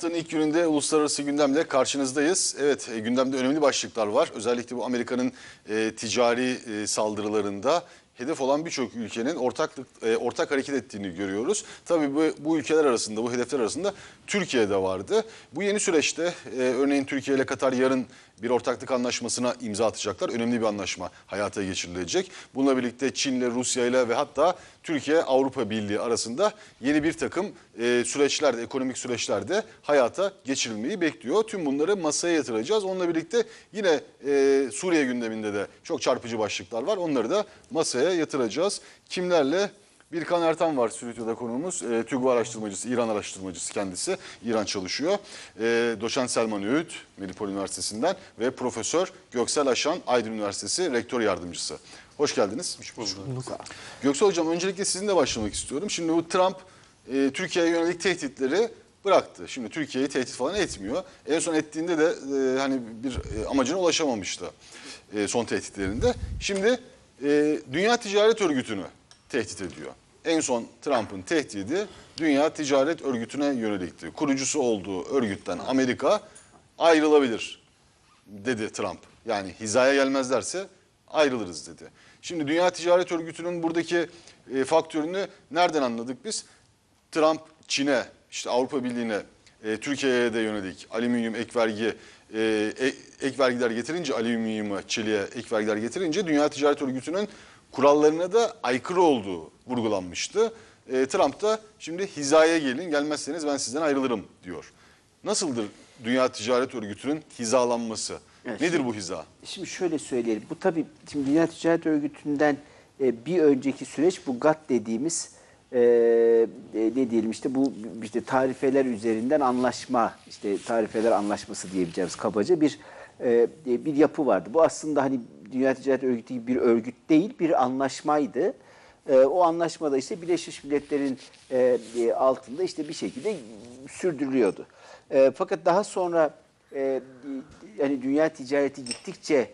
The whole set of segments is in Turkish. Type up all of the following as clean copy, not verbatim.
Haftanın ilk gününde uluslararası gündemle karşınızdayız. Evet, gündemde önemli başlıklar var. Özellikle bu Amerika'nın ticari saldırılarında hedef olan birçok ülkenin ortak hareket ettiğini görüyoruz. Tabii bu ülkeler arasında, bu hedefler arasında Türkiye de vardı. Bu yeni süreçte örneğin Türkiye ile Katar yarın bir ortaklık anlaşmasına imza atacaklar. Önemli bir anlaşma hayata geçirilecek. Bununla birlikte Çin'le, Rusya'yla ve hatta Türkiye-Avrupa Birliği arasında yeni bir takım süreçler de, ekonomik süreçler de hayata geçirilmeyi bekliyor. Tüm bunları masaya yatıracağız. Onunla birlikte yine Suriye gündeminde de çok çarpıcı başlıklar var. Onları da masaya yatıracağız. Kimlerle? Birkan Ertan var stüdyoda konuğumuz. TÜGVA araştırmacısı, İran araştırmacısı kendisi. İran çalışıyor. Doçent Selman Öğüt, Medipol Üniversitesi'nden ve Profesör Göksel Aşan, Aydın Üniversitesi Rektör Yardımcısı. Hoş geldiniz. Hoş bulduk. Göksel Hocam, öncelikle sizinle başlamak istiyorum. Şimdi bu Trump Türkiye'ye yönelik tehditleri bıraktı. Şimdi Türkiye'yi tehdit falan etmiyor. En son ettiğinde de hani bir amacına ulaşamamıştı son tehditlerinde. Şimdi Dünya Ticaret Örgütü'nü tehdit ediyor. En son Trump'ın tehdidi Dünya Ticaret Örgütü'ne yönelikti. Kurucusu olduğu örgütten Amerika ayrılabilir dedi Trump. Yani hizaya gelmezlerse ayrılırız dedi. Şimdi Dünya Ticaret Örgütü'nün buradaki faktörünü nereden anladık biz? Trump Çin'e, işte Avrupa Birliği'ne, Türkiye'ye de yönelik alüminyum ek vergiler getirince, alüminyuma, çeliğe ek vergiler getirince Dünya Ticaret Örgütü'nün kurallarına da aykırı olduğu vurgulanmıştı. Trump da şimdi hizaya gelin, gelmezseniz ben sizden ayrılırım diyor. Nasıldır Dünya Ticaret Örgütü'nün hizalanması? Evet, Nedir bu hiza? Şimdi şöyle söyleyelim. Bu tabii şimdi Dünya Ticaret Örgütü'nden bir önceki süreç bu GATT dediğimiz ne diyelim işte bu işte tarifeler üzerinden anlaşma, işte tarifeler anlaşması diyebileceğimiz kabaca bir yapı vardı. Bu aslında hani Dünya Ticaret Örgütü gibi bir örgüt değil, bir anlaşmaydı. O anlaşmada işte Birleşmiş Milletler'in altında işte bir şekilde sürdürülüyordu. Fakat daha sonra yani dünya ticareti gittikçe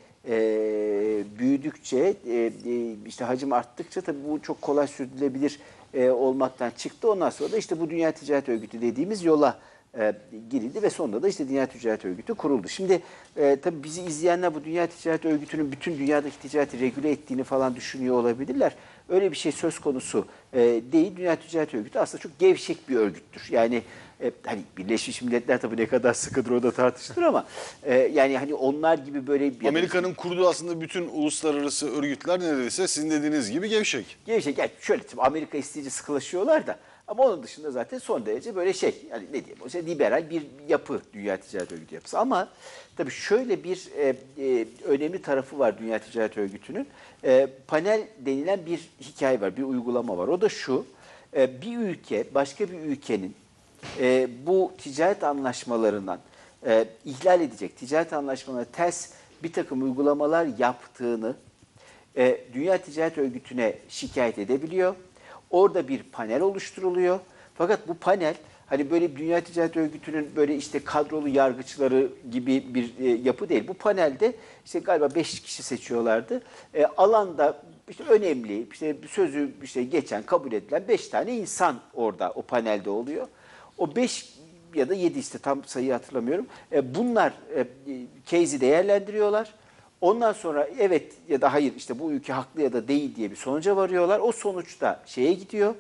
büyüdükçe işte hacim arttıkça tabii bu çok kolay sürdürülebilir olmaktan çıktı. Ondan sonra da işte bu Dünya Ticaret Örgütü dediğimiz yola girildi ve sonunda da işte Dünya Ticaret Örgütü kuruldu. Şimdi tabii bizi izleyenler bu Dünya Ticaret Örgütü'nün bütün dünyadaki ticareti regüle ettiğini falan düşünüyor olabilirler. Öyle bir şey söz konusu değil. Dünya Ticaret Örgütü aslında çok gevşek bir örgüttür. Yani hani Birleşmiş Milletler tabii ne kadar sıkıdır o da tartışılır ama yani hani onlar gibi böyle... Amerika'nın kurduğu aslında bütün uluslararası örgütler neredeyse sizin dediğiniz gibi gevşek. Gevşek. Yani şöyle Amerika isteyince sıkılaşıyorlar da ama onun dışında zaten son derece böyle yani ne diyeyim o liberal bir yapı Dünya Ticaret Örgütü yapısı. Ama tabii şöyle bir önemli tarafı var Dünya Ticaret Örgütü'nün. Panel denilen bir hikaye var, bir uygulama var. O da şu, bir ülke başka bir ülkenin bu ticaret anlaşmalarından ihlal edecek, ticaret anlaşmalarına ters bir takım uygulamalar yaptığını Dünya Ticaret Örgütü'ne şikayet edebiliyor. Orada bir panel oluşturuluyor. Fakat bu panel hani böyle Dünya Ticaret Örgütü'nün böyle işte kadrolu yargıçları gibi bir yapı değil. Bu panelde işte galiba 5 kişi seçiyorlardı. Alanda işte önemli, işte sözü işte geçen, kabul edilen 5 tane insan orada o panelde oluyor. O 5 ya da 7 işte tam sayıyı hatırlamıyorum. Bunlar case'i değerlendiriyorlar. Ondan sonra evet ya da hayır işte bu ülke haklı ya da değil diye bir sonuca varıyorlar. O sonuçta şeye gidiyor,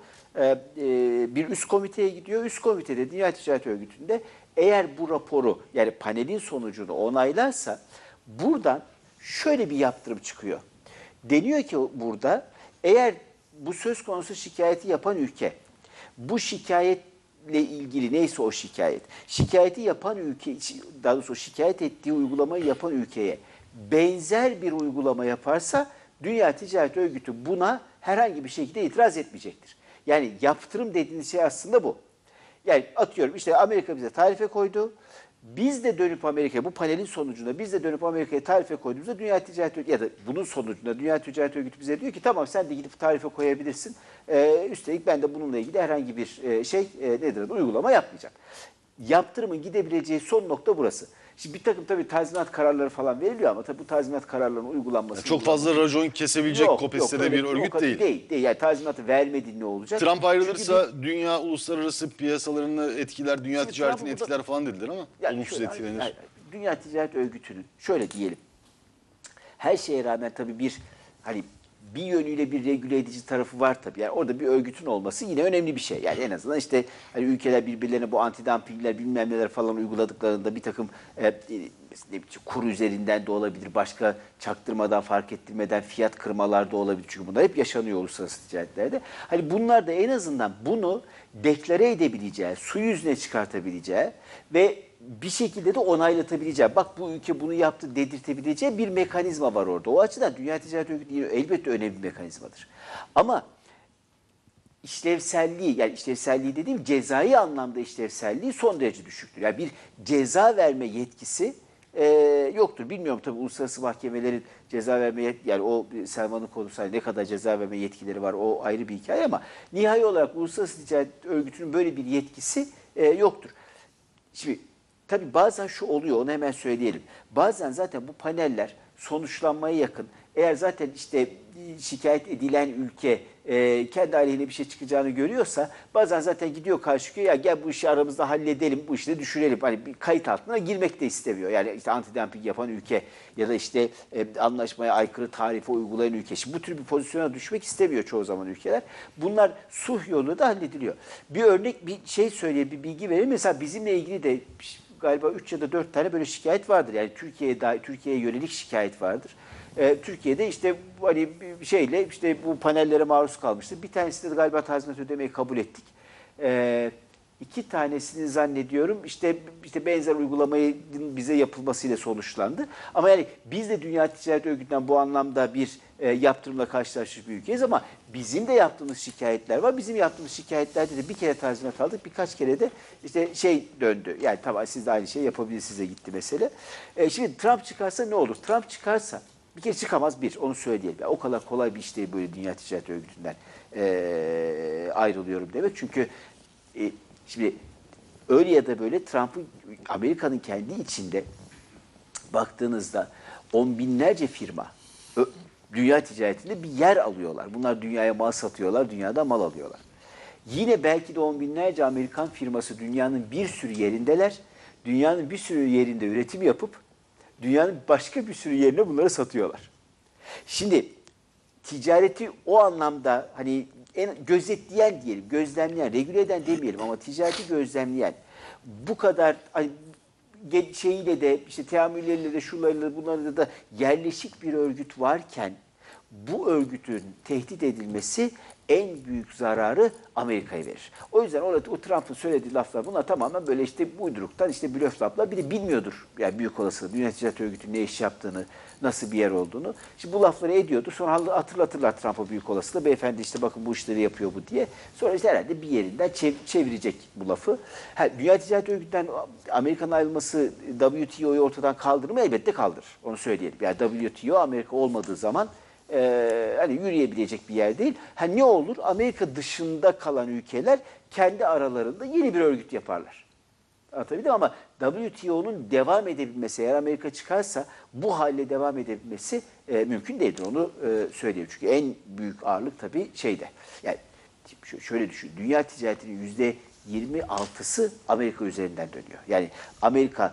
bir üst komiteye gidiyor. Üst komitede Dünya Ticaret Örgütü'nde eğer bu raporu yani panelin sonucunu onaylarsa buradan şöyle bir yaptırım çıkıyor. Deniyor ki burada eğer bu söz konusu şikayeti yapan ülke bu şikayetle ilgili neyse o şikayeti yapan ülke, daha doğrusu şikayet ettiği uygulamayı yapan ülkeye benzer bir uygulama yaparsa Dünya Ticaret Örgütü buna herhangi bir şekilde itiraz etmeyecektir. Yani yaptırım dediğiniz şey aslında bu. Yani atıyorum işte Amerika bize tarife koydu. Biz de dönüp Amerika'ya bu panelin sonucunda biz de dönüp Amerika'ya tarife koyduğumuzda Dünya Ticaret Örgütü ya da bunun sonucunda Dünya Ticaret Örgütü bize diyor ki tamam sen de gidip tarife koyabilirsin. Üstelik ben de bununla ilgili herhangi bir uygulama yapmayacak. Yaptırımın gidebileceği son nokta burası. Şimdi bir takım tabii tazminat kararları falan veriliyor ama tabii bu tazminat kararlarının uygulanması... Çok fazla racon kesebilecek kopesleri bir örgüt değil. Değil. Yani tazminatı vermediğin ne olacak? Trump ayrılırsa dünya uluslararası piyasalarını etkiler, dünya Şimdi ticaretini Trump'ın etkiler falan dediler ama yani olumsuz şöyle, etkilenir. yani Dünya Ticaret Örgütü'nün şöyle diyelim, her şeye rağmen tabii bir hani bir yönüyle bir regüle edici tarafı var tabii. Yani orada bir örgütün olması yine önemli bir şey. Yani en azından işte hani ülkeler birbirlerine bu antidumpingler bilmem neler falan uyguladıklarında bir takım ne bileyim, kur üzerinden de olabilir. Başka çaktırmadan fark ettirmeden fiyat kırmalar da olabilir. Çünkü bunlar hep yaşanıyor uluslararası ticaretlerde. Hani bunlar da en azından bunu deklare edebileceği, su yüzüne çıkartabileceği ve bir şekilde de onaylatabileceği, bak bu ülke bunu yaptı dedirtebileceği bir mekanizma var orada. O açıdan Dünya Ticaret Örgütü elbette önemli bir mekanizmadır. Ama işlevselliği, yani işlevselliği dediğim cezai anlamda işlevselliği son derece düşüktür. Yani bir ceza verme yetkisi yoktur. Bilmiyorum tabii uluslararası mahkemelerin ceza verme yani o Selman'ın konusu ne kadar ceza verme yetkileri var o ayrı bir hikaye ama nihai olarak Uluslararası Ticaret Örgütü'nün böyle bir yetkisi yoktur. Şimdi tabii bazen şu oluyor, onu hemen söyleyelim. Bazen zaten bu paneller sonuçlanmaya yakın. Eğer zaten işte şikayet edilen ülke kendi aleyhine bir şey çıkacağını görüyorsa bazen zaten gidiyor karşı ülkeye, ya gel bu işi aramızda halledelim, bu işi de düşürelim. Hani bir kayıt altına girmek de istemiyor. Yani işte antidumping yapan ülke ya da işte anlaşmaya aykırı tarife uygulayan ülke. Şimdi bu tür bir pozisyona düşmek istemiyor çoğu zaman ülkeler. Bunlar sulh yoluyla da hallediliyor. Bir örnek bir şey söyleyeyim, bir bilgi vereyim. Mesela bizimle ilgili de galiba 3 ya da 4 tane böyle şikayet vardır. Yani Türkiye'ye yönelik şikayet vardır. Türkiye'de işte hani bir şeyle işte bu panellere maruz kalmıştı. Bir tanesinde de galiba tazminat ödemeyi kabul ettik. İki tanesini zannediyorum işte benzer uygulamayı bize yapılmasıyla sonuçlandı. Ama yani biz de Dünya Ticaret Örgütü'nden bu anlamda bir yaptırımla karşılaşmış bir ülkeyiz ama bizim de yaptığımız şikayetler var. Bizim yaptığımız şikayetlerde de bir kere tazminat aldık, birkaç kere de işte şey döndü. Yani tamam siz de aynı şey yapabilirsiniz, size gitti mesele. Şimdi Trump çıkarsa ne olur? Trump çıkarsa bir kere çıkamaz onu söyleyelim. Yani o kadar kolay bir iş değil böyle Dünya Ticaret Örgütü'nden ayrılıyorum demek. Çünkü şimdi öyle ya da böyle Trump'ın Amerika'nın kendi içinde baktığınızda on binlerce firma dünya ticaretinde bir yer alıyorlar. Bunlar dünyaya mal satıyorlar, dünyada mal alıyorlar. Yine belki de on binlerce Amerikan firması dünyanın bir sürü yerindeler. Dünyanın bir sürü yerinde üretim yapıp dünyanın başka bir sürü yerine bunları satıyorlar. Şimdi ticareti o anlamda hani gözetleyen diyelim, gözlemleyen, regüle eden demeyelim ama ticareti gözlemleyen bu kadar hani şeyiyle de işte teamülleriyle de şularıyla bunlarla da yerleşik bir örgüt varken bu örgütün tehdit edilmesi en büyük zararı Amerika'ya verir. O yüzden o Trump'ın söylediği laflar bunlar tamamen böyle işte uyduruktan işte blöf laflar. Bir de bilmiyordur yani büyük olasılıkla Dünya Ticaret Örgütü'nün ne iş yaptığını, nasıl bir yer olduğunu. Şimdi bu lafları ediyordu. Sonra hatırlatırlar Trump'a büyük olasılıkla. Beyefendi işte bakın bu işleri yapıyor bu diye. Sonra işte herhalde bir yerinden çevirecek bu lafı. Dünya Ticaret Örgütü'nden Amerika'nın ayrılması WTO'yu ortadan kaldırır mı? Elbette kaldırır. Onu söyleyelim. Yani WTO Amerika olmadığı zaman hani yürüyebilecek bir yer değil. Ne olur? Amerika dışında kalan ülkeler kendi aralarında yeni bir örgüt yaparlar. Anlatabildim ama WTO'nun devam edebilmesi, eğer Amerika çıkarsa bu hale devam edebilmesi mümkün değildir. Onu söyleyeyim. Çünkü en büyük ağırlık tabii şeyde. Yani şöyle düşün. Dünya ticaretinin %26'sı Amerika üzerinden dönüyor. Yani Amerika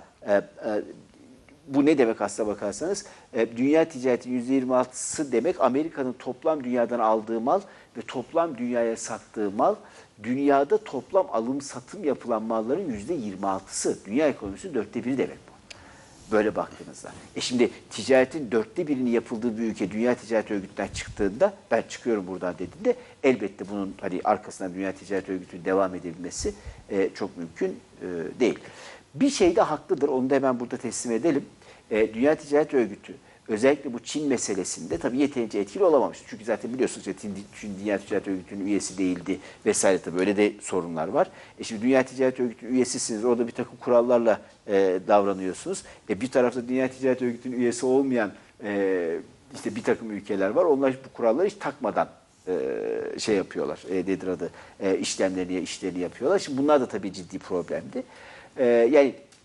bu ne demek aslına bakarsanız? Dünya ticaretinin %26'sı demek Amerika'nın toplam dünyadan aldığı mal ve toplam dünyaya sattığı mal, dünyada toplam alım satım yapılan malların %26'sı. Dünya ekonomisinin 1/4 demek bu. Böyle baktığınızda. Şimdi ticaretin 1/4'inin yapıldığı bir ülke Dünya Ticaret Örgütü'nden çıktığında ben çıkıyorum buradan dediğinde elbette bunun hani arkasından Dünya Ticaret Örgütü'nün devam edebilmesi çok mümkün değil. Bir şey de haklıdır. Onu da hemen burada teslim edelim. Dünya Ticaret Örgütü özellikle bu Çin meselesinde tabii yeterince etkili olamamıştı. Çünkü zaten biliyorsunuz Çin Dünya Ticaret Örgütü'nün üyesi değildi vesaire tabii öyle de sorunlar var. Şimdi Dünya Ticaret Örgütü'nün üyesisiniz. Orada bir takım kurallarla davranıyorsunuz. Bir tarafta Dünya Ticaret Örgütü'nün üyesi olmayan işte bir takım ülkeler var. Onlar bu kuralları hiç takmadan şey yapıyorlar. Nedir adı? İşlerini yapıyorlar. Şimdi bunlar da tabii ciddi problemdi. Yani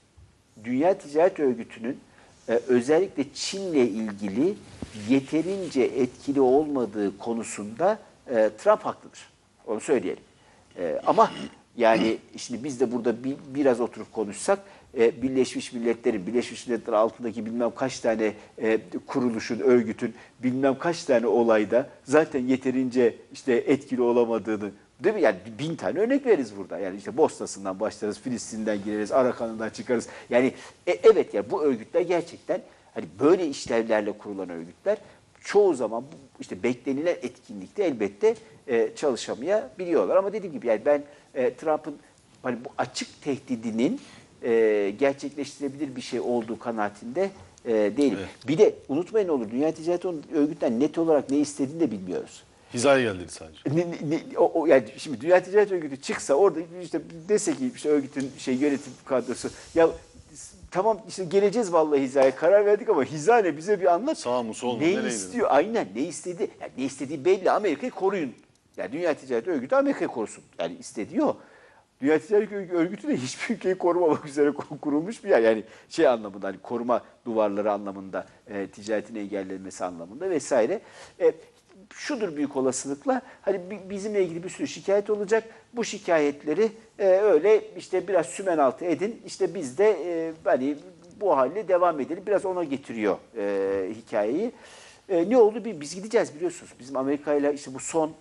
Dünya Ticaret Örgütü'nün özellikle Çin'le ilgili yeterince etkili olmadığı konusunda Trump haklıdır. Onu söyleyelim. Ama yani şimdi biz de burada biraz oturup konuşsak Birleşmiş Milletler altındaki bilmem kaç tane kuruluşun, örgütün bilmem kaç tane olayda zaten yeterince işte etkili olamadığını, değil mi? Yani 1000 tane örnek veririz burada. Yani işte Bosna'sından başlarız, Filistin'den gireriz, Arakan'ından çıkarız. Yani evet ya, bu örgütler gerçekten hani böyle işlevlerle kurulan örgütler çoğu zaman işte beklenilen etkinlikte elbette çalışamayabiliyorlar. Ama dediğim gibi yani ben Trump'ın hani bu açık tehdidinin gerçekleştirebilir bir şey olduğu kanaatinde değilim. Evet. Bir de unutmayın, olur, Dünya Ticaret Örgütü'nden net olarak ne istediğini de bilmiyoruz. Hizaya geldi sadece. Yani şimdi Dünya Ticaret Örgütü çıksa orada işte dese ki işte örgütün yönetim kadrosu ya tamam işte geleceğiz vallahi hizaya karar verdik ama hiza ne, bize bir anlat. Sağ mı sol mu? Ne Nereye istiyor? Aynen ne istedi? Yani ne istediği belli. Amerika'yı koruyun. Yani Dünya Ticaret Örgütü Amerika'yı korusun. Yani istediği o. Dünya Ticaret Örgütü de hiçbir ülkeyi korumamak üzere kurulmuş bir yer. Yani şey anlamında, hani koruma duvarları anlamında, ticaretin engellenmesi anlamında vesaire. Şudur büyük olasılıkla hani bizimle ilgili bir sürü şikayet olacak. Bu şikayetleri öyle işte biraz sümen altı edin. İşte biz de hani bu haline devam edelim. Biraz ona getiriyor hikayeyi. Ne oldu? Biz gideceğiz biliyorsunuz. Bizim Amerika ile işte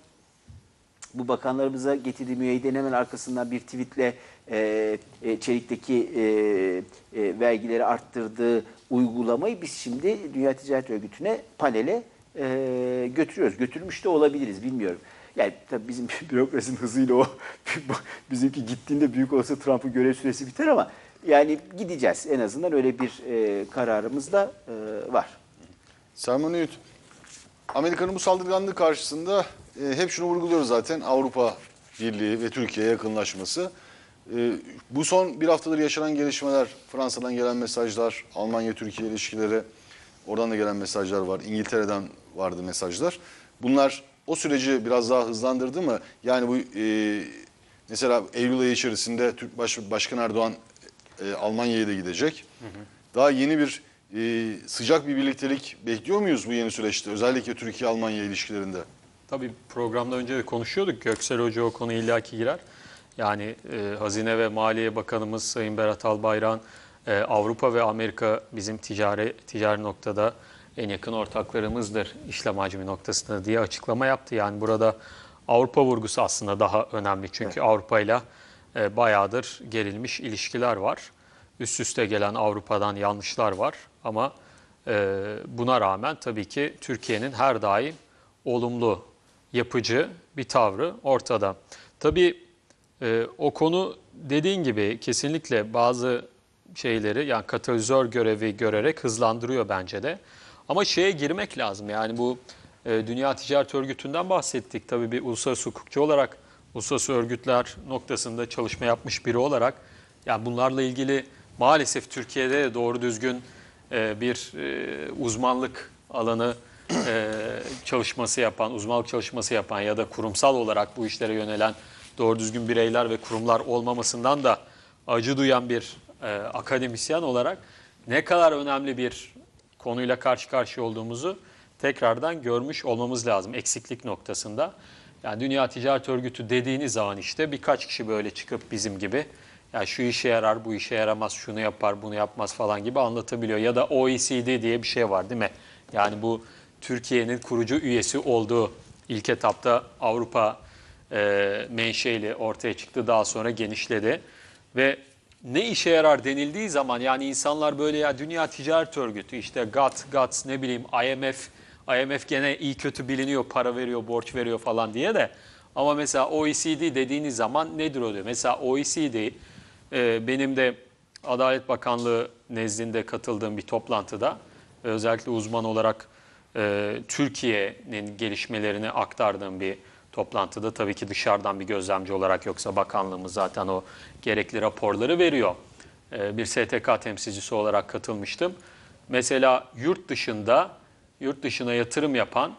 bu bakanlarımıza getirdiği müeyyidenin hemen arkasından bir tweetle çelikteki vergileri arttırdığı uygulamayı biz şimdi Dünya Ticaret Örgütü'ne, panele götürüyoruz. Götürmüş de olabiliriz, bilmiyorum. Yani tabii bizim bürokrasinin hızıyla o bizimki gittiğinde büyük olsa Trump'ın görev süresi biter ama yani gideceğiz. En azından öyle bir kararımız da var. Selman Öğüt, Amerika'nın bu saldırganlığı karşısında hep şunu vurguluyoruz zaten, Avrupa Birliği ve Türkiye'ye yakınlaşması. Bu son bir haftadır yaşanan gelişmeler, Fransa'dan gelen mesajlar, Almanya-Türkiye ilişkileri, oradan da gelen mesajlar var, İngiltere'den vardı mesajlar. Bunlar o süreci biraz daha hızlandırdı mı? Yani bu mesela Eylül ayı içerisinde Başkan Erdoğan Almanya'ya da gidecek. Daha yeni bir sıcak bir birliktelik bekliyor muyuz bu yeni süreçte? Özellikle Türkiye-Almanya ilişkilerinde. Tabii programda önce de konuşuyorduk. Göksel Hoca o konuya illaki girer. Yani Hazine ve Maliye Bakanımız Sayın Berat Albayrak'ın Avrupa ve Amerika bizim ticari noktada en yakın ortaklarımızdır işlem hacmi noktasında diye açıklama yaptı. Yani burada Avrupa vurgusu aslında daha önemli. Çünkü Avrupa ile bayağıdır gerilmiş ilişkiler var. Üst üste gelen Avrupa'dan yanlışlar var. Ama buna rağmen tabii ki Türkiye'nin her daim olumlu, yapıcı bir tavrı ortada. Tabii o konu dediğin gibi kesinlikle bazı şeyleri, yani katalizör görevi görerek hızlandırıyor bence de. Ama şeye girmek lazım, yani bu Dünya Ticaret Örgütü'nden bahsettik. Tabii bir uluslararası hukukçu olarak, uluslararası örgütler noktasında çalışma yapmış biri olarak, yani bunlarla ilgili maalesef Türkiye'de doğru düzgün bir uzmanlık alanı çalışması yapan, uzmanlık çalışması yapan ya da kurumsal olarak bu işlere yönelen doğru düzgün bireyler ve kurumlar olmamasından da acı duyan bir akademisyen olarak ne kadar önemli bir konuyla karşı karşıya olduğumuzu tekrardan görmüş olmamız lazım eksiklik noktasında. Yani Dünya Ticaret Örgütü dediğiniz zaman işte birkaç kişi böyle çıkıp bizim gibi ya şu işe yarar, bu işe yaramaz, şunu yapar, bunu yapmaz falan gibi anlatabiliyor. Ya da OECD diye bir şey var değil mi? Yani bu Türkiye'nin kurucu üyesi olduğu ilk etapta Avrupa menşeli ortaya çıktı, daha sonra genişledi. Ve ne işe yarar denildiği zaman yani insanlar böyle ya Dünya Ticaret Örgütü işte GATT ne bileyim IMF gene iyi kötü biliniyor, para veriyor, borç veriyor falan diye de. Ama mesela OECD dediğiniz zaman nedir o diyor. Mesela OECD benim de Adalet Bakanlığı nezdinde katıldığım bir toplantıda özellikle uzman olarak Türkiye'nin gelişmelerini aktardığım bir toplantıda, tabii ki dışarıdan bir gözlemci olarak, yoksa bakanlığımız zaten o gerekli raporları veriyor. Bir STK temsilcisi olarak katılmıştım. Mesela yurt dışına yatırım yapan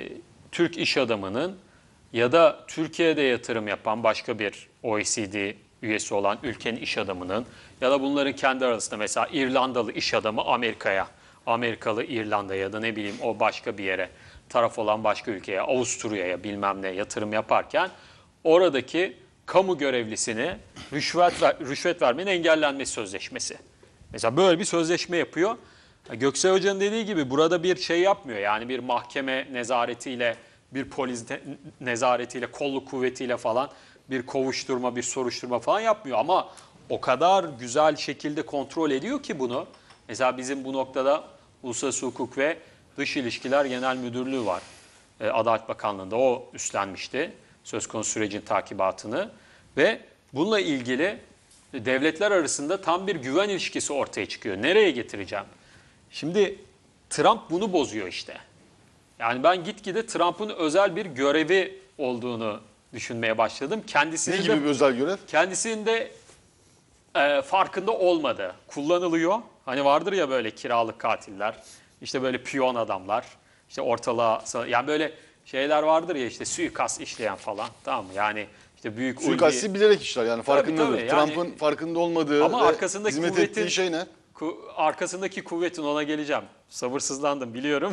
Türk iş adamının ya da Türkiye'de yatırım yapan başka bir OECD üyesi olan ülkenin iş adamının ya da bunların kendi arasında mesela İrlandalı iş adamı Amerika'ya, Amerikalı İrlanda'ya ya da ne bileyim o başka bir yere taraf olan başka ülkeye, Avusturya'ya bilmem ne yatırım yaparken oradaki kamu görevlisine rüşvet vermenin engellenmesi sözleşmesi. Mesela böyle bir sözleşme yapıyor. Göksel Hoca'nın dediği gibi burada bir şey yapmıyor. Yani bir mahkeme nezaretiyle, bir polis nezaretiyle, kolluk kuvvetiyle falan bir kovuşturma, bir soruşturma falan yapmıyor. Ama o kadar güzel şekilde kontrol ediyor ki bunu. Mesela bizim bu noktada Uluslararası Hukuk ve Dış İlişkiler Genel Müdürlüğü var. Adalet Bakanlığı'nda o üstlenmişti söz konusu sürecin takibatını. Ve bununla ilgili devletler arasında tam bir güven ilişkisi ortaya çıkıyor. Nereye getireceğim? Şimdi Trump bunu bozuyor işte. Yani ben gitgide Trump'ın özel bir görevi olduğunu düşünmeye başladım. Ne gibi bir özel görev? Kendisinin de farkında olmadı. Kullanılıyor. Hani vardır ya böyle kiralık katiller, işte böyle piyon adamlar, işte ortalığa, yani böyle şeyler vardır ya işte suikast işleyen falan, tamam mı? Yani işte büyük Suikasti bilerek işler yani farkındadır. tabii, yani, Trump'ın farkında olmadığı ama ve arkasındaki hizmet kuvvetin, ettiği şey ne? Arkasındaki kuvvetin, ona geleceğim. Sabırsızlandım biliyorum.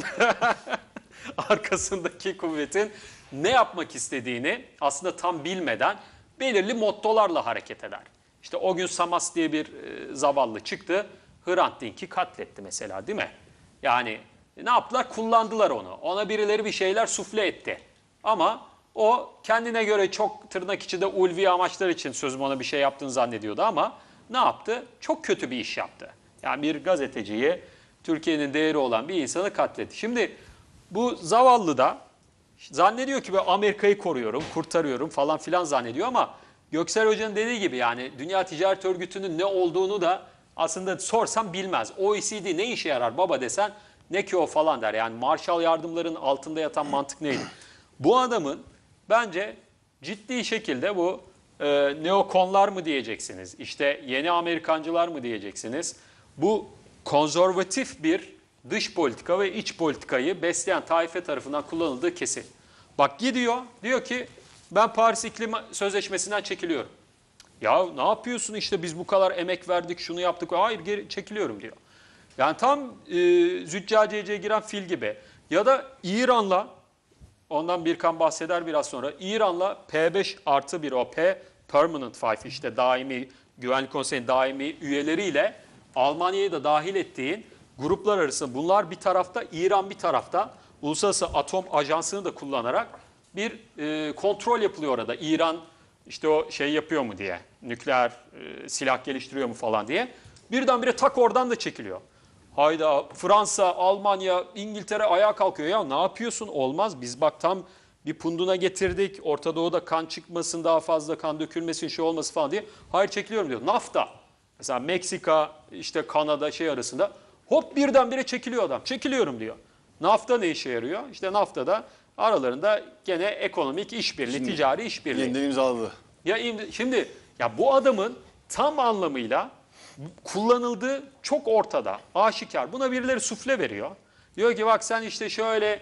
Arkasındaki kuvvetin ne yapmak istediğini aslında tam bilmeden belirli mottolarla hareket eder. İşte o gün Samas diye bir zavallı çıktı. Hrant Dink'i katletti mesela, değil mi? Yani ne yaptılar? Kullandılar onu. Ona birileri bir şeyler sufle etti. Ama o kendine göre çok tırnak içinde ulvi amaçlar için sözüm ona bir şey yaptığını zannediyordu ama ne yaptı? Çok kötü bir iş yaptı. Yani bir gazeteciyi, Türkiye'nin değeri olan bir insanı katletti. Şimdi bu zavallı da zannediyor ki ben Amerika'yı koruyorum, kurtarıyorum falan filan zannediyor ama Göksel Hoca'nın dediği gibi yani Dünya Ticaret Örgütü'nün ne olduğunu da aslında sorsam bilmez. OECD ne işe yarar baba desen ne ki o falan der. Yani Marshall yardımların altında yatan mantık neydi? Bu adamın bence ciddi şekilde bu neokonlar mı diyeceksiniz, işte yeni Amerikancılar mı diyeceksiniz? Bu konservatif bir dış politika ve iç politikayı besleyen taife tarafından kullanıldığı kesin. Bak gidiyor, diyor ki ben Paris İklim Sözleşmesi'nden çekiliyorum. Ya ne yapıyorsun, işte biz bu kadar emek verdik, şunu yaptık. Hayır, geri çekiliyorum diyor. Yani tam züccaciyeciye giren fil gibi. Ya da İran'la, ondan Birkan bahseder biraz sonra, İran'la P5 artı bir o P, Permanent Five, işte daimi Güvenlik Konseyi'nin daimi üyeleriyle Almanya'yı da dahil ettiğin gruplar arasında, bunlar bir tarafta, İran bir tarafta, Uluslararası Atom Ajansı'nı da kullanarak bir kontrol yapılıyor orada. İran işte o şey yapıyor mu diye, nükleer silah geliştiriyor mu falan diye. Birdenbire tak oradan da çekiliyor. Hayda, Fransa, Almanya, İngiltere ayağa kalkıyor. Ya ne yapıyorsun, olmaz. Biz bak tam bir punduna getirdik. Orta Doğu'da kan çıkmasın, daha fazla kan dökülmesin, şey olması falan diye. Hayır, çekiliyorum diyor. NAFTA. Mesela Meksika, işte Kanada şey arasında hop birdenbire çekiliyor adam. Çekiliyorum diyor. NAFTA ne işe yarıyor? İşte NAFTA'da aralarında gene ekonomik işbirliği, ticari işbirliği. Yeniden imzaladı. Ya şimdi ya bu adamın tam anlamıyla kullanıldığı çok ortada, aşikar. Buna birileri sufle veriyor. Diyor ki bak sen işte şöyle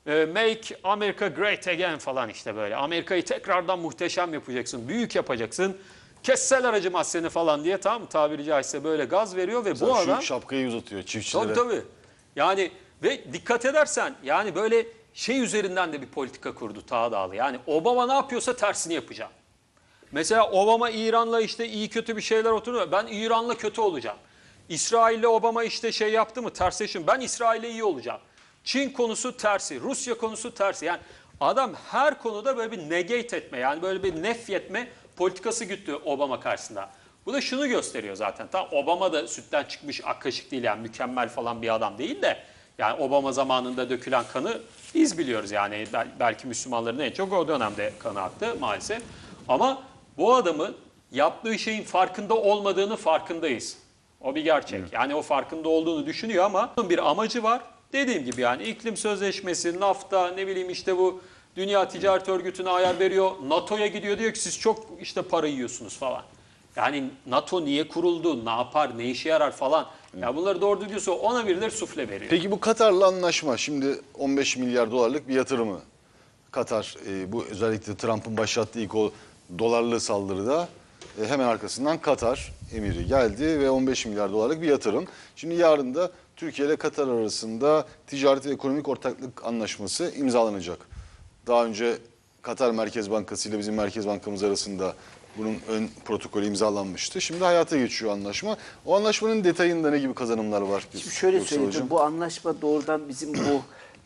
make America great again falan, işte böyle. Amerika'yı tekrardan muhteşem yapacaksın, büyük yapacaksın. Kesseler acımaz seni falan diye, tamam mı, tabiri caizse böyle gaz veriyor ve Mesela bu adam... Şu şapkayı uzatıyor çiftçilere. Tabii. Yani ve dikkat edersen yani böyle şey üzerinden de bir politika kurdu Tağdağlı. Yani Obama ne yapıyorsa tersini yapacağım. Mesela Obama İran'la işte iyi kötü bir şeyler oturuyor. Ben İran'la kötü olacağım. İsrail'le Obama işte şey yaptı mı, tersleşim. Ben İsrail'le iyi olacağım. Çin konusu tersi, Rusya konusu tersi. Yani adam her konuda böyle bir negate etme, yani böyle bir nefyetme politikası güttü Obama karşısında. Bu da şunu gösteriyor zaten. Tam Obama da sütten çıkmış ak kaşık değil, yani mükemmel falan bir adam değil de. Yani Obama zamanında dökülen kanı biz biliyoruz yani, belki Müslümanların en çok o dönemde kanı aktı maalesef. Ama bu adamın yaptığı şeyin farkında olmadığını farkındayız. O bir gerçek. Evet. Yani o farkında olduğunu düşünüyor ama bir amacı var. Dediğim gibi yani iklim sözleşmesi, NAFTA, ne bileyim işte bu Dünya Ticaret Örgütü'ne ayar veriyor. NATO'ya gidiyor, diyor ki siz çok işte para yiyorsunuz falan. Yani NATO niye kuruldu, ne yapar, ne işe yarar falan. Evet. Ya bunları doğru düzgün ona birileri sufle veriyor. Peki bu Katar'la anlaşma, şimdi 15 milyar dolarlık bir yatırımı. Katar bu özellikle Trump'ın başlattığı ilk o dolarlı saldırıda Hemen arkasından Katar emiri geldi ve 15 milyar dolarlık bir yatırım. Şimdi yarın da Türkiye ile Katar arasında ticaret ve ekonomik ortaklık anlaşması imzalanacak. Daha önce Katar Merkez Bankası ile bizim Merkez Bankamız arasında bunun ön protokolü imzalanmıştı. Şimdi hayata geçiyor anlaşma. O anlaşmanın detayında ne gibi kazanımlar var? Şimdi şöyle söyleyeyim, bu anlaşma doğrudan bizim bu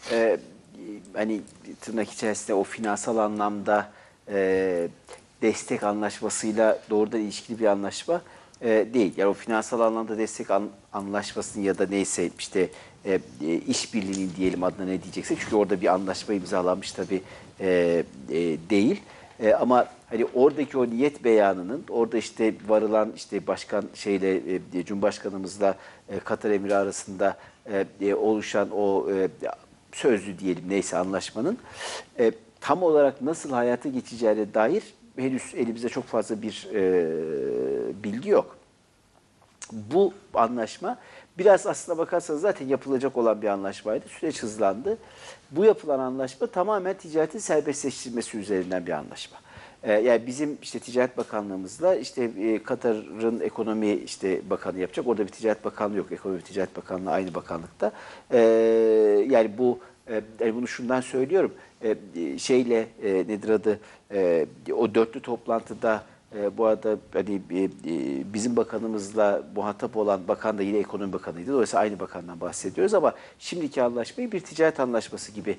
hani tırnak içerisinde o finansal anlamda destek anlaşmasıyla doğrudan ilişkili bir anlaşma değil. Yani o finansal anlamda destek anlaşmasının ya da neyse işte işbirliğinin diyelim adına ne diyeceksek. Çünkü orada bir anlaşma imzalanmış tabii değil. Ama hani oradaki o niyet beyanının orada işte varılan işte başkan şeyle Cumhurbaşkanımızla Katar Emiri arasında oluşan o sözlü diyelim neyse anlaşmanın tam olarak nasıl hayata geçeceğine dair henüz elimizde çok fazla bir bilgi yok. Bu anlaşma biraz aslına bakarsanız zaten yapılacak olan bir anlaşmaydı. Süreç hızlandı. Bu yapılan anlaşma tamamen ticaretin serbestleştirilmesi üzerinden bir anlaşma. Yani bizim işte Ticaret Bakanlığımızla işte Katar'ın ekonomi işte bakanı yapacak. Orada bir Ticaret Bakanlığı yok. Ekonomi ve Ticaret Bakanlığı aynı bakanlıkta. Yani bu yani bunu şundan söylüyorum. Şeyle nedir adı? O dörtlü toplantıda bu arada hani bizim bakanımızla muhatap olan bakan da yine ekonomi bakanıydı. Dolayısıyla aynı bakandan bahsediyoruz ama şimdiki anlaşmayı bir ticaret anlaşması gibi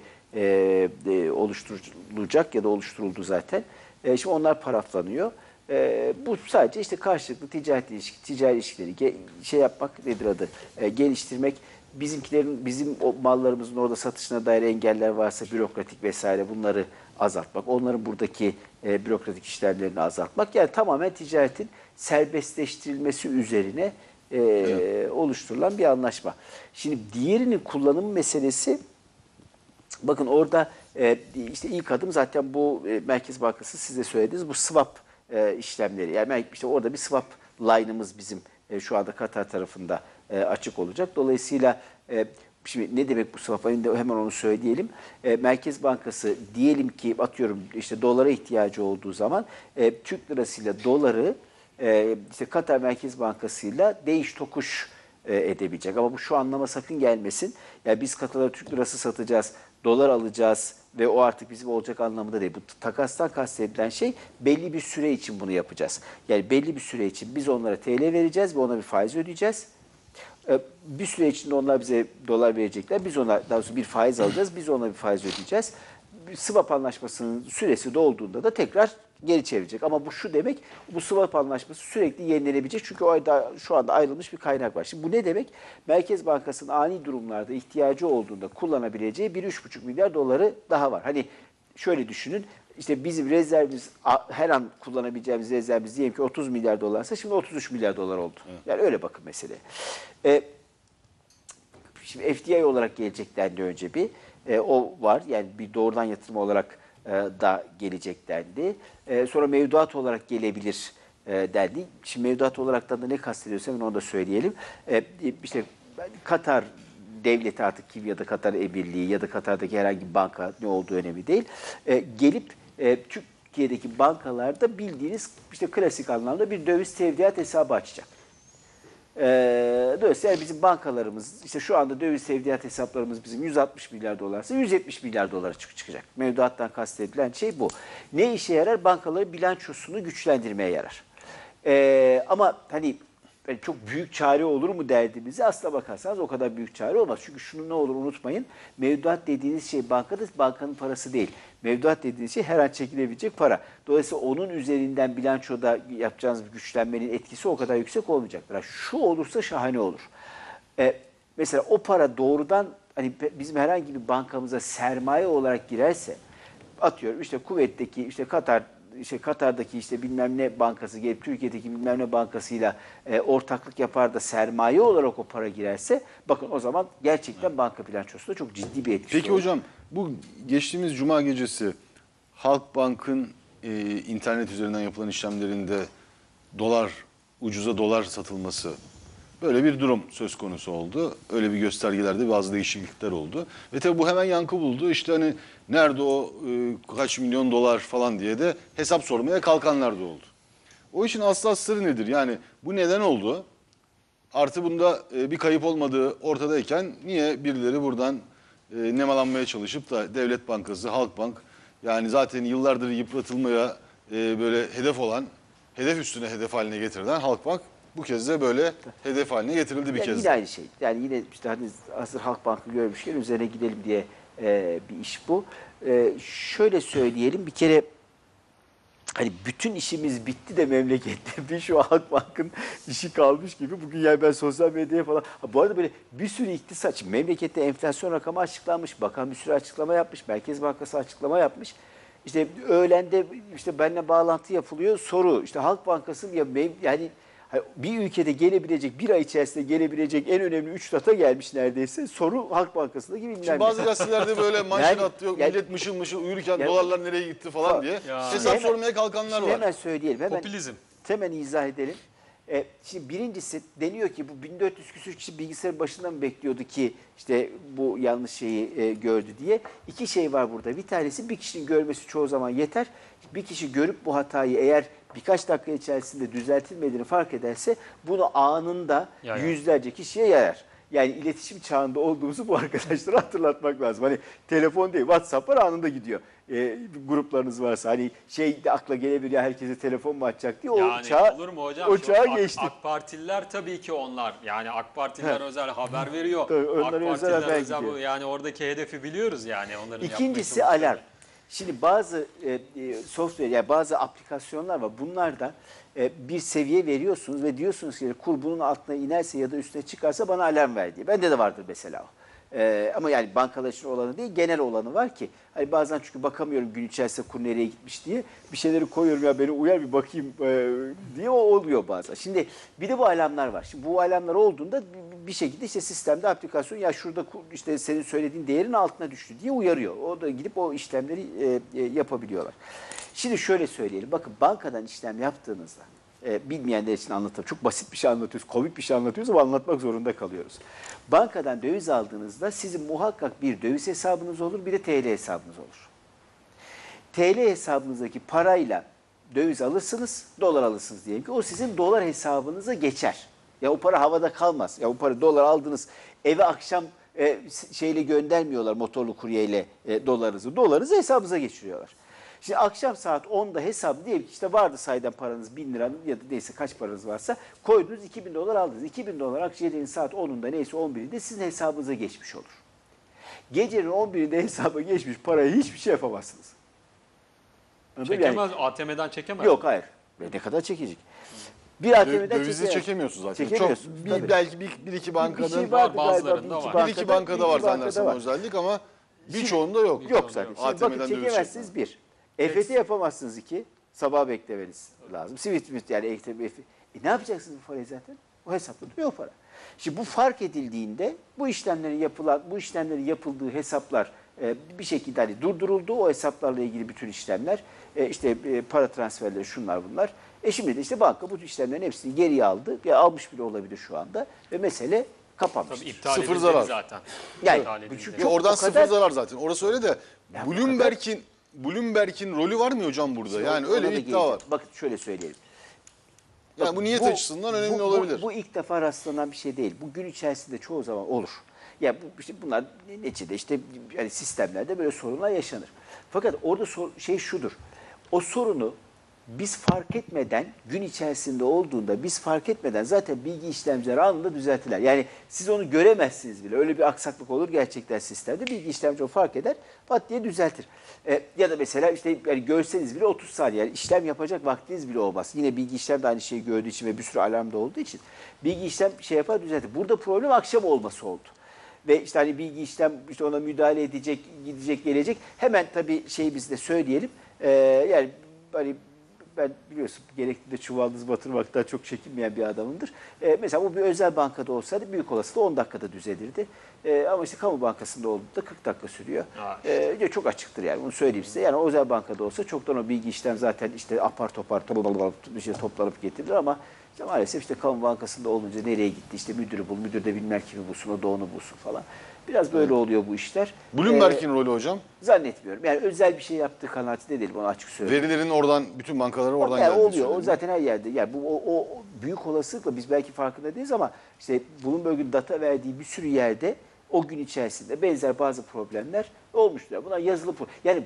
oluşturulacak ya da oluşturuldu zaten. Şimdi onlar paraflanıyor. Bu sadece işte karşılıklı ticari ilişkileri şey yapmak nedir adı? Geliştirmek. Bizimkilerin, bizim o mallarımızın orada satışına dair engeller varsa bürokratik vesaire bunları azaltmak. Onların buradaki bürokratik işlemlerini azaltmak. Yani tamamen ticaretin serbestleştirilmesi üzerine oluşturulan bir anlaşma. Şimdi diğerinin kullanım meselesi, bakın orada işte ilk adım zaten bu Merkez Bankası siz de söylediğiniz bu swap işlemleri. Yani işte orada bir swap line'ımız bizim şu anda Katar tarafında açık olacak. Dolayısıyla şimdi ne demek bu swap line'de hemen onu söyleyelim. Merkez Bankası diyelim ki atıyorum işte dolara ihtiyacı olduğu zaman Türk lirasıyla doları işte Katar Merkez Bankası'yla değiş tokuş edebilecek. Ama bu şu anlama sakın gelmesin. Yani biz Katar'a Türk lirası satacağız, dolar alacağız ve o artık bizim olacak anlamında değil. Bu takastan kastedilen şey belli bir süre için bunu yapacağız. Yani belli bir süre için biz onlara TL vereceğiz ve ona bir faiz ödeyeceğiz. Bir süre içinde onlar bize dolar verecekler. Biz ona daha doğrusu bir faiz alacağız. Biz ona bir faiz ödeyeceğiz. Swap anlaşmasının süresi dolduğunda da tekrar geri çevirecek. Ama bu şu demek, bu swap anlaşması sürekli yenilenebilecek. Çünkü o ayda şu anda ayrılmış bir kaynak var. Şimdi bu ne demek? Merkez Bankası'nın ani durumlarda ihtiyacı olduğunda kullanabileceği bir 3,5 milyar doları daha var. Hani şöyle düşünün. İşte bizim rezervimiz, her an kullanabileceğimiz rezervimiz diyelim ki 30 milyar dolarsa şimdi 33 milyar dolar oldu. Evet. Yani öyle bakın meseleye. Şimdi FDI olarak gelecek dendi önce bir. O var. Yani bir doğrudan yatırım olarak da gelecek dendi. Sonra mevduat olarak gelebilir dendi. Şimdi mevduat olaraktan da ne kastediyorsa onu da söyleyelim. İşte Katar devleti artık kim ya da Katar Emirliği ya da Katar'daki herhangi bir banka ne olduğu önemli değil. Gelip Türkiye'deki bankalarda bildiğiniz işte klasik anlamda bir döviz tevdiat hesabı açacak. Dolayısıyla bizim bankalarımız işte şu anda döviz tevdiat hesaplarımız bizim 160 milyar dolarsa 170 milyar dolara çıkacak. Mevduattan kastedilen şey bu. Ne işe yarar? Bankaların bilançosunu güçlendirmeye yarar. Ama hani çok büyük çare olur mu derdimize aslına bakarsanız o kadar büyük çare olmaz. Çünkü şunu ne olur unutmayın. Mevduat dediğiniz şey bankanın parası değil. Mevduat dediğiniz şey her an çekilebilecek para. Dolayısıyla onun üzerinden bilançoda yapacağınız bir güçlenmenin etkisi o kadar yüksek olmayacaktır. Şu olursa şahane olur. Mesela o para doğrudan hani bizim herhangi bir bankamıza sermaye olarak girerse atıyorum işte kuvvetteki işte Katar'daki işte bilmem ne bankası gelip Türkiye'deki bilmem ne bankasıyla ortaklık yapar da sermaye olarak o para girerse bakın o zaman gerçekten banka bilançosunda çok ciddi bir etkisi olur. Peki hocam bu geçtiğimiz Cuma gecesi Halkbank'ın internet üzerinden yapılan işlemlerinde ucuza dolar satılması böyle bir durum söz konusu oldu. Öyle bir göstergelerde bazı değişiklikler oldu. Ve tabii bu hemen yankı buldu. İşte hani nerede o kaç milyon dolar falan diye de hesap sormaya kalkanlar da oldu. O işin aslı sırrı nedir? Yani bu neden oldu? Artı bunda bir kayıp olmadığı ortadayken niye birileri buradan nemalanmaya çalışıp da Devlet Bankası, Halkbank, yani zaten yıllardır yıpratılmaya böyle hedef olan, hedef üstüne hedef haline getirilen Halkbank bu kez de böyle hedef haline getirildi bir Yani kez yine de. aynı şey. Yani yine işte hani hazır Halkbank'ı görmüşken üzerine gidelim diye bir iş bu. Şöyle söyleyelim, bir kere hani bütün işimiz bitti de memlekette bir şu Halkbank'ın işi kalmış gibi. Bugün yani ben sosyal medyaya falan... Ha, bu arada böyle bir sürü iktisat. Şimdi memlekette enflasyon rakamı açıklanmış. Bakan bir sürü açıklama yapmış. Merkez Bankası açıklama yapmış. İşte öğlende işte benimle bağlantı yapılıyor. Soru işte Halk Bankası yani bir ülkede gelebilecek, bir ay içerisinde gelebilecek en önemli 3 data gelmiş neredeyse. Soru Halk Bankası'nda gibi Şimdi bazı gazetelerde böyle manşet atıyor, yani- millet mışıl mışıl uyurken Yani- dolarlar nereye gitti falan diye Ya. hesap Hemen- sormaya kalkanlar Şimdi var. hemen söyleyelim. Popülizm. Hemen izah edelim. Şimdi birincisi deniyor ki bu 1400 küsur kişi bilgisayarın başında mı bekliyordu ki işte bu yanlış şeyi gördü diye. İki şey var burada. Bir tanesi bir kişinin görmesi çoğu zaman yeter. Bir kişi görüp bu hatayı eğer birkaç dakika içerisinde düzeltilmediğini fark ederse bunu anında Yayar. yüzlerce kişiye yayar. Yani iletişim çağında olduğumuzu bu arkadaşlara hatırlatmak lazım. Hani telefon değil, WhatsApp var anında gidiyor. Gruplarınız varsa hani şey de akla gelebilir ya herkese telefon mu açacak diye o Yani çağa, olur mu hocam? o Şu çağa AK, geçtik. AK Partililer tabii ki onlar. Yani AK Partililer özel haber veriyor. Tabii, AK onlara özel Partililer haber özel gidiyor. Yani oradaki hedefi biliyoruz yani onların İkincisi yapmaya çalıştıklarını. alarm. Şimdi bazı software yani bazı aplikasyonlar var. Bunlarda bir seviye veriyorsunuz ve diyorsunuz ki kur bunun altına inerse ya da üstüne çıkarsa bana alarm ver diye. Bende de vardır mesela o. Ama yani bankalar için olanı değil, genel olanı var ki. Hani bazen çünkü bakamıyorum gün içerisinde kur nereye gitmiş diye. Bir şeyleri koyuyorum ya beni uyar bir bakayım diye o oluyor bazen. Şimdi bir de bu alarmlar var. Şimdi bu alarmlar olduğunda bir şekilde işte sistemde aplikasyon ya şurada işte senin söylediğin değerin altına düştü diye uyarıyor. O da gidip o işlemleri yapabiliyorlar. Şimdi şöyle söyleyelim. Bakın bankadan işlem yaptığınızda bilmeyenler için anlatalım. Çok basit bir şey anlatıyoruz, komik bir şey anlatıyoruz ama anlatmak zorunda kalıyoruz. Bankadan döviz aldığınızda sizin muhakkak bir döviz hesabınız olur, bir de TL hesabınız olur. TL hesabınızdaki parayla döviz alırsınız, dolar alırsınız diyelim ki o sizin dolar hesabınıza geçer. Ya o para havada kalmaz. Ya o para dolar aldınız, eve akşam şeyle göndermiyorlar motorlu kuryeyle dolarınızı. Dolarınızı hesabınıza geçiriyorlar. Şimdi akşam saat 10'da hesabı diyelim ki işte vardı sayeden paranız 1000 liranın ya da neyse kaç paranız varsa koydunuz 2000 dolar aldınız. 2000 dolar akşam saat 10'unda neyse 11'inde sizin hesabınıza geçmiş olur. Gecenin 11'inde hesaba geçmiş parayı hiçbir şey yapamazsınız. Anladın mı? Çekemez, ATM'den çekemez. Yok hayır. Ne kadar çekecek? Bir ATM'den Dövizi çekemiyorsun zaten. Çekemiyorsun, Çok tabii. belki bir iki bankanın şey vardı bazılarında galiba, bir iki bankada var zannedersem özellik ama birçoğunda yok. Yok zaten. Şimdi ATM'den bakın döviz çekemezsiniz bir. EFT yapamazsınız iki. Sabah beklemeniz lazım. Swift yani ne yapacaksınız bu parayı zaten? O hesapta duruyor o para. Şimdi bu fark edildiğinde bu işlemlerin yapıldığı hesaplar bir şekilde hani durduruldu. O hesaplarla ilgili bütün işlemler para transferleri şunlar bunlar. Şimdi de işte banka bu işlemlerin hepsini geriye aldı. Ya almış bile olabilir şu anda ve mesele kapanmış. Tabii iptal Sıfır edildi zarar. zaten. Yani İptal edildi. çünkü Ya çok oradan o kadar- sıfır zarar zaten. Orası öyle de Ya Bloomberg'in rolü var mı hocam burada? Yani Ona öyle da bir iddia geleceğim. var. Bakın şöyle söyleyelim. Yani bu niyet açısından önemli olabilir. Bu ilk defa rastlanan bir şey değil. Bu gün içerisinde çoğu zaman olur. Ya bunlar neticede işte yani sistemlerde böyle sorunlar yaşanır. Fakat orada şey şudur. O sorunu biz fark etmeden gün içerisinde olduğunda biz fark etmeden zaten bilgi işlemcileri anında düzeltirler. Yani siz onu göremezsiniz bile. Öyle bir aksaklık olur gerçekten sistemde. Bilgi işlemci o fark eder, pat diye düzeltir. Ya da mesela işte yani görseniz bile 30 saniye yani işlem yapacak vaktiniz bile olmaz. Yine bilgi işlem de aynı şeyi gördüğü için ve bir sürü alarm da olduğu için bilgi işlem şey yapar düzeltir. Burada problem akşam olması oldu. Ve işte hani bilgi işlem işte ona müdahale edecek, gidecek, gelecek. Hemen tabii biz de söyleyelim. Yani hani ben biliyorsun gerektiğinde çuvaldız batırmaktan çok çekinmeyen bir adamımdır. Mesela bu bir özel bankada olsaydı büyük olasılıkla 10 dakikada düzelirdi. Ama işte kamu bankasında olduğunda 40 dakika sürüyor. Çok açıktır yani bunu söyleyeyim size. Yani özel bankada olsa çoktan o bilgi işlem zaten işte apar topar toplanıp getirilir ama İşte maalesef işte kamu bankasında olunca nereye gitti? İşte müdürü bul, müdür de bilmem kimi bulsun, o da onu bulsun falan. Biraz böyle oluyor bu işler. Bloomberg'in rolü hocam, Zannetmiyorum. Yani özel bir şey yaptığı kanaatinde değilim, onu açık söyleyeyim. verilerin oradan, bütün bankalara oradan Yani geldiği oluyor. söyleniyor. O zaten her yerde. Yani bu o büyük olasılıkla biz belki farkında değiliz ama işte Bloomberg'in data verdiği bir sürü yerde o gün içerisinde benzer bazı problemler olmuştur. Buna yazılı yani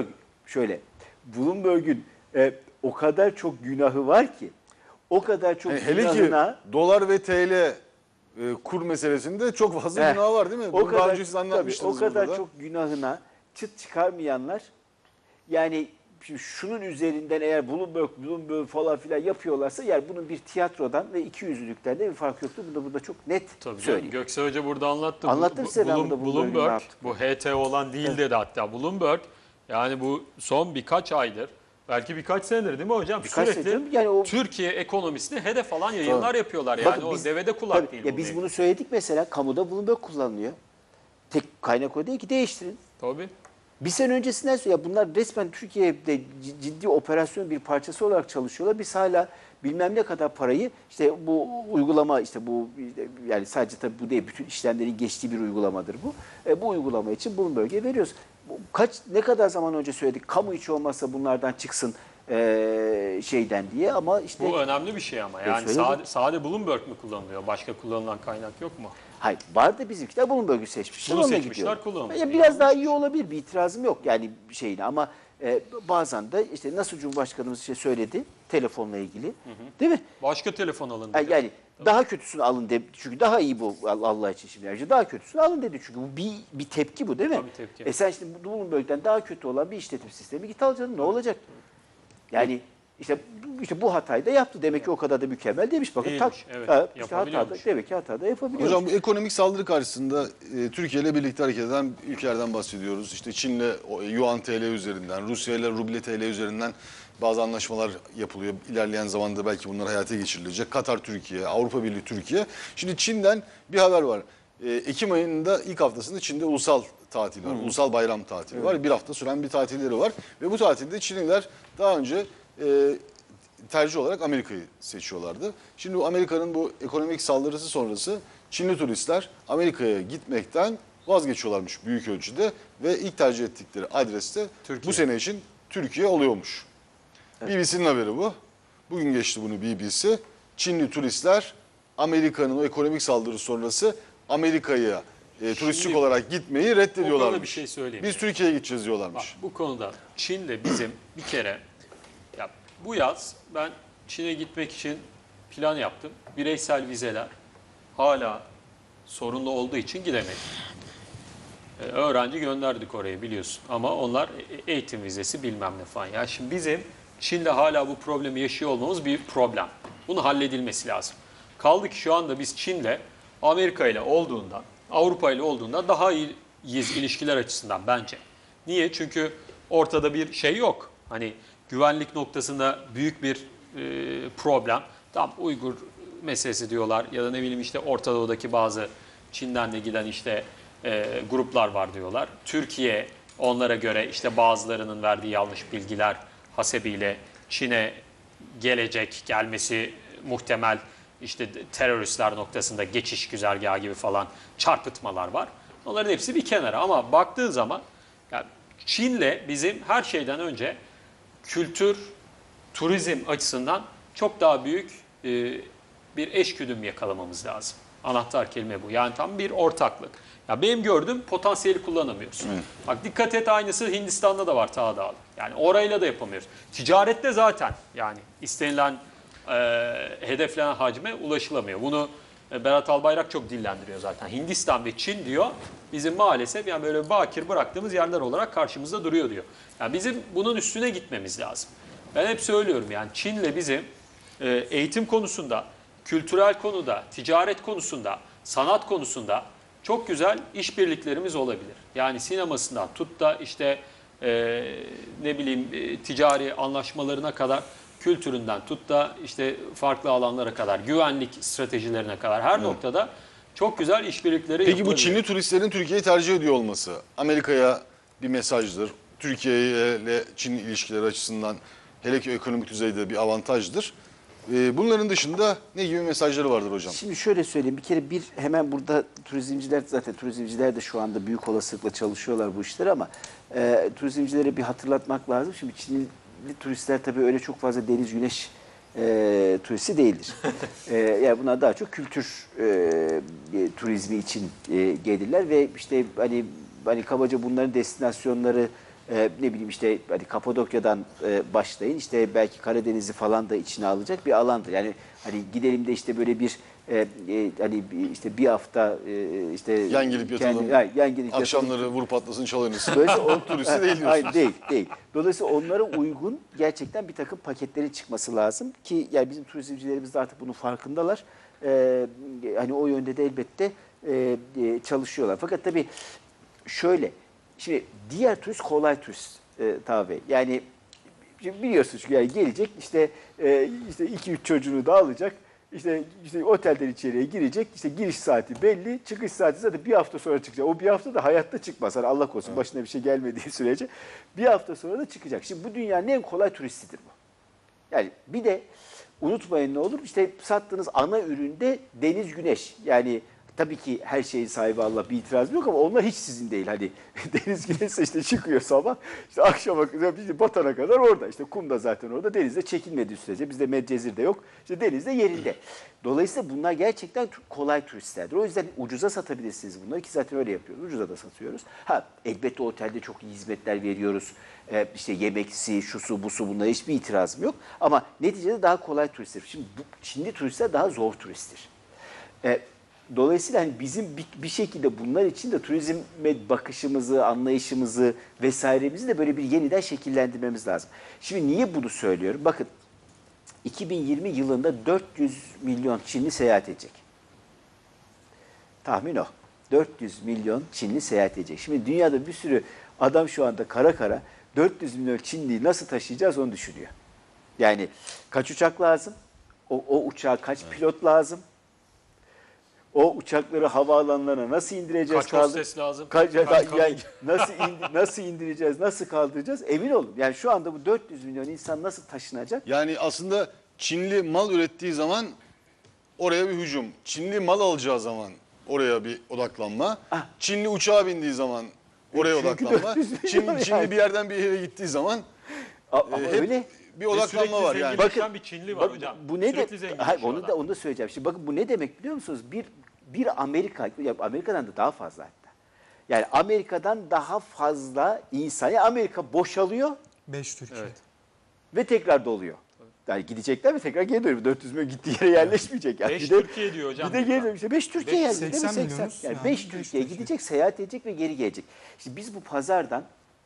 Bloomberg'ün o kadar çok günahı var ki, o kadar çok Hele ki günahına dolar ve TL kur meselesinde çok fazla günah var değil mi? Bunu daha önce siz tabii, anlatmıştınız o kadar burada da. çok günahına çıt çıkarmayanlar, yani şimdi şunun üzerinden eğer Bloomberg falan filan yapıyorlarsa, yani bunun bir tiyatrodan ve ikiyüzlülükten de bir fark yoktu. Bunu da burada çok net Tabii canım, söyleyeyim. Göksel Hoca burada anlattı. Anlattım size ben burada Bloomberg'in ne Bloomberg, yaptığını. bu HT olan değil dedi hatta. Bloomberg, yani bu son birkaç aydır, belki birkaç senedir değil mi hocam? Birkaç Sürekli senedir, yani o- Türkiye ekonomisine hedef alan yayınlar yapıyorlar. Yani Bakın o biz- devede kulak tabii, değil. ya bu biz değil. bunu söyledik mesela, kamuda Bloomberg kullanılıyor. Tek kaynak o değil ki, değiştirin. Tabii. Bir sene öncesinden sonra ya bunlar resmen Türkiye'de ciddi operasyon bir parçası olarak çalışıyorlar. Biz hala bilmem ne kadar parayı işte bu uygulama, işte bu yani sadece tabii bu değil, bütün işlemlerin geçtiği bir uygulamadır bu. Bu uygulama için Bloomberg'e veriyoruz. Ne kadar zaman önce söyledik, kamu içi olmazsa bunlardan çıksın şeyden diye, ama işte Bu önemli bir şey ama. Yani söyledim. sade Bloomberg mi kullanılıyor? Başka kullanılan kaynak yok mu? hayır, vardı, bizimkiler Bloomberg'ü seçmişler. Bunu onunla seçmişler, gidiyor. kullanmışlar. Ya biraz daha iyi olabilir, bir itirazım yok yani şeyine, ama bazen de işte nasıl Cumhurbaşkanımız şey söyledi telefonla ilgili, değil mi? Başka telefon alın dedi. Yani daha kötüsünü alın de, çünkü daha iyi bu Allah için şimdi. Yani daha kötüsünü alın dedi, çünkü bu bir tepki, bu değil mi? Tabii, tepki. Sen şimdi Bloomberg'den daha kötü olan bir işletim sistemi git al canım, ne olacak? Yani işte bu hatayı da yaptı. Demek ki o kadar da mükemmel demiş. Bakın Değilmiş, evet. işte Yapabiliyormuş. demek ki hata da yapabiliyoruz. Hocam bu ekonomik saldırı karşısında Türkiye ile birlikte hareket eden ülkelerden bahsediyoruz. İşte Çin'le Yuan TL üzerinden, Rusya ile Ruble TL üzerinden bazı anlaşmalar yapılıyor. İlerleyen zamanda belki bunlar hayata geçirilecek. Katar, Türkiye, Avrupa Birliği, Türkiye. Şimdi Çin'den bir haber var. Ekim ayında ilk haftasında Çin'de ulusal tatil var. Ulusal bayram tatili var. Bir hafta süren bir tatilleri var. Ve bu tatilde Çinliler daha önce tercih olarak Amerika'yı seçiyorlardı. Şimdi bu Amerika'nın bu ekonomik saldırısı sonrası Çinli turistler Amerika'ya gitmekten vazgeçiyorlarmış büyük ölçüde ve ilk tercih ettikleri adres de Türkiye. bu sene için Türkiye oluyormuş. BBC'nin haberi bu. Bugün geçti bunu BBC. Çinli turistler Amerika'nın o ekonomik saldırısı sonrası Amerika'ya turistik olarak gitmeyi reddediyorlarmış. O konuda bir şey söyleyeyim. Biz Türkiye'ye gideceğiz Bak, diyorlarmış. bu konuda Çin'le bizim bir kere, ya bu yaz ben Çin'e gitmek için plan yaptım. Bireysel vizeler hala sorunlu olduğu için gidemedim. Öğrenci gönderdik oraya biliyorsun. Ama onlar eğitim vizesi bilmem ne falan. Ya şimdi bizim Çin'le hala bu problemi yaşıyor olmamız bir problem. Bunun halledilmesi lazım. Kaldı ki şu anda biz Çin'le Amerika ile olduğundan, Avrupa ile olduğundan daha iyiyiz ilişkiler açısından bence. Niye? Çünkü ortada bir şey yok. Hani güvenlik noktasında büyük bir problem. Tam Uygur meselesi diyorlar ya da ne bileyim işte Orta Doğu'daki bazı Çin'den de giden işte gruplar var diyorlar. Türkiye onlara göre işte bazılarının verdiği yanlış bilgiler hasebiyle Çin'e gelmesi muhtemel işte teröristler noktasında geçiş güzergahı gibi falan çarpıtmalar var. Onların hepsi bir kenara, ama baktığın zaman yani Çin'le bizim her şeyden önce kültür, turizm açısından çok daha büyük bir eşgüdüm yakalamamız lazım. Anahtar kelime bu. Yani tam bir ortaklık. Ya benim gördüğüm potansiyeli kullanamıyoruz. Evet. Bak dikkat et, aynısı Hindistan'da da var Tağdağ'da. Yani orayla da yapamıyoruz. Ticarette zaten yani istenilen hedeflenen hacme ulaşılamıyor. Bunu Berat Albayrak çok dillendiriyor zaten. Hindistan ve Çin diyor bizim maalesef yani böyle bakir bıraktığımız yerler olarak karşımızda duruyor diyor. Yani bizim bunun üstüne gitmemiz lazım. Ben hep söylüyorum yani Çin'le bizim eğitim konusunda, kültürel konuda, ticaret konusunda, sanat konusunda çok güzel işbirliklerimiz olabilir. Yani sinemasından tut da işte ne bileyim ticari anlaşmalarına kadar, kültüründen tut da işte farklı alanlara kadar, güvenlik stratejilerine kadar her noktada çok güzel işbirlikleri Peki yapılabilir. bu Çinli turistlerin Türkiye'yi tercih ediyor olması Amerika'ya bir mesajdır. Türkiye ile Çin ilişkileri açısından hele ki ekonomik düzeyde bir avantajdır. Bunların dışında ne gibi mesajları vardır hocam? Şimdi şöyle söyleyeyim. Bir kere hemen burada turizmciler de şu anda büyük olasılıkla çalışıyorlar bu işleri ama turizmcilere bir hatırlatmak lazım. Şimdi Çinli turistler tabii öyle çok fazla deniz güneş turisti değildir. Yani bunlar daha çok kültür turizmi için gelirler ve işte hani kabaca bunların destinasyonları ne bileyim işte hani Kapadokya'dan başlayın işte belki Karadeniz'i falan da içine alacak bir alandır. Yani hani gidelim de işte böyle bir hani işte bir hafta işte Yan gelip yatalım. yan gelip Akşamları vur patlasın çalınız. Dolayısıyla o turisti değil diyorsunuz. Hayır, değil. Dolayısıyla onlara uygun gerçekten bir takım paketlerin çıkması lazım ki yani bizim turizmcilerimiz de artık bunun farkındalar. Hani o yönde de elbette çalışıyorlar. Fakat tabii şöyle, şimdi diğer turist kolay turist tabii. Yani biliyorsunuz yani gelecek işte 2-3 çocuğunu da alacak. İşte otelden içeriye girecek. İşte giriş saati belli. Çıkış saati zaten bir hafta sonra çıkacak. O bir hafta da hayatta çıkmaz. Hani Allah korusun başına bir şey gelmediği sürece. Bir hafta sonra da çıkacak. Şimdi bu dünyanın en kolay turistidir bu. Yani bir de unutmayın ne olur işte sattığınız ana üründe deniz güneş. Yani tabii ki her şeyin sahibi Allah bir itiraz yok ama onlar hiç sizin değil. Hani deniz güneşse işte çıkıyor sabah işte akşama kadar batana kadar orada. İşte kum da zaten orada denizde çekilmediği sürece bizde Medcezir de yok. İşte denizde yerinde. Dolayısıyla bunlar gerçekten kolay turistlerdir. O yüzden ucuza satabilirsiniz bunları ki zaten öyle yapıyoruz. Ucuza da satıyoruz. Elbette otelde çok iyi hizmetler veriyoruz. İşte yemeksi, şusu, busu bunlara hiçbir itirazım yok. Ama neticede daha kolay turistler. Şimdi turistler daha zor turisttir. Dolayısıyla hani bizim bir şekilde bunlar için de turizme bakışımızı, anlayışımızı vesairemizi de böyle bir yeniden şekillendirmemiz lazım. Şimdi niye bunu söylüyorum? Bakın 2020 yılında 400 milyon Çinli seyahat edecek. Tahmin o. 400 milyon Çinli seyahat edecek. Şimdi dünyada bir sürü adam şu anda kara 400 milyon Çinliyi nasıl taşıyacağız onu düşünüyor. Yani kaç uçak lazım? O uçağa kaç pilot lazım? O uçakları havaalanlarına nasıl indireceğiz? Kaç hostes lazım? Yani nasıl indireceğiz, nasıl kaldıracağız? Emin olun. Yani şu anda bu 400 milyon insan nasıl taşınacak? Yani aslında Çinli mal ürettiği zaman oraya bir hücum. Çinli mal alacağı zaman oraya bir odaklanma. Çinli uçağa bindiği zaman oraya Çünkü odaklanma. 400 milyon Çinli yani. bir yerden bir yere gittiği zaman Ama hep öyle. bir odaklanma var yani. Bakın, bir Çinli var hocam. Bu ne Sürekli zenginleşiyor onu adam. onu da söyleyeceğim. Şimdi bakın bu ne demek biliyor musunuz? Bir Amerika'dan da daha fazla hatta. Yani Amerika'dan daha fazla insan. Yani Amerika boşalıyor 5 Türkiye. Evet. ve tekrar doluyor. Yani gidecekler ve tekrar geri dönüyor. 400 milyon gittiği yere yerleşmeyecek. Yani 5 bir de- Türkiye diyor hocam. Bir de geri dönüyor. 5 Türkiye geldi. 80 80 milyonuz. Yani Yani 5 beş Türkiye Türkiye. gidecek, seyahat edecek ve geri gelecek. İşte biz bu pazardan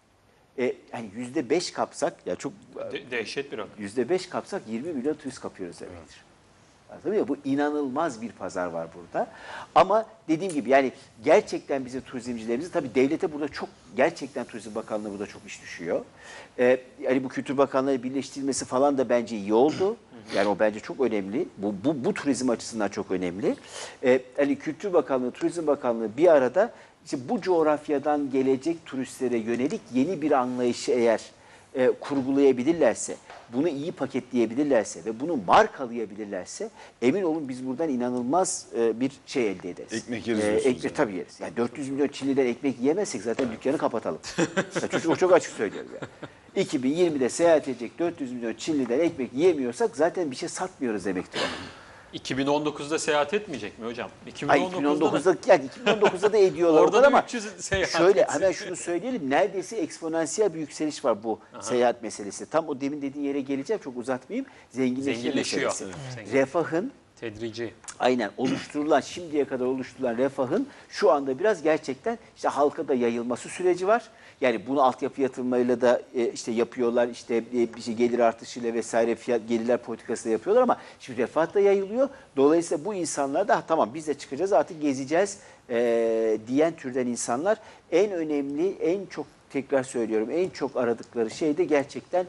hani %5 kapsak ya çok Dehşet bir rakam. %5 kapsak 20 milyon turist kapıyoruz demektir. Anladın mı? Bu inanılmaz bir pazar var burada. Ama dediğim gibi yani gerçekten bizim turizmcilerimiz tabii devlete burada çok gerçekten Turizm Bakanlığı burada çok iş düşüyor. Yani bu Kültür Bakanlığı birleştirilmesi falan da bence iyi oldu. Yani o bence çok önemli. Bu turizm açısından çok önemli. Hani Kültür Bakanlığı, Turizm Bakanlığı bir arada işte bu coğrafyadan gelecek turistlere yönelik yeni bir anlayışı eğer kurgulayabilirlerse, bunu iyi paketleyebilirlerse ve bunu markalayabilirlerse emin olun biz buradan inanılmaz bir şey elde ederiz. Ekmek yeriz diyorsunuz yani. Tabii yeriz. Yani 400 milyon Çinli'den ekmek yiyemezsek zaten dükkanı kapatalım. Çok açık söylüyorum yani. 2020'de seyahat edecek 400 milyon Çinli'den ekmek yiyemiyorsak zaten bir şey satmıyoruz demektir o. 2019'da seyahat etmeyecek mi hocam? Ay 2019'da yani 2019'da da ediyorlar Orada onlar da ama 300 seyahat şöyle etsin. hemen şunu söyleyelim. Neredeyse eksponansiyel bir yükseliş var bu seyahat meselesi. Tam o demin dediğin yere geleceğim. Çok uzatmayayım. Zenginleşiyor. Zenginleşiyor. Refahın Tedrici. aynen şimdiye kadar oluşturulan refahın şu anda biraz gerçekten işte halka da yayılması süreci var. Yani bunu altyapı yatırımlarıyla da işte yapıyorlar. İşte bir şey gelir artışıyla vesaire gelirler politikası da yapıyorlar ama şimdi refah da yayılıyor. Dolayısıyla bu insanlar da tamam biz de çıkacağız artık gezeceğiz diyen türden insanlar en önemli, en çok tekrar söylüyorum en çok aradıkları şey de gerçekten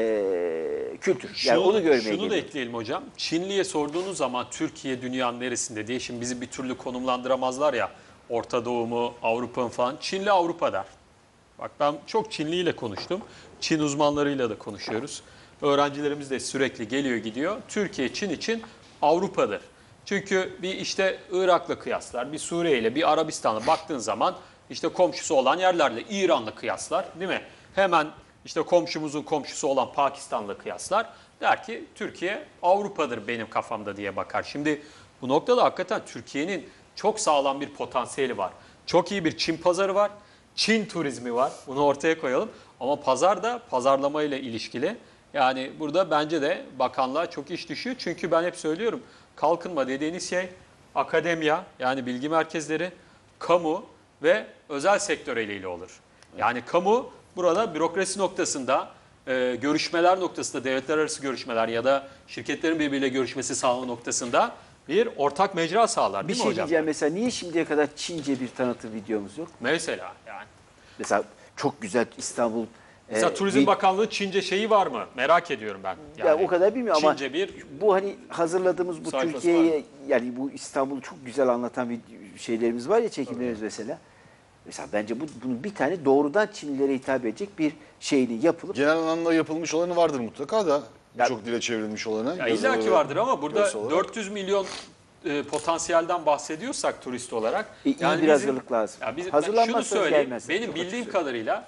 kültür. Yani onu görmeye Şunu da geliyor. ekleyelim hocam. Çinli'ye sorduğunuz zaman Türkiye dünyanın neresinde diye şimdi bizi bir türlü konumlandıramazlar ya. Orta Doğu mu, Avrupa mı falan. Çinli Avrupa der. Bak ben çok Çinli ile konuştum. Çin uzmanlarıyla da konuşuyoruz. öğrencilerimiz de sürekli geliyor gidiyor. Türkiye Çin için Avrupa'dır. Çünkü bir işte Irak'la kıyaslar, bir Suriye ile, bir Arabistan'la baktığın zaman işte komşusu olan yerlerle İran'la kıyaslar, değil mi? Hemen işte komşumuzun komşusu olan Pakistan'la kıyaslar. Der ki Türkiye Avrupa'dır benim kafamda diye bakar. Şimdi bu noktada hakikaten Türkiye'nin çok sağlam bir potansiyeli var. Çok iyi bir Çin pazarı var. Çin turizmi var. Bunu ortaya koyalım. Ama pazar da pazarlama ile ilişkili. Yani burada bence de bakanlığa çok iş düşüyor. Çünkü ben hep söylüyorum, kalkınma dediğiniz şey akademiya, yani bilgi merkezleri, kamu ve özel sektör eliyle olur. Yani kamu burada bürokrasi noktasında, görüşmeler noktasında, devletler arası görüşmeler ya da şirketlerin birbiriyle görüşmesi sağlama noktasında bir ortak mecra sağlar, Bir değil mi şey hocam? diyeceğim, mesela niye şimdiye kadar Çince bir tanıtım videomuz yok? Mesela yani. Mesela çok güzel İstanbul. Mesela Turizm Bakanlığı Çince şeyi var mı? Merak ediyorum ben. Ya o kadar bilmiyorum ama Çince bir bu hani hazırladığımız bu sayfası Türkiye'ye, yani bu İstanbul'u çok güzel anlatan şeylerimiz var ya, çekimlerimiz mesela. Mesela bence bunun bir tane doğrudan Çinlilere hitap edecek bir şeyini yapılıp Genel anlamda yapılmış olanı vardır mutlaka da birçok dile çevrilmiş olanı. ya yazılı illaki ve vardır ama burada görsel olarak. 400 milyon potansiyelden bahsediyorsak turist olarak. iyi bir hazırlık lazım. Ya şunu Hazırlanmazsanız söyleyeyim, gelmez. benim Çok bildiğim açık kadarıyla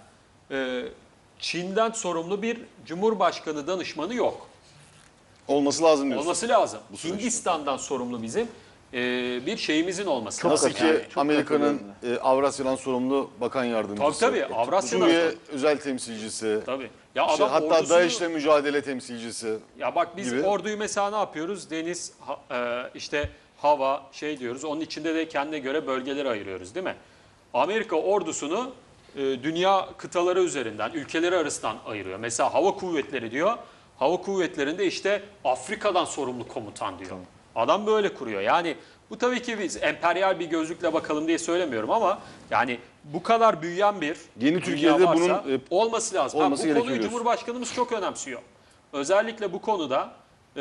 Çin'den sorumlu bir Cumhurbaşkanı danışmanı yok. Olması lazım diyorsun. Olması lazım. Bu süreçte. Hindistan'dan sorumlu bizim bir şeyimizin olması Çok lazım. Nasıl Yani ki çok Amerika'nın Avrasya'dan sorumlu bakan yardımcısı. Tabii, Avrasya'dan Suriye sorumlu. özel temsilcisi. Tabii. Ya İşte adam hatta ordusunu- DAEŞ'le mücadele temsilcisi. Ya bak biz gibi. orduyu mesela ne yapıyoruz? Deniz, işte hava şey diyoruz. Onun içinde de kendine göre bölgeleri ayırıyoruz, değil mi? Amerika ordusunu dünya kıtaları üzerinden, ülkeleri arasından ayırıyor. Mesela hava kuvvetleri diyor. Hava kuvvetlerinde işte Afrika'dan sorumlu komutan diyor. Adam böyle kuruyor. Yani bu tabii ki biz emperyal bir gözlükle bakalım diye söylemiyorum ama yani bu kadar büyüyen bir Yeni dünya Türkiye'de varsa bunun, olması lazım. olması Bu gerekiyor konuyu diyorsun. Cumhurbaşkanımız çok önemsiyor. Özellikle bu konuda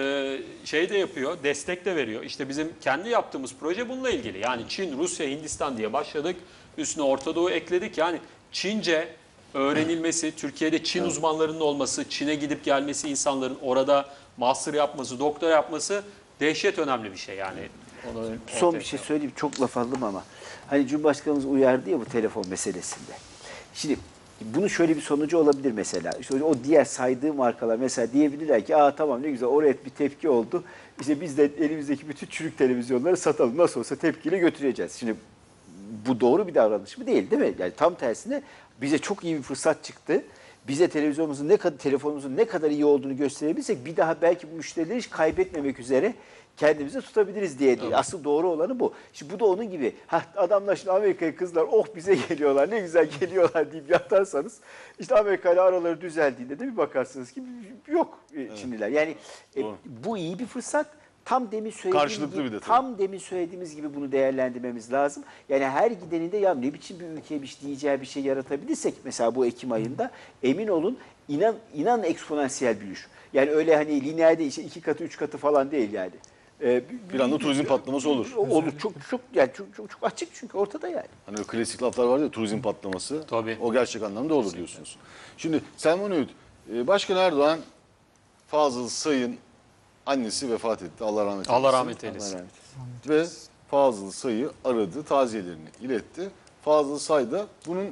şey de yapıyor, destek de veriyor. İşte bizim kendi yaptığımız proje bununla ilgili. Yani Çin, Rusya, Hindistan diye başladık. Üstüne Orta Doğu ekledik. Yani Çince öğrenilmesi, Türkiye'de Çin uzmanlarının olması, Çin'e gidip gelmesi, insanların orada master yapması, doktora yapması dehşet önemli bir şey yani. Onu Son ortaya bir şey koyalım. söyleyeyim, çok laf aldım ama hani Cumhurbaşkanımız uyardı ya bu telefon meselesinde. Şimdi bunun şöyle bir sonucu olabilir mesela. İşte o diğer saydığım markalar mesela diyebilirler ki tamam ne güzel, oraya bir tepki oldu. İşte biz de elimizdeki bütün çürük televizyonları satalım. Nasıl olsa tepkiyle götüreceğiz. Şimdi bu doğru bir davranış mı? Değil, değil mi? Yani tam tersine bize çok iyi bir fırsat çıktı. Bize televizyonumuzun ne kadar, telefonumuzun ne kadar iyi olduğunu gösterebilirsek bir daha belki bu müşterileri hiç kaybetmemek üzere kendimizi tutabiliriz diye. Evet. Asıl doğru olanı bu. Şimdi bu da onun gibi. Adamlar şimdi Amerika'ya kızlar, oh bize geliyorlar, ne güzel geliyorlar deyip yatarsanız işte Amerika ile araları düzeldiğinde de bir bakarsınız ki yok Çinliler. Yani Doğru. bu iyi bir fırsat. Tam demin söylediğim Karşılıklı gibi, bir de tabii. tam demin söylediğimiz gibi bunu değerlendirmemiz lazım. Yani her gideninde ya ne biçim bir ülkeymiş diyeceği bir şey yaratabilirsek mesela bu Ekim ayında emin olun inan eksponansiyel büyür. Yani öyle hani lineer değil, işte 2 katı 3 katı falan değil yani. Bir anda turizm patlaması olur. Olur, çok yani çok açık çünkü ortada yani. Hani o klasik laflar var ya, turizm patlaması. Tabii. O gerçek anlamda olur diyorsunuz. Şimdi Selman Öğüt, Başkan Erdoğan, Fazıl Say'ın annesi vefat etti. Allah rahmet eylesin. Allah rahmet Allah eylesin. rahmet eylesin. Ve Fazıl Say'ı aradı, taziyelerini iletti. Fazıl Say da bunun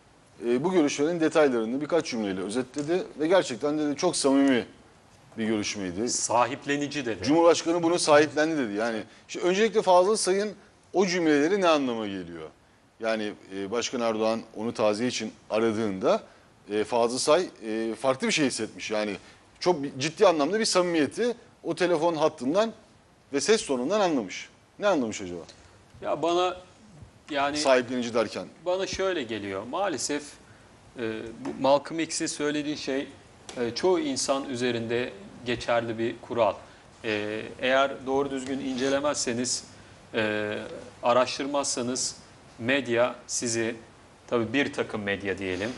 bu görüşmenin detaylarını birkaç cümleyle özetledi ve gerçekten dedi çok samimi bir görüşmeydi. Sahiplenici dedi. Cumhurbaşkanı bunu sahiplendi dedi. Yani şimdi öncelikle Fazıl Say'ın o cümleleri ne anlama geliyor? Yani Başkan Erdoğan onu taziye için aradığında Fazıl Say farklı bir şey hissetmiş. Yani çok ciddi anlamda bir samimiyeti o telefon hattından ve ses tonundan anlamış. Ne anlamış acaba? Ya bana yani Sahiplenici derken. bana şöyle geliyor. Maalesef bu Malcolm X'in söylediği şey çoğu insan üzerinde geçerli bir kural. Eğer doğru düzgün incelemezseniz, araştırmazsanız medya sizi, tabii bir takım medya diyelim,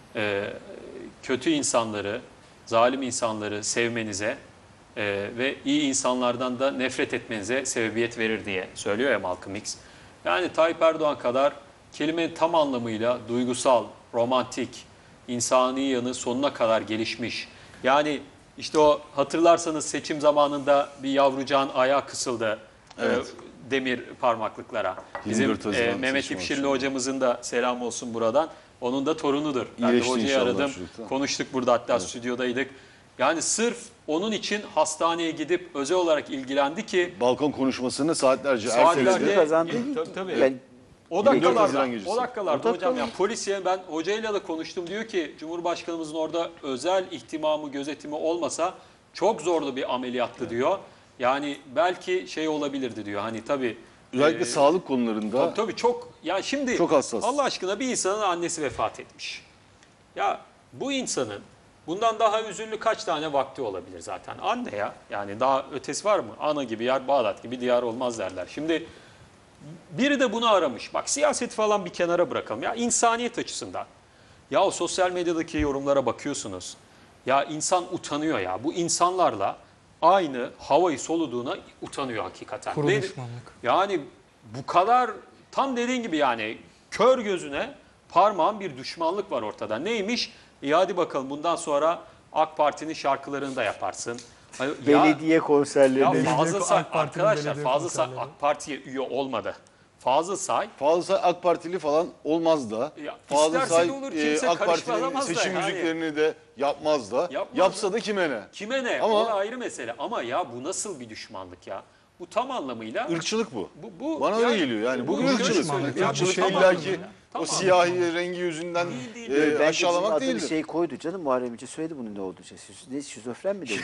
kötü insanları, zalim insanları sevmenize ve iyi insanlardan da nefret etmenize sebebiyet verir diye söylüyor ya Malcolm X. Yani Tayyip Erdoğan kadar kelimenin tam anlamıyla duygusal, romantik, insani yanı sonuna kadar gelişmiş. Yani İşte o hatırlarsanız seçim zamanında bir yavrucağın ayağı kısıldı Evet. demir parmaklıklara. Bizim 24 Haziran Mehmet seçim İpşirli akşamı. hocamızın da selam olsun buradan. Onun da torunudur. Ben de İyileşti hocayı inşallah aradım. çocuk da. Konuştuk burada, hatta stüdyodaydık. Yani sırf onun için hastaneye gidip özel olarak ilgilendi ki Balkon konuşmasını saatlerce Saatlerce- erteledi. Kazandı. Tabii. Yani o 24 Haziran dakikalarda, gecesi. o dakikalarda O dakikalar- hocam ya polisiye, ben hocayla da konuştum, diyor ki Cumhurbaşkanımızın orada özel ihtimamı, gözetimi olmasa çok zorlu bir ameliyattı diyor. Yani belki şey olabilirdi diyor. Hani tabii Özellikle sağlık konularında tabii çok, ya şimdi Çok hassas. Allah aşkına, bir insanın annesi vefat etmiş. Ya bu insanın bundan daha üzünlü kaç tane vakti olabilir zaten? Anne ya. Yani daha ötesi var mı? Ana gibi yer Bağdat gibi diyar olmaz derler. Şimdi biri de bunu aramış. Bak, siyaset falan bir kenara bırakalım. Ya insaniyet açısından. Ya o sosyal medyadaki yorumlara bakıyorsunuz. Ya insan utanıyor ya. Bu insanlarla aynı havayı soluduğuna utanıyor hakikaten. Kuru Ve düşmanlık. yani bu kadar, tam dediğin gibi yani kör gözüne parmağın bir düşmanlık var ortada. Neymiş? Hadi bakalım, bundan sonra AK Parti'nin şarkılarını da yaparsın. Hani belediye ya konserleri. Belediye- Fazıl Say, AK Parti'nin arkadaşlar belediye Fazıl Say konserleri. AK Parti'ye üye olmadı. Fazıl Say fazla AK Partili falan olmaz da. Ya, Fazla isterse de olur, kimse AK karışmaz Parti'nin da seçim yani. müziklerini de yapmaz da. Yapmaz Yapsa da kime ne? kime ne? Ama- O da ayrı mesele. Ama ya bu nasıl bir düşmanlık ya? Bu tam anlamıyla Irkçılık bu. bu Bana yani- öyle geliyor yani. Bu şöyle ırkçılık. söyleyeyim. Ya bu Irkçılık şey- illaki o Tamam. siyahi rengi yüzünden Değil. Bence aşağılamak bizim adını değildir. şey koydu canım, Muharrem İnce söyledi bunun ne olduğunu. Ne, şizofren mi demiş?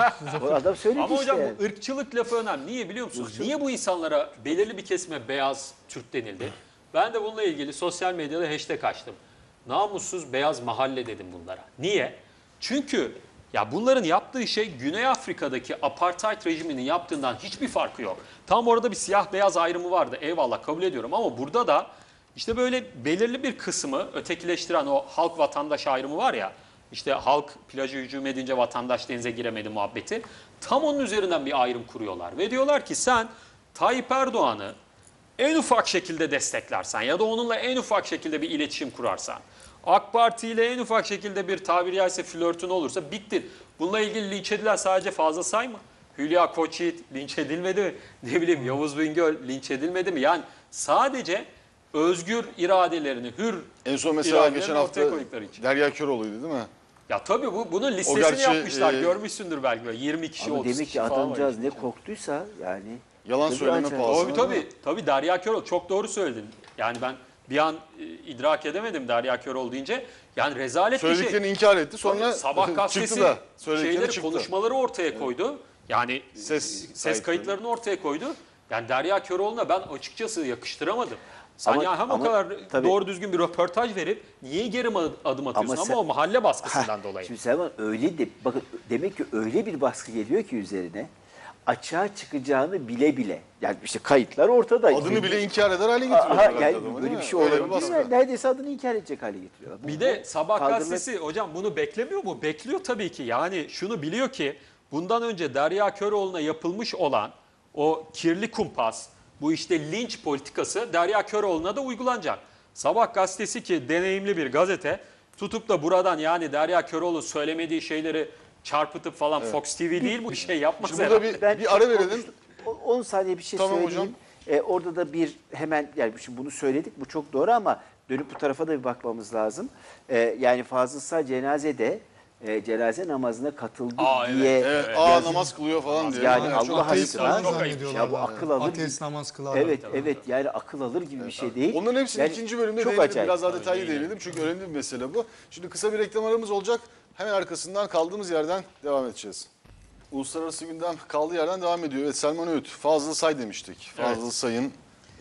O adam söyledi Ama işte hocam yani. bu ırkçılık lafı önemli. Niye biliyor musunuz? Niye bu insanlara, belirli bir kesime beyaz Türk denildi? Ben de bununla ilgili sosyal medyada hashtag açtım. Namussuz beyaz mahalle dedim bunlara. Niye? Çünkü ya bunların yaptığı şey Güney Afrika'daki apartheid rejiminin yaptığından hiçbir farkı yok. Tam orada bir siyah beyaz ayrımı vardı. Eyvallah, kabul ediyorum, ama burada da işte böyle belirli bir kısmı ötekileştiren o halk vatandaş ayrımı var ya. İşte halk plaja hücum edince vatandaş denize giremedi muhabbeti. Tam onun üzerinden bir ayrım kuruyorlar. Ve diyorlar ki sen Tayyip Erdoğan'ı en ufak şekilde desteklersen ya da onunla en ufak şekilde bir iletişim kurarsan, AK Parti ile en ufak şekilde bir tabiri caizse flörtün olursa bittin. Bununla ilgili linç edilen sadece Fazıl Say mı? Hülya Koçyiğit linç edilmedi mi? Ne bileyim, Yavuz Bingöl linç edilmedi mi? Yani sadece özgür iradelerini, hür En son mesela iradelerini geçen ortaya hafta koydukları için. Derya Köroğlu'ydu değil mi? Ya tabii bunun listesini gerçi, yapmışlar. e, Görmüşsündür belki, böyle 20 kişi, Ama 30 demek kişi ki falan var adamcağız işte. ne korktuysa yani. Yalan Tabii söyleme acayip. pahasına. Tabii Derya Köroğlu, çok doğru söyledin. Yani ben bir an idrak edemedim Derya Köroğlu deyince. Yani rezalet bir şey. Söylediklerini inkar etti. Sonra Sabah gazetesi çıktı da. Söyledikleri şeyleri, çıktı. konuşmaları ortaya koydu. Yani ses kayıtlarını ortaya koydu. Yani Derya Köroğlu'na ben açıkçası yakıştıramadım. Sen Ama- ya hem o ama kadar tabii- doğru düzgün bir röportaj verip niye geri adım atıyorsun? Ama, sen- o mahalle baskısından dolayı. Şimdi Selman öyle de bakın, demek ki öyle bir baskı geliyor ki üzerine, açığa çıkacağını bile bile. Yani işte kayıtlar ortada. Adını bile inkar eder hale Aha, getiriyorlar. yani adamı, böyle değil bir mi? şey Öyle bir olabilir baskı. mi? Neredeyse adını inkar edecek hale getiriyorlar. Bir de Sabah kaldırılır- gazetesi hocam bunu beklemiyor mu? Bekliyor tabii ki. Yani şunu biliyor ki bundan önce Derya Köroğlu'na yapılmış olan o kirli kumpas, bu işte linç politikası Derya Köroğlu'na da uygulanacak. Sabah gazetesi, ki deneyimli bir gazete, tutup da buradan yani Derya Köroğlu söylemediği şeyleri çarpıtıp falan Fox TV değil bu, bir şey yapmaz Şimdi burada herhalde. bir ara verelim. 10 saniye bir şey Tamam söyleyeyim. Orada da bir hemen, yani şimdi bunu söyledik, bu çok doğru ama dönüp bu tarafa da bir bakmamız lazım. Yani Fazıl Say cenazede cenaze namazına katıldı Evet, diye Evet, namaz kılıyor falan diye. Yani Evet, Allah çok ateist ayıp. falan zannediyorlar. ya bu akıl alır Ateist gibi. namaz kılar. Evet yani akıl alır gibi bir şey değil. Onların hepsini Yani ikinci bölümde çok değinelim. acayip. Biraz daha detaylı değinelim. Çünkü önemli bir mesele bu. Şimdi kısa bir reklam aramız olacak. Hemen arkasından kaldığımız yerden devam edeceğiz. Uluslararası gündem kaldığı yerden devam ediyor. Evet, Selman Öğüt, Fazıl Say demiştik. Fazıl Say'ın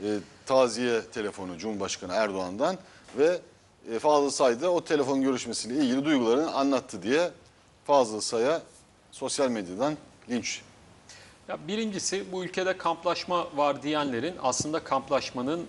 taziye telefonu Cumhurbaşkanı Erdoğan'dan ve Fazıl Say da o telefon görüşmesiyle ilgili duygularını anlattı diye Fazıl Say'a sosyal medyadan linç. Ya birincisi, bu ülkede kamplaşma var diyenlerin aslında kamplaşmanın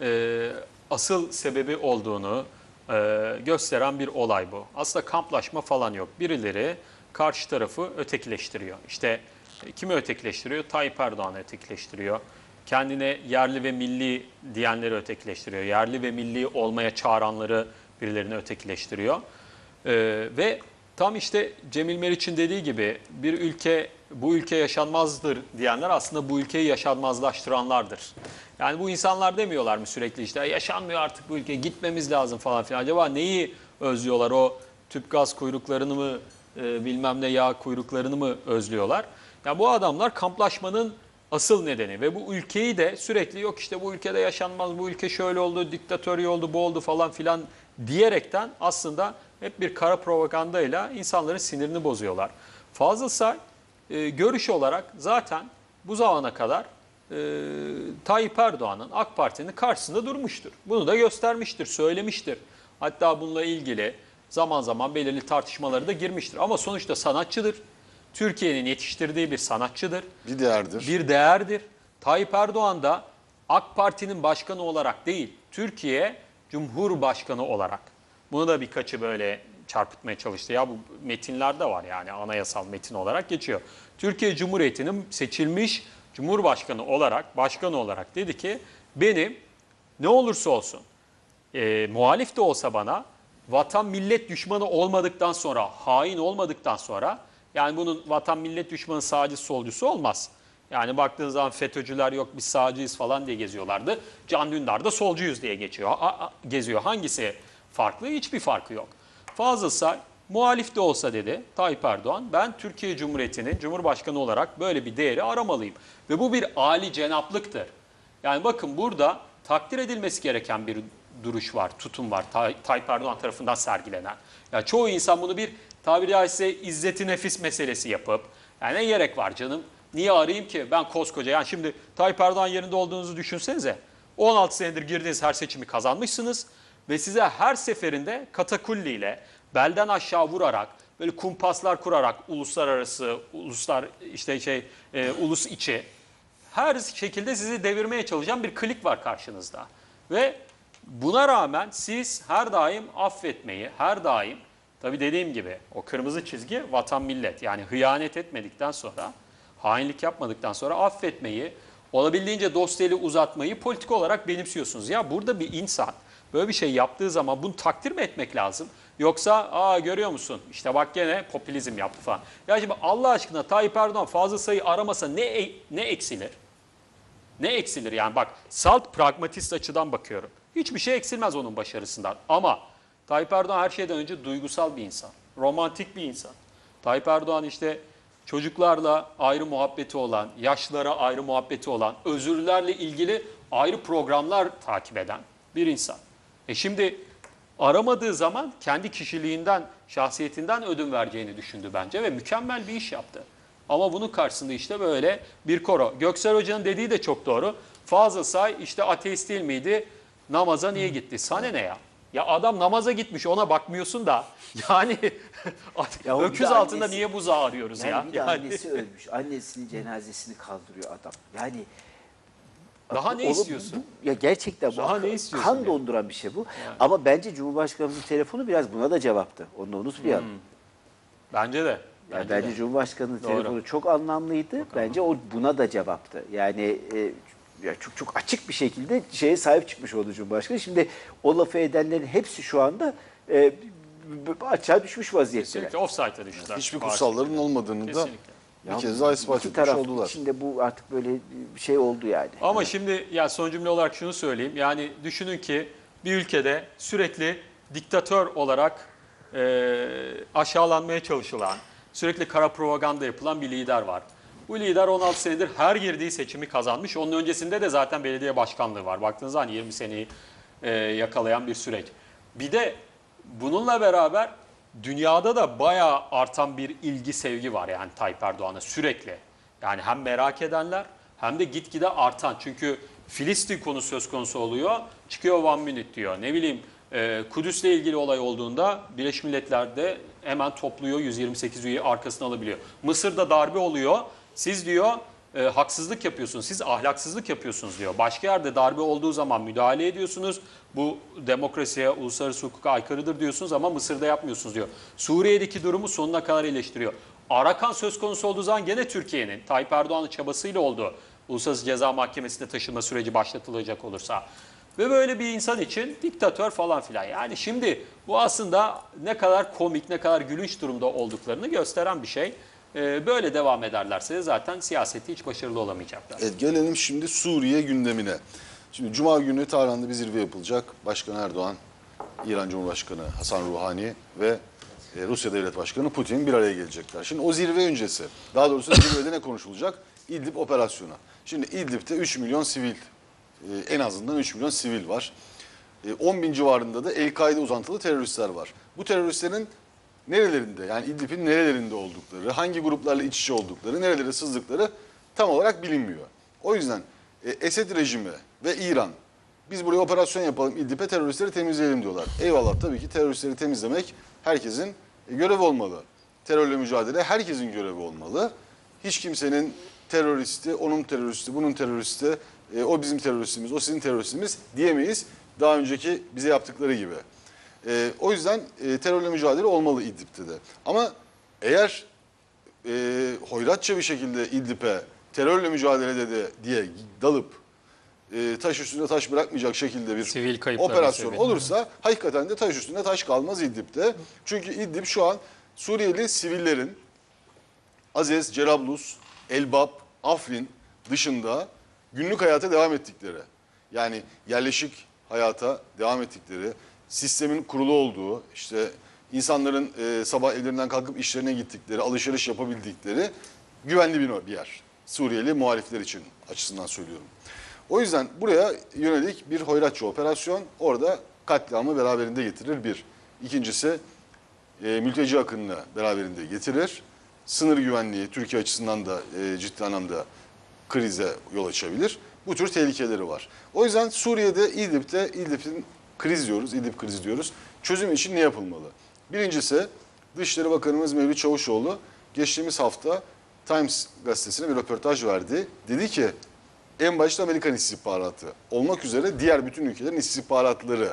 asıl sebebi olduğunu gösteren bir olay bu. Aslında kamplaşma falan yok. Birileri karşı tarafı ötekileştiriyor. İşte kimi ötekileştiriyor? Tayyip Erdoğan'ı ötekileştiriyor. Kendine yerli ve milli diyenleri ötekileştiriyor. Yerli ve milli olmaya çağıranları birilerini ötekileştiriyor. Ve tam işte Cemil Meriç'in dediği gibi bir ülke, bu ülke yaşanmazdır diyenler aslında bu ülkeyi yaşanmazlaştıranlardır. Yani bu insanlar demiyorlar mı sürekli işte yaşanmıyor artık bu ülke, gitmemiz lazım falan filan. Acaba neyi özlüyorlar? O tüp gaz kuyruklarını mı, bilmem ne yağ kuyruklarını mı özlüyorlar? Ya bu adamlar kamplaşmanın asıl nedeni ve bu ülkeyi de sürekli yok işte bu ülkede yaşanmaz, bu ülke şöyle oldu, diktatörü oldu, bu oldu falan filan diyerekten aslında hep bir kara propagandayla insanların sinirini bozuyorlar. Fazıl Say görüş olarak zaten bu zamana kadar Tayyip Erdoğan'ın AK Parti'nin karşısında durmuştur. Bunu da göstermiştir, söylemiştir. Hatta bununla ilgili zaman zaman belirli tartışmaları da girmiştir. Ama sonuçta sanatçıdır. Türkiye'nin yetiştirdiği bir sanatçıdır. Bir değerdir. Bir değerdir. Tayyip Erdoğan da AK Parti'nin başkanı olarak değil, Türkiye Cumhurbaşkanı olarak. Bunu da birkaçı böyle çarpıtmaya çalıştı. Ya bu metinlerde var yani anayasal metin olarak geçiyor. Türkiye Cumhuriyeti'nin seçilmiş Cumhurbaşkanı olarak, başkanı olarak dedi ki benim ne olursa olsun muhalif de olsa bana vatan millet düşmanı olmadıktan sonra, hain olmadıktan sonra yani bunun vatan millet düşmanı sağcısı solcusu olmaz. Yani baktığınız zaman FETÖ'cüler yok biz sağcıyız falan diye geziyorlardı. Can Dündar da solcuyuz diye geziyor. Hangisi farklı? Hiçbir farkı yok. Fazıl Say muhalif de olsa dedi Tayyip Erdoğan ben Türkiye Cumhuriyeti'nin Cumhurbaşkanı olarak böyle bir değeri aramalıyım. Ve bu bir âli cenaplıktır. Yani bakın burada takdir edilmesi gereken bir duruş var, tutum var Tayyip Erdoğan tarafından sergilenen. Ya çoğu insan bunu bir tabiri caizse izzeti nefis meselesi yapıp yani ne gerek var canım? Niye arayayım ki? Ben koskoca yani şimdi Tayyip Erdoğan yerinde olduğunuzu düşünsenize. 16 senedir girdiğiniz her seçimi kazanmışsınız ve size her seferinde katakulliyle belden aşağı vurarak böyle kumpaslar kurarak uluslararası, ulus içi her şekilde sizi devirmeye çalışan bir klik var karşınızda. Ve buna rağmen siz her daim affetmeyi, her daim tabii dediğim gibi o kırmızı çizgi vatan millet yani hıyanet etmedikten sonra, hainlik yapmadıktan sonra affetmeyi, olabildiğince dost eli uzatmayı politik olarak benimsiyorsunuz. Ya burada bir insan böyle bir şey yaptığı zaman bunu takdir mi etmek lazım? Yoksa görüyor musun işte bak gene popülizm yaptı falan. Ya şimdi Allah aşkına Tayyip Erdoğan Fazıl Say'ı aramasa ne eksilir? Ne eksilir yani bak salt pragmatist açıdan bakıyorum. Hiçbir şey eksilmez onun başarısından. Ama Tayyip Erdoğan her şeyden önce duygusal bir insan. Romantik bir insan. Tayyip Erdoğan işte çocuklarla ayrı muhabbeti olan, yaşlılara ayrı muhabbeti olan, özürlerle ilgili ayrı programlar takip eden bir insan. Şimdi aramadığı zaman kendi kişiliğinden, şahsiyetinden ödün vereceğini düşündü bence ve mükemmel bir iş yaptı. Ama bunun karşısında işte böyle bir koro. Göksel Hoca'nın dediği de çok doğru. Fazıl Say işte ateist değil miydi? Namaza niye gitti? Sana ne ya? Ya adam namaza gitmiş ona bakmıyorsun da yani Ya öküz bir de altında annesi- niye buzağı arıyoruz ya? Yani bir de Yani annesi ölmüş. Annesinin cenazesini kaldırıyor adam. Yani daha ne oğlum, istiyorsun? Ya gerçekten bu Daha ne istiyorsun kan yani? donduran bir şey bu. Ama bence Cumhurbaşkanımızın telefonu biraz buna da cevaptı. Onu da unutmayalım. Bence de. Yani Bence bence de. Cumhurbaşkanı'nın Doğru. telefonu çok anlamlıydı. Bence o buna da cevaptı. Yani ya çok açık bir şekilde şeye sahip çıkmış oldu Cumhurbaşkanı. Şimdi o lafı edenlerin hepsi şu anda açığa düşmüş vaziyetteler. Kesinlikle offside'a düştüler. Hiçbir kutsalların olmadığını da Kesinlikle. bir kez daha ispat İki etmiş taraf oldular. içinde bu artık böyle bir şey oldu yani. Ama şimdi ya son cümle olarak şunu söyleyeyim. Yani düşünün ki bir ülkede sürekli diktatör olarak aşağılanmaya çalışılan, sürekli kara propaganda yapılan bir lider var. Bu lider 16 senedir her girdiği seçimi kazanmış. Onun öncesinde de zaten belediye başkanlığı var. Baktığınız zaman 20 seneyi yakalayan bir süreç. Bir de bununla beraber dünyada da bayağı artan bir ilgi sevgi var yani Tayyip Erdoğan'a sürekli. Yani hem merak edenler hem de gitgide artan. Çünkü Filistin konusu söz konusu oluyor. Çıkıyor one minute diyor. Ne bileyim Kudüs'le ilgili olay olduğunda Birleşmiş Milletler'de hemen topluyor 128 üyeyi arkasına alabiliyor. Mısır'da darbe oluyor. Siz diyor haksızlık yapıyorsunuz, siz ahlaksızlık yapıyorsunuz diyor. Başka yerde darbe olduğu zaman müdahale ediyorsunuz. Bu demokrasiye, uluslararası hukuka aykırıdır diyorsunuz ama Mısır'da yapmıyorsunuz diyor. Suriye'deki durumu sonuna kadar eleştiriyor. Arakan söz konusu olduğu zaman gene Türkiye'nin Tayyip Erdoğan'ın çabasıyla oldu. Uluslararası Ceza Mahkemesi'ne taşınma süreci başlatılacak olursa. Ve böyle bir insan için diktatör falan filan. Yani şimdi bu aslında ne kadar komik, ne kadar gülünç durumda olduklarını gösteren bir şey. Böyle devam ederlerse de zaten siyaseti hiç başarılı olamayacaklar. Evet, gelelim şimdi Suriye gündemine. Şimdi Cuma günü Tahran'da bir zirve yapılacak. Başkan Erdoğan, İran Cumhurbaşkanı Hasan Ruhani ve Rusya Devlet Başkanı Putin bir araya gelecekler. Şimdi o zirve öncesi, daha doğrusu zirvede ne konuşulacak? İdlib operasyonu. Şimdi İdlib'de 3 milyon sivil, en azından 3 milyon sivil var. 10 bin civarında da El-Kaide uzantılı teröristler var. Bu teröristlerin nerelerinde, yani İdlib'in nerelerinde oldukları, hangi gruplarla iç içe oldukları, nerelere sızdıkları tam olarak bilinmiyor. O yüzden Esed rejimi ve İran, biz buraya operasyon yapalım, İdlib'e teröristleri temizleyelim diyorlar. Eyvallah, tabii ki teröristleri temizlemek herkesin görevi olmalı. Terörle mücadele herkesin görevi olmalı. Hiç kimsenin teröristi, onun teröristi, bunun teröristi, o bizim teröristimiz, o sizin teröristimiz diyemeyiz. Daha önceki bize yaptıkları gibi. O yüzden terörle mücadele olmalı İdlib'de de. Ama eğer hoyratça bir şekilde İdlib'e terörle mücadelede de diye dalıp taş üstünde taş bırakmayacak şekilde bir Sivil kayıplar operasyon sebebiyle. olursa hakikaten de taş üstünde taş kalmaz İdlib'de. Çünkü İdlib şu an Suriyeli sivillerin Azez, Cerablus, Elbap, Afrin dışında günlük hayata devam ettikleri, yani yerleşik hayata devam ettikleri, sistemin kurulu olduğu, işte insanların sabah evlerinden kalkıp işlerine gittikleri, alışveriş yapabildikleri güvenli bir yer. Suriyeli muhalifler için açısından söylüyorum. O yüzden buraya yönelik bir hoyratça operasyon orada katliamı beraberinde getirir bir. İkincisi mülteci akınını beraberinde getirir. Sınır güvenliği Türkiye açısından da ciddi anlamda krize yol açabilir. Bu tür tehlikeleri var. O yüzden Suriye'de İdlib'in İdlib krizi diyoruz. Çözüm için ne yapılmalı? Birincisi, Dışişleri Bakanımız Mevlüt Çavuşoğlu geçtiğimiz hafta Times gazetesine bir röportaj verdi. Dedi ki en başta Amerikan istihbaratı olmak üzere diğer bütün ülkelerin istihbaratları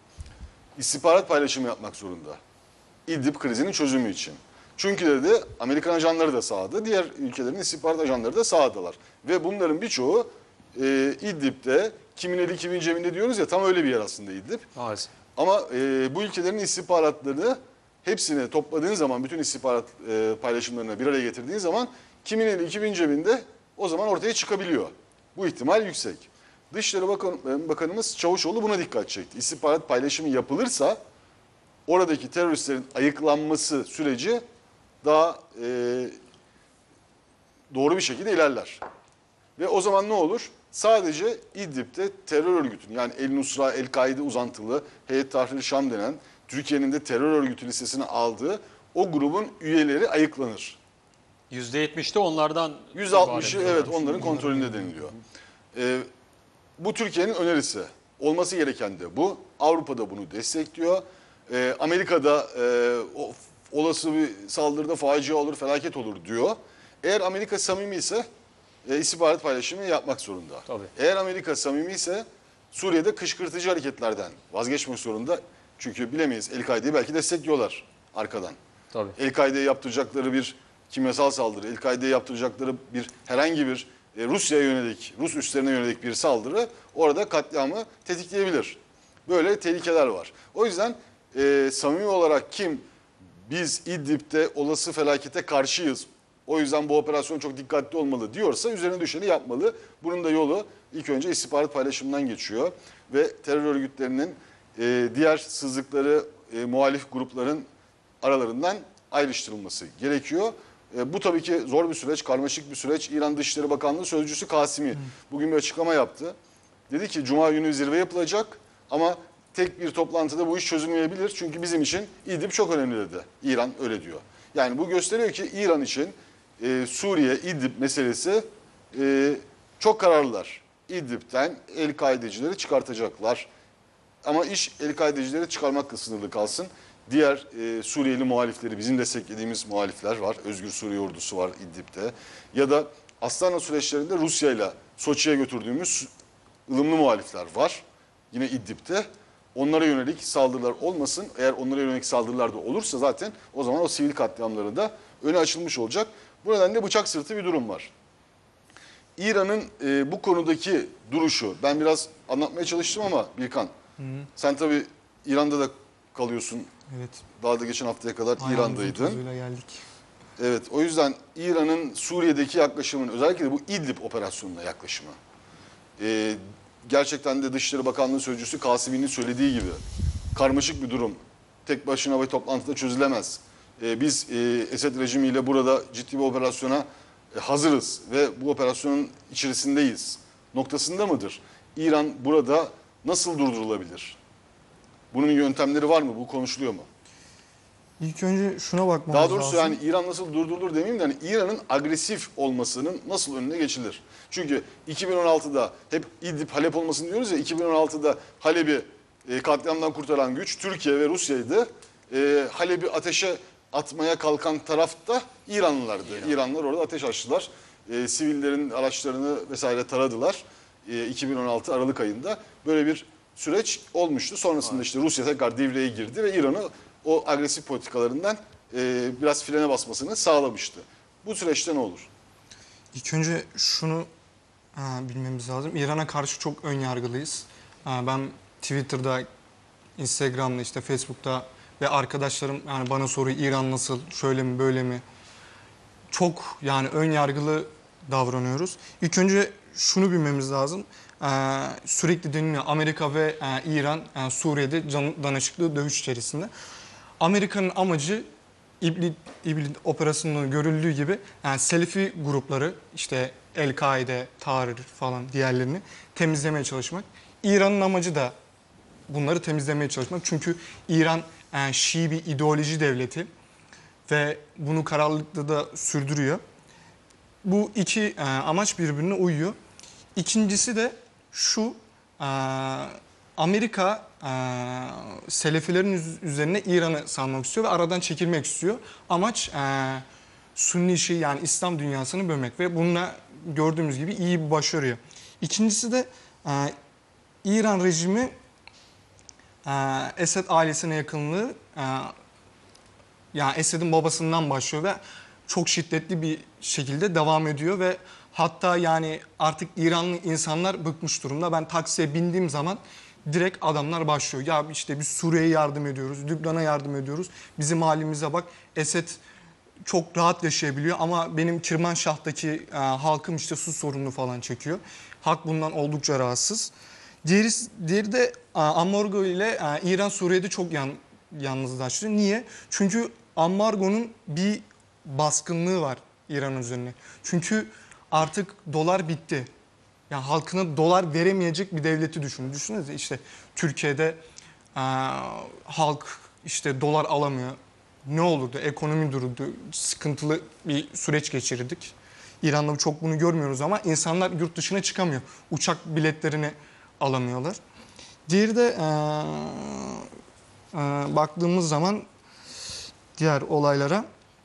istihbarat paylaşımı yapmak zorunda. İdlib krizinin çözümü için. Çünkü dedi Amerikan ajanları da sahada, diğer ülkelerin istihbarat ajanları da sahadalar. Ve bunların birçoğu İdlib'de, kimin eli kimin cebinde diyoruz ya, tam öyle bir yer aslında İdlib. Maalesef. Ama bu ülkelerin istihbaratlarını hepsini topladığın zaman, bütün istihbarat paylaşımlarını bir araya getirdiğin zaman kimin eli kimin cebinde o zaman ortaya çıkabiliyor. Bu ihtimal yüksek. Dışişleri Bakanımız Çavuşoğlu buna dikkat çekti. İstihbarat paylaşımı yapılırsa oradaki teröristlerin ayıklanması süreci daha doğru bir şekilde ilerler. Ve o zaman ne olur? Sadece İdlib'de terör örgütünün, yani El-Nusra, El-Kaide uzantılı Heyet Tahrir Şam denen Türkiye'nin de terör örgütü listesine aldığı o grubun üyeleri ayıklanır. %70'de onlardan %60'ı ibaret. evet onların kontrolünde deniliyor. Bu Türkiye'nin önerisi. Olması gereken de bu. Avrupa'da bunu destekliyor. Amerika'da olası bir saldırıda facia olur, felaket olur diyor. Eğer Amerika samimi ise istihbarat paylaşımı yapmak zorunda. Tabii. Eğer Amerika samimi ise Suriye'de kışkırtıcı hareketlerden vazgeçmek zorunda. Çünkü bilemeyiz, El-Kaide'yi belki destekliyorlar arkadan. Tabii. El-Kaide'ye yaptıracakları bir kimyasal saldırı, El-Kaide'ye yaptıracakları herhangi bir Rusya'ya yönelik, Rus üslerine yönelik bir saldırı orada katliamı tetikleyebilir. Böyle tehlikeler var. O yüzden samimi olarak kim biz İdlib'de olası felakete karşıyız, o yüzden bu operasyon çok dikkatli olmalı diyorsa üzerine düşeni yapmalı. Bunun da yolu ilk önce istihbarat paylaşımından geçiyor ve terör örgütlerinin diğer sızdıkları muhalif grupların aralarından ayrıştırılması gerekiyor. Bu tabii ki zor bir süreç, karmaşık bir süreç. İran Dışişleri Bakanlığı Sözcüsü Kasimi bugün bir açıklama yaptı. Dedi ki Cuma günü zirve yapılacak ama tek bir toplantıda bu iş çözülmeyebilir. Çünkü bizim için İdlib çok önemli dedi. İran öyle diyor. Yani bu gösteriyor ki İran için Suriye, İdlib meselesi çok kararlılar. İdlib'den El-Kaidecileri çıkartacaklar. Ama iş El-Kaidecileri çıkarmakla sınırlı kalsın. Diğer Suriyeli muhalifleri, bizim desteklediğimiz muhalifler var. Özgür Suriye Ordusu var İdlib'de. Ya da Astana süreçlerinde Rusya ile Soçi'ye götürdüğümüz ılımlı muhalifler var. Yine İdlib'de. Onlara yönelik saldırılar olmasın. Eğer onlara yönelik saldırılar da olursa zaten o zaman o sivil katliamları da önü açılmış olacak. Bu nedenle bıçak sırtı bir durum var. İran'ın bu konudaki duruşu, ben biraz anlatmaya çalıştım ama Birkan, sen tabii İran'da da kalıyorsun. Evet. Daha da geçen haftaya kadar Ayağımızın İran'daydın. tozuyla geldik. Evet, o yüzden İran'ın Suriye'deki yaklaşımın, özellikle de bu İdlib operasyonuna yaklaşımı. Gerçekten de Dışişleri Bakanlığı Sözcüsü Kasimi'nin söylediği gibi karmaşık bir durum. Tek başına ve toplantıda çözülemez. Biz Esed rejimiyle burada ciddi bir operasyona hazırız ve bu operasyonun içerisindeyiz noktasında mıdır? İran burada nasıl durdurulabilir? Bunun yöntemleri var mı? Bu konuşuluyor mu? İlk önce şuna bakmamız Daha doğrusu lazım. yani İran nasıl durdurulur demeyeyim de hani İran'ın agresif olmasının nasıl önüne geçilir? Çünkü 2016'da hep İdlib Halep olmasın diyoruz ya, 2016'da Halep'i katliamdan kurtaran güç Türkiye ve Rusya'ydı. Halep'i ateşe atmaya kalkan taraf da İranlılardı. İranlılar orada ateş açtılar. Sivillerin araçlarını vesaire taradılar. 2016 Aralık ayında böyle bir süreç olmuştu. Sonrasında işte Rusya tekrar devreye girdi ve İran'ı o agresif politikalarından biraz frene basmasını sağlamıştı. Bu süreçte ne olur? İlk önce şunu bilmemiz lazım. İran'a karşı çok ön yargılıyız. Ben Twitter'da, Instagram'da, işte Facebook'ta ve arkadaşlarım yani bana soruyor İran nasıl, şöyle mi, böyle mi? Çok yani ön yargılı davranıyoruz. İlk önce şunu bilmemiz lazım. Sürekli deniliyor Amerika ve İran Suriye'de danışıklı dövüş içerisinde. Amerika'nın amacı İblit operasyonunda görüldüğü gibi Selefi grupları işte El-Kaide, Tahrir falan diğerlerini temizlemeye çalışmak. İran'ın amacı da bunları temizlemeye çalışmak. Çünkü İran Şii bir ideoloji devleti ve bunu kararlılıkla da sürdürüyor. Bu iki amaç birbirine uyuyor. İkincisi de şu, Amerika Selefilerin üzerine İran'ı salmak istiyor ve aradan çekilmek istiyor. Amaç Sünni Şii yani İslam dünyasını bölmek ve bununla gördüğümüz gibi iyi bir başarıyor. İkincisi de İran rejimi Esed ailesine yakınlığı yani Esed'in babasından başlıyor ve çok şiddetli bir şekilde devam ediyor ve hatta yani artık İranlı insanlar bıkmış durumda. Ben taksiye bindiğim zaman direkt adamlar başlıyor. Ya işte biz Suriye'ye yardım ediyoruz, Lübnan'a yardım ediyoruz. Bizim halimize bak. Esed çok rahat yaşayabiliyor ama benim Kirmanşah'taki halkım işte su sorunu falan çekiyor. Halk bundan oldukça rahatsız. Diğeri de ambargo ile İran Suriye'de çok yalnızlaştı. Niye? Çünkü ambargonun bir baskınlığı var İran üzerine. Çünkü artık dolar bitti. Yani halkına dolar veremeyecek bir devleti düşünün. Düşünsenize işte Türkiye'de halk işte dolar alamıyor. Ne olurdu? Ekonomi dururdu. Sıkıntılı bir süreç geçirirdik. İran'da çok bunu görmüyoruz ama insanlar yurt dışına çıkamıyor. Uçak biletlerini alamıyorlar. Diğeri de baktığımız zaman diğer olaylara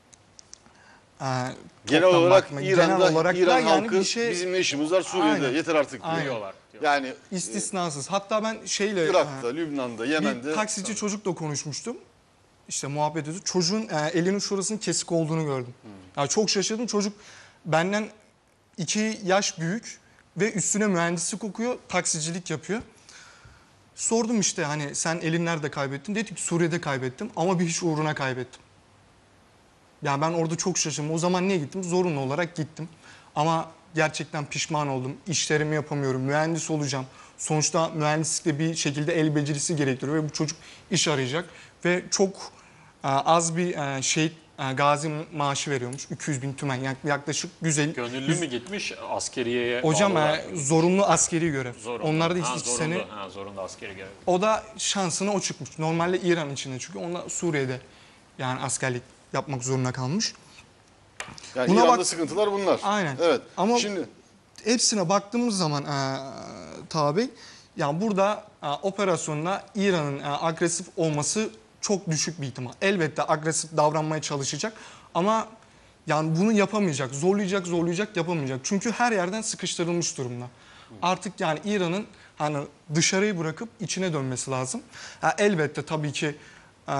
Genel olarak bakma. İran'da, Genel olarak İran da yani halkı bir şey bizim ne işimiz var Suriye'de, Aynen. yeter artık diyor. Aynen. Diyorlar. Yani istisnasız. Hatta ben şeyle Irak'ta, Lübnan'da, Yemen'de. bir taksici çocukla konuşmuştum. İşte muhabbet ediyordu. Çocuğun elinin şurasının kesik olduğunu gördüm. Yani çok şaşırdım. Çocuk benden 2 yaş büyük ve üstüne mühendislik okuyor, taksicilik yapıyor. Sordum işte hani sen elin nerede kaybettin? Dedi ki Suriye'de kaybettim ama bir hiç uğruna kaybettim. Yani ben orada çok şaşırdım. O zaman niye gittim? Zorunlu olarak gittim. Ama gerçekten pişman oldum. İşlerimi yapamıyorum. Mühendis olacağım. Sonuçta mühendislikte bir şekilde el becerisi gerektiriyor ve bu çocuk iş arayacak. Ve çok az bir gazi maaşı veriyormuş. 200 bin tümen. Yaklaşık 150. Gönüllü mü gitmiş askeriyeye? Hocam bağlı? zorunlu askeri görev. Zorunlu. Onlar da Ha, 2 zorunlu. sene. Ha, zorunlu askeri görev. O da şansına o çıkmış. Normalde İran içinde çünkü onlar Suriye'de yani askerlik yapmak zorunda kalmış. Yani Buna İran'da bak- sıkıntılar bunlar. Aynen. Evet. Ama Şimdi hepsine baktığımız zaman tabi yani burada operasyonda İran'ın agresif olması çok düşük bir ihtimal. Elbette agresif davranmaya çalışacak ama yani bunu yapamayacak. Zorlayacak yapamayacak. Çünkü her yerden sıkıştırılmış durumda. Artık yani İran'ın hani dışarıyı bırakıp içine dönmesi lazım. Elbette tabii ki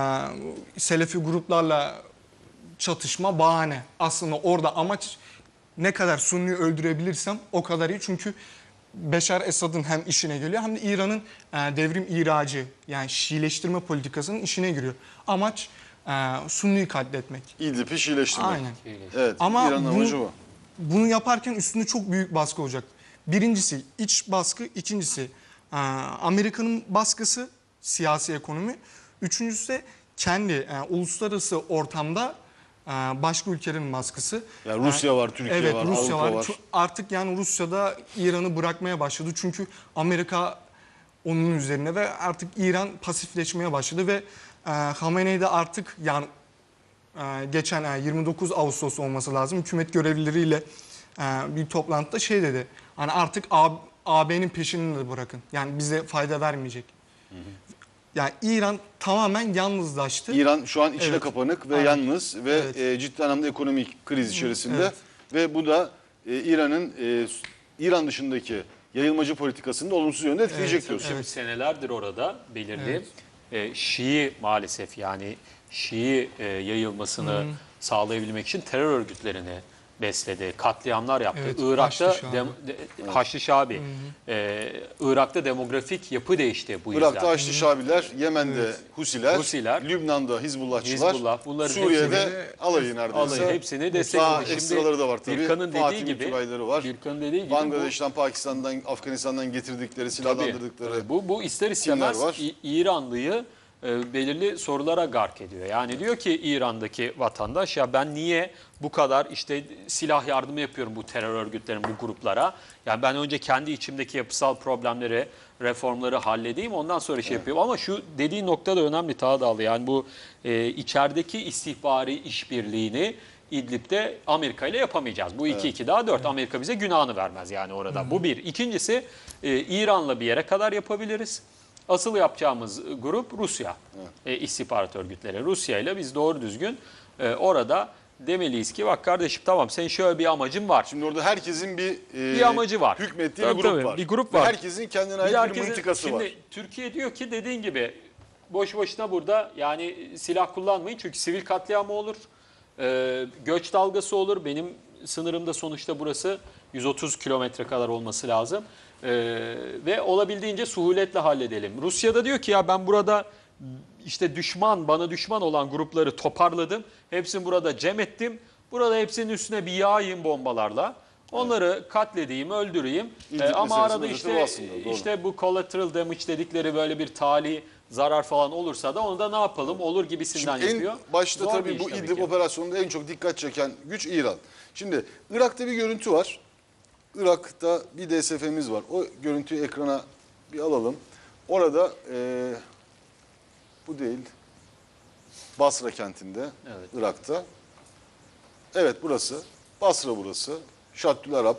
Selefi gruplarla çatışma bahane. Aslında orada amaç ne kadar Sunni'yi öldürebilirsem o kadar iyi. Çünkü Beşar Esad'ın hem işine geliyor hem de İran'ın devrim iracı yani Şiileştirme politikasının işine giriyor. Amaç Sunni'yi katletmek. İdlib'i Şiileştirmek. Aynen. Evet, Ama İran'ın amacı bu. bunu yaparken üstünde çok büyük baskı olacak. Birincisi iç baskı, ikincisi Amerika'nın baskısı, siyasi ekonomi. Üçüncüsü de kendi uluslararası ortamda başka ülkelerin baskısı. Yani Rusya var, Türkiye Evet, var, Rusya Avrupa var. Artık yani Rusya'da İran'ı bırakmaya başladı. Çünkü Amerika onun üzerine ve artık İran pasifleşmeye başladı ve Khamenei de artık yani geçen 29 Ağustos olması lazım. Hükümet görevlileriyle bir toplantıda şey dedi. Hani artık AB'nin peşini de bırakın. Yani bize fayda vermeyecek. Yani İran tamamen yalnızlaştı. İran şu an içine Evet. kapanık ve Aynen. yalnız ve Evet. ciddi anlamda ekonomik kriz içerisinde Evet. ve bu da İran dışındaki yayılmacı politikasını da olumsuz yönde etkileyecek diyorsun. Şimdi senelerdir orada belirli Şii maalesef yani Şii yayılmasını sağlayabilmek için terör örgütlerini besledi, katliamlar yaptı. Evet, Irak'ta Haçlı Şabi. Haçlı Şabi. Irak'ta demografik yapı değişti bu yüzden. Irak'ta Haçlı Şabiler, Yemen'de Husiler, Lübnan'da Hizbullahçılar, Hizbullah, bunların Suriye'de hepsini- alayı neredeyse. Alayı hepsini Daha destekledi. ekstraları da var tabii. Birkan'ın dediği Fatih'in gibi, tübayları var. Birkan'ın dediği gibi Bangladeş'ten, Pakistan'dan, Afganistan'dan getirdikleri, silahlandırdıkları bu ister istemez var. İranlıyı belirli sorulara gark ediyor. Yani diyor ki İran'daki vatandaş ya ben niye bu kadar işte silah yardımı yapıyorum bu terör örgütlerin bu gruplara? Yani ben önce kendi içimdeki yapısal problemleri, reformları halledeyim ondan sonra şey yapıyorum. Ama şu dediği nokta da önemli Tağdağlı. Yani bu içerideki istihbari işbirliğini İdlib'de Amerika ile yapamayacağız. Bu 2-2 daha 4. Amerika bize günahını vermez yani orada. Bu bir. İkincisi İran'la bir yere kadar yapabiliriz. Asıl yapacağımız grup Rusya. İstihbarat örgütleri. Rusya ile biz doğru düzgün orada demeliyiz ki bak kardeşim tamam senin şöyle bir amacın var. Şimdi orada herkesin bir amacı var. Hükmettiği Tabii, bir grup tabii, var. bir grup Ve var. herkesin kendine ait bir mıntıkası şimdi var. Türkiye diyor ki dediğin gibi boş boşuna burada yani silah kullanmayın çünkü sivil katliamı olur. Göç dalgası olur. Benim sınırımda sonuçta burası 130 kilometre kadar olması lazım. Ve olabildiğince suhuletle halledelim. Rusya da diyor ki ya ben burada işte bana düşman olan grupları toparladım. Hepsini burada cem ettim. Burada hepsinin üstüne bir yağayım bombalarla. Onları katledeyim, öldüreyim. İdlib Ama arada meselesinin özeti bu aslında, doğru. işte bu collateral damage dedikleri böyle bir tali zarar falan olursa da onu da ne yapalım olur gibisinden Şimdi yapıyor. en başta Zor tabii bir iş bu tabii İdlib ki. operasyonunda en çok dikkat çeken güç İran. Şimdi Irak'ta bir görüntü var. Irak'ta bir DSF'miz var. O görüntüyü ekrana bir alalım. Orada bu değil. Basra kentinde, Evet. Irak'ta. Evet burası. Basra burası. Şaddül Arap.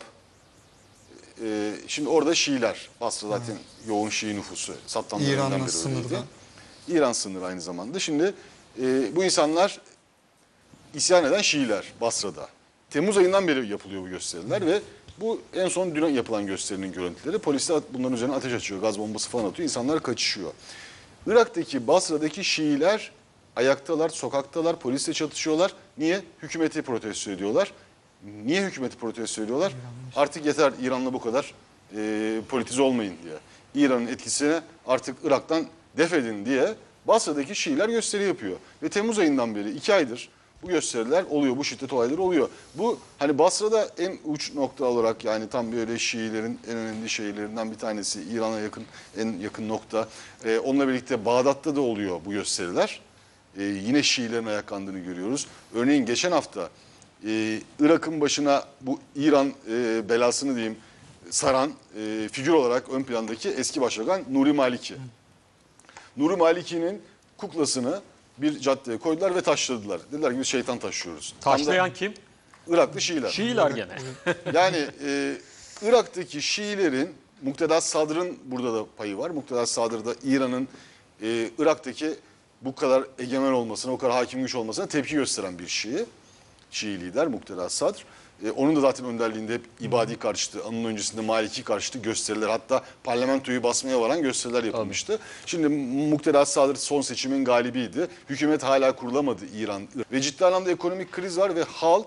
Şimdi orada Şiiler. Basra zaten yoğun Şii nüfusu. Saddam İran'la döneminden beri sınırda. öyleydi. İran sınırı aynı zamanda. Şimdi bu insanlar isyan eden Şiiler Basra'da. Temmuz ayından beri yapılıyor bu gösteriler ve bu en son dün yapılan gösterinin görüntüleri. Polisler bunların üzerine ateş açıyor, gaz bombası falan atıyor. İnsanlar kaçışıyor. Irak'taki, Basra'daki Şiiler ayaktalar, sokaktalar, polisle çatışıyorlar. Niye? Hükümeti protesto ediyorlar. Niye hükümeti protesto ediyorlar? Artık yeter İran'la bu kadar politize olmayın diye. İran'ın etkisini artık Irak'tan def edin diye Basra'daki Şiiler gösteri yapıyor. Ve Temmuz ayından beri 2 aydır bu gösteriler oluyor, bu şiddet olayları oluyor. Bu hani Basra'da en uç nokta olarak yani tam böyle Şiilerin en önemli şehirlerinden bir tanesi. İran'a yakın, en yakın nokta. Onunla birlikte Bağdat'ta da oluyor bu gösteriler. Yine Şiilerin ayaklandığını görüyoruz. Örneğin geçen hafta Irak'ın başına bu İran belasını diyeyim saran figür olarak ön plandaki eski başbakan Nuri Maliki. Nuri Maliki'nin kuklasını bir caddeye koydular ve taşladılar. Dediler ki biz şeytan taşıyoruz. Taşlayan kim? Iraklı Şiiler. Şiiler gene. Yani Irak'taki Şiilerin Mukteda Sadr'ın burada da payı var. Mukteda Sadr da İran'ın Irak'taki bu kadar egemen olmasına, o kadar hakim güç olmasına tepki gösteren bir Şii lider Mukteda Sadr. Onun da zaten önderliğinde hep İbadi karşıtı, onun öncesinde Maliki karşıtı gösteriler, hatta parlamentoyu basmaya varan gösteriler yapılmıştı. Şimdi Mukteda Sadr son seçimin galibiydi. Hükümet hala kurulamadı İran ve ciddi anlamda ekonomik kriz var ve halk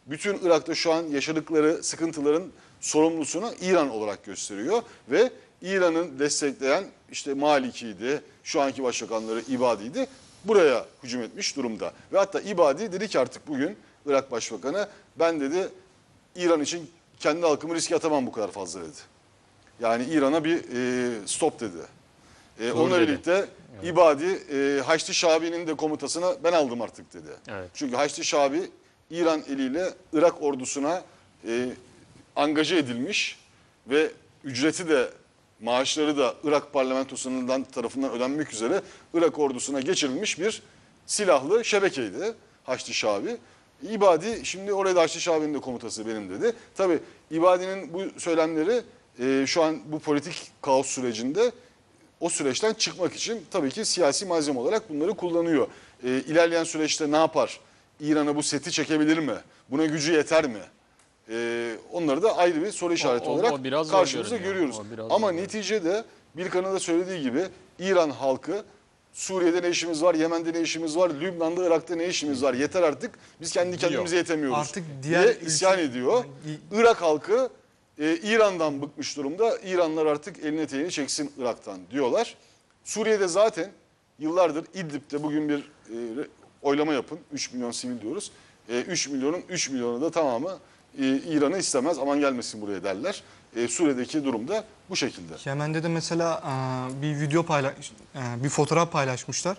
bütün Irak'ta şu an yaşadıkları sıkıntıların sorumlusunu İran olarak gösteriyor ve İran'ın destekleyen işte Maliki'ydi, şu anki başbakanları İbadi'ydi, buraya hücum etmiş durumda. Ve hatta İbadi dedi ki artık bugün Irak Başbakanı, ben dedi İran için kendi halkımı riske atamam bu kadar fazla dedi. Yani İran'a bir stop dedi. Onunla dedi. birlikte İbadi Haçlı Şabi'nin de komutasını ben aldım artık dedi. Evet. Çünkü Haçlı Şabi İran eliyle Irak ordusuna angaje edilmiş ve ücreti de maaşları da Irak parlamentosundan tarafından ödenmek üzere Irak ordusuna geçirilmiş bir silahlı şebekeydi Haçlı Şabi. İbadi şimdi oraya da Haçlı Şabi'nin de komutası benim dedi. Tabii İbadi'nin bu söylemleri şu an bu politik kaos sürecinde o süreçten çıkmak için tabii ki siyasi malzeme olarak bunları kullanıyor. İlerleyen süreçte ne yapar? İran'a bu seti çekebilir mi? Buna gücü yeter mi? Onları da ayrı bir soru işareti olarak biraz zor karşımızda görünüyor. görüyoruz. O biraz Ama zor. neticede Bilkan'ın da söylediği gibi İran halkı Suriye'de ne işimiz var, Yemen'de ne işimiz var, Lübnan'da, Irak'ta ne işimiz var, yeter artık biz kendi kendimize yetemiyoruz Artık diğer diye isyan ediyor. Yani Irak halkı İran'dan bıkmış durumda. İranlılar artık eline teğeni çeksin Irak'tan diyorlar. Suriye'de zaten yıllardır İdlib'de bugün bir oylama yapın. 3 milyon sivil diyoruz. 3 milyonun 3 milyonu da tamamı İran'ı istemez, aman gelmesin buraya derler. Suriye'deki durum da bu şekilde. Yemen'de de mesela bir video bir fotoğraf paylaşmışlar.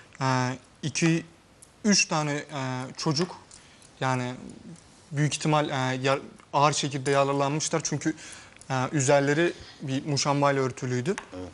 2-3 tane çocuk yani büyük ihtimal ağır şekilde yaralanmışlar çünkü üzerleri bir muşambayla örtülüydü. Evet.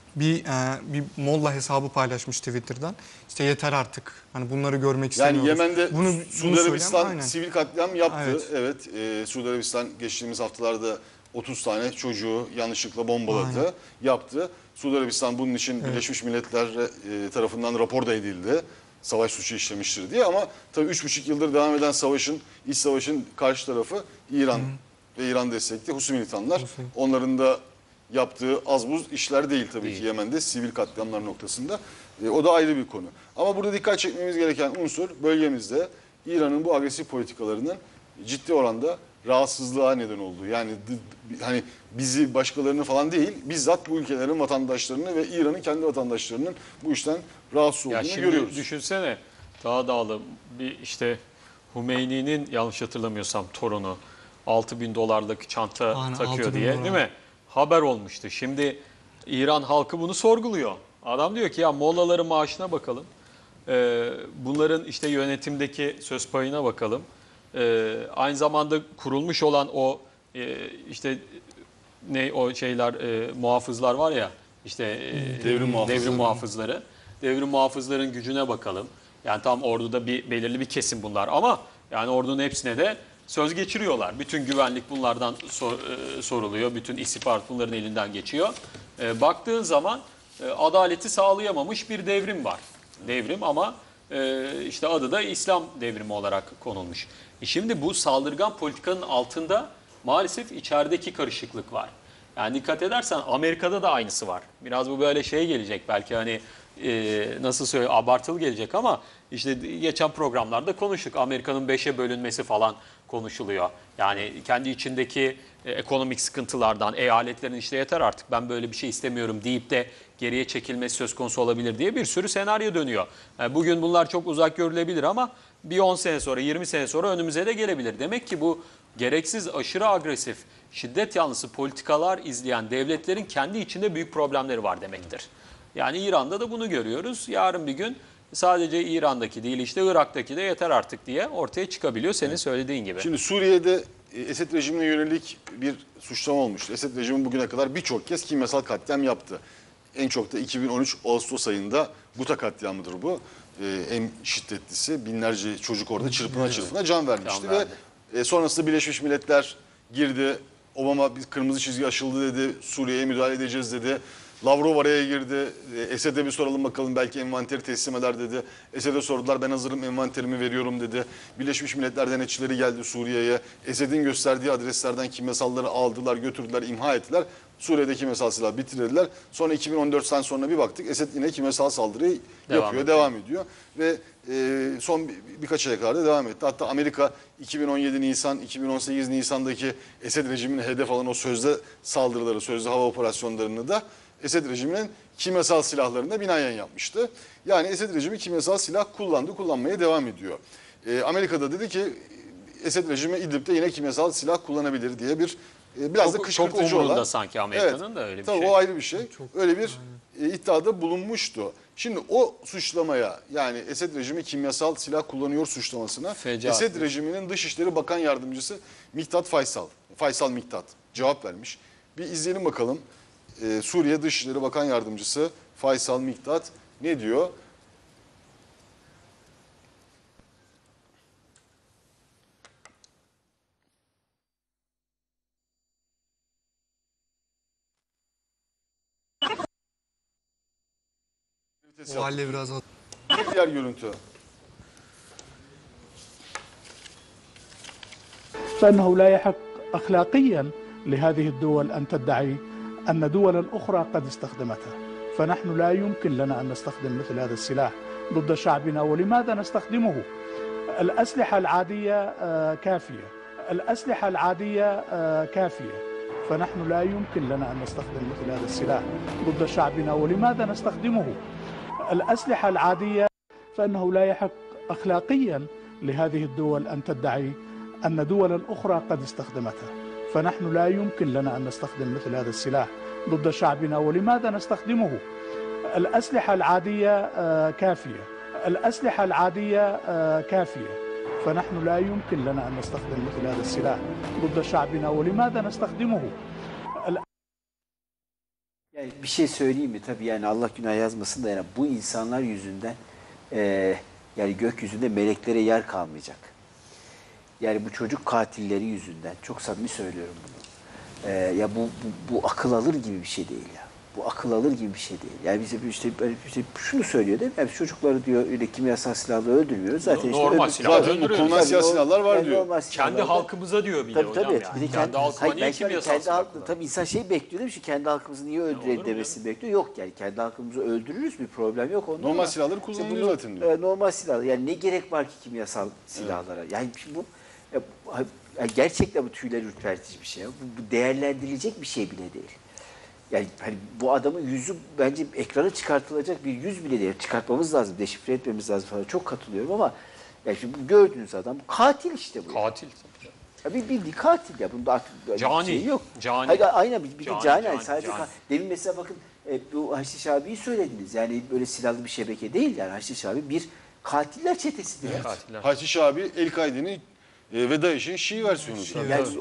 Bir molla hesabı paylaşmış Twitter'dan. İşte yeter artık. Hani bunları görmek Yani istemiyoruz. Yemen'de bunu Suudi söyleyen, Arabistan aynen. sivil katliam yaptı. Evet. Evet. Suudi Arabistan geçtiğimiz haftalarda 30 tane çocuğu yanlışlıkla bombaladı, Aynen. yaptı. Suudi Arabistan bunun için Birleşmiş Milletler tarafından rapor da edildi. Savaş suçu işlemiştir diye, ama tabii 3,5 yıldır devam eden iç savaşın karşı tarafı İran ve İran destekli Husi militanlar. Onların da yaptığı az buz işler değil tabii ki Yemen'de sivil katliamlar noktasında. O da ayrı bir konu. Ama burada dikkat çekmemiz gereken unsur bölgemizde İran'ın bu agresif politikalarının ciddi oranda rahatsızlığa neden olduğu. Yani hani bizi başkalarını falan değil, bizzat bu ülkelerin vatandaşlarını ve İran'ın kendi vatandaşlarının bu işten rahatsız Ya olduğunu şimdi görüyoruz. düşünsene, daha dağlı bir işte Hümeyni'nin yanlış hatırlamıyorsam torunu $6.000 çanta Aynen, takıyor 6.000 diye dolar. değil mi? Haber olmuştu. Şimdi İran halkı bunu sorguluyor. Adam diyor ki ya mollaların maaşına bakalım. Bunların işte yönetimdeki söz payına bakalım. Aynı zamanda kurulmuş olan o işte ne o şeyler muhafızlar var ya işte devrim muhafızları. Devrim muhafızların gücüne bakalım. Yani tam orduda belirli bir kesim bunlar ama yani ordunun hepsine de söz geçiriyorlar. Bütün güvenlik bunlardan soruluyor. Bütün istihbarat bunların elinden geçiyor. Baktığın zaman adaleti sağlayamamış bir devrim var. Devrim ama işte adı da İslam devrimi olarak konulmuş. Şimdi bu saldırgan politikanın altında maalesef içerideki karışıklık var. Yani dikkat edersen Amerika'da da aynısı var. Biraz bu böyle şey gelecek belki hani nasıl söyleyeyim abartılı gelecek ama işte geçen programlarda konuştuk. Amerika'nın 5'e bölünmesi falan konuşuluyor. Yani kendi içindeki ekonomik sıkıntılardan eyaletlerin işte yeter artık ben böyle bir şey istemiyorum deyip de geriye çekilmesi söz konusu olabilir diye bir sürü senaryo dönüyor. Yani bugün bunlar çok uzak görülebilir ama bir 10 sene sonra 20 sene sonra önümüze de gelebilir. Demek ki bu gereksiz aşırı agresif şiddet yanlısı politikalar izleyen devletlerin kendi içinde büyük problemleri var demektir. Yani İran'da da bunu görüyoruz. Yarın bir gün sadece İran'daki değil işte Irak'taki de yeter artık diye ortaya çıkabiliyor senin söylediğin gibi. Şimdi Suriye'de Esed rejimine yönelik bir suçlama olmuştu. Esed rejimi bugüne kadar birçok kez kimyasal katliam yaptı. En çok da 2013 Ağustos ayında Guta katliamıdır bu. En şiddetlisi, binlerce çocuk orada çırpına can vermişti. Can verdi. Ve sonrasında Birleşmiş Milletler girdi. Obama bir kırmızı çizgi aşıldı dedi. Suriye'ye müdahale edeceğiz dedi. Lavrov araya girdi. Esed'e bir soralım bakalım, belki envanteri teslim eder dedi. Esed'e sordular, ben hazırım, envanterimi veriyorum dedi. Birleşmiş Milletler denetçileri geldi Suriye'ye. Esed'in gösterdiği adreslerden kimyasalları aldılar, götürdüler, imha ettiler. Suriye'de kimyasal silah bitirdiler. Sonra 2014'ten sonra bir baktık, Esed yine kimyasal saldırıyı devam ediyor. Ve son birkaç aya kadar da devam etti. Hatta Amerika 2017 Nisan, 2018 Nisan'daki Esed rejimine hedef alan o sözde saldırıları, sözde hava operasyonlarını da Esed rejiminin kimyasal silahlarına binaen yapmıştı. Yani Esed rejimi kimyasal silah kullanmaya devam ediyor. Amerika'da dedi ki Esed rejimi İdlib'de yine kimyasal silah kullanabilir diye bir biraz da kışkırtıcı çok umurunda olan. sanki Amerika'nın da öyle bir tabii şey. o ayrı bir şey. Öyle bir iddiada bulunmuştu. Şimdi o suçlamaya, yani Esed rejimi kimyasal silah kullanıyor suçlamasına Fecaat. Esed rejiminin Dışişleri Bakan Yardımcısı Miktat Faysal Miktat cevap vermiş. Bir izleyelim bakalım. Suriye Dışişleri Bakan Yardımcısı Faysal Miktat ne diyor? O halde biraz Bir diğer görüntü. فإنه لا يحق أخلاقيا لهذه الدول أن تدعي أن دولا أخرى قد استخدمتها، فنحن لا يمكن لنا أن نستخدم مثل هذا السلاح ضد شعبنا. ولماذا نستخدمه؟ الأسلحة العادية كافية، الأسلحة العادية كافية، فنحن لا يمكن لنا أن نستخدم مثل هذا السلاح ضد شعبنا. ولماذا نستخدمه؟ الأسلحة العادية فإنه لا يحق أخلاقيا لهذه الدول أن تدعي أن دولا أخرى قد استخدمتها، فنحن لا يمكن لنا أن نستخدم مثل هذا السلاح ضد شعبنا. ولماذا نستخدمه؟ الأسلحة العادية كافية، الأسلحة العادية كافية، فنحن لا يمكن لنا أن نستخدم مثل هذا السلاح ضد شعبنا. ولماذا نستخدمه؟ Yani bir şey söyleyeyim mi? Tabii yani Allah günah yazmasın da, yani bu insanlar yüzünden yani gökyüzünde meleklere yer kalmayacak. Yani bu çocuk katilleri yüzünden, çok samimi söylüyorum bunu. Ya bu akıl alır gibi bir şey değil ya. Bu akıl alır gibi bir şey değil. Yani bize işte şunu söylüyor değil mi? Yani çocukları diyor öyle kimyasal silahla öldürmüyoruz. Zaten Normal işte silah Zaten öldürüyoruz. konvansiyonel silahlar var yani diyor. normal Kendi silahlar da- halkımıza diyor bir de hocam Tabii. yani. Bir de Kendi halkıma hayır, niye belki kimyasal kendi silah halkı, kullanıyor? tabii insan şeyi bekliyor değil mi? Şu kendi halkımızı niye olur öldürelim mu demesini bekliyor. Yok yani kendi halkımızı öldürürüz, bir problem yok onda. Normal ama silahları işte kullanılıyor bunu, zaten diyor. Normal silahlar. Yani ne gerek var ki kimyasal silahlara? Yani şimdi bu ya gerçekten bu tüyler ürpertici bir şey. Bu değerlendirilecek bir şey bile değil. Yani hani bu adamın yüzü bence ekrana çıkartılacak bir yüz bile değil. Çıkartmamız lazım, deşifre etmemiz lazım falan. Çok katılıyorum ama yani şimdi bu gördüğünüz adam katil işte bu. Katil. Ya bir bildiği katil ya. Bunda artık Cani. şey yok. Cani. Hayır, aynen bir de Cani, cani. cani, Sadece cani. demin mesela bakın bu Haçlı Şabi'yi söylediniz. Yani böyle silahlı bir şebeke değil yani. Haçlı Şabi bir katiller çetesidir. ya. Katiller. Haçlı Şabi El-Kaide'nin ve DAEŞ'in Şii versiyonudur. Yani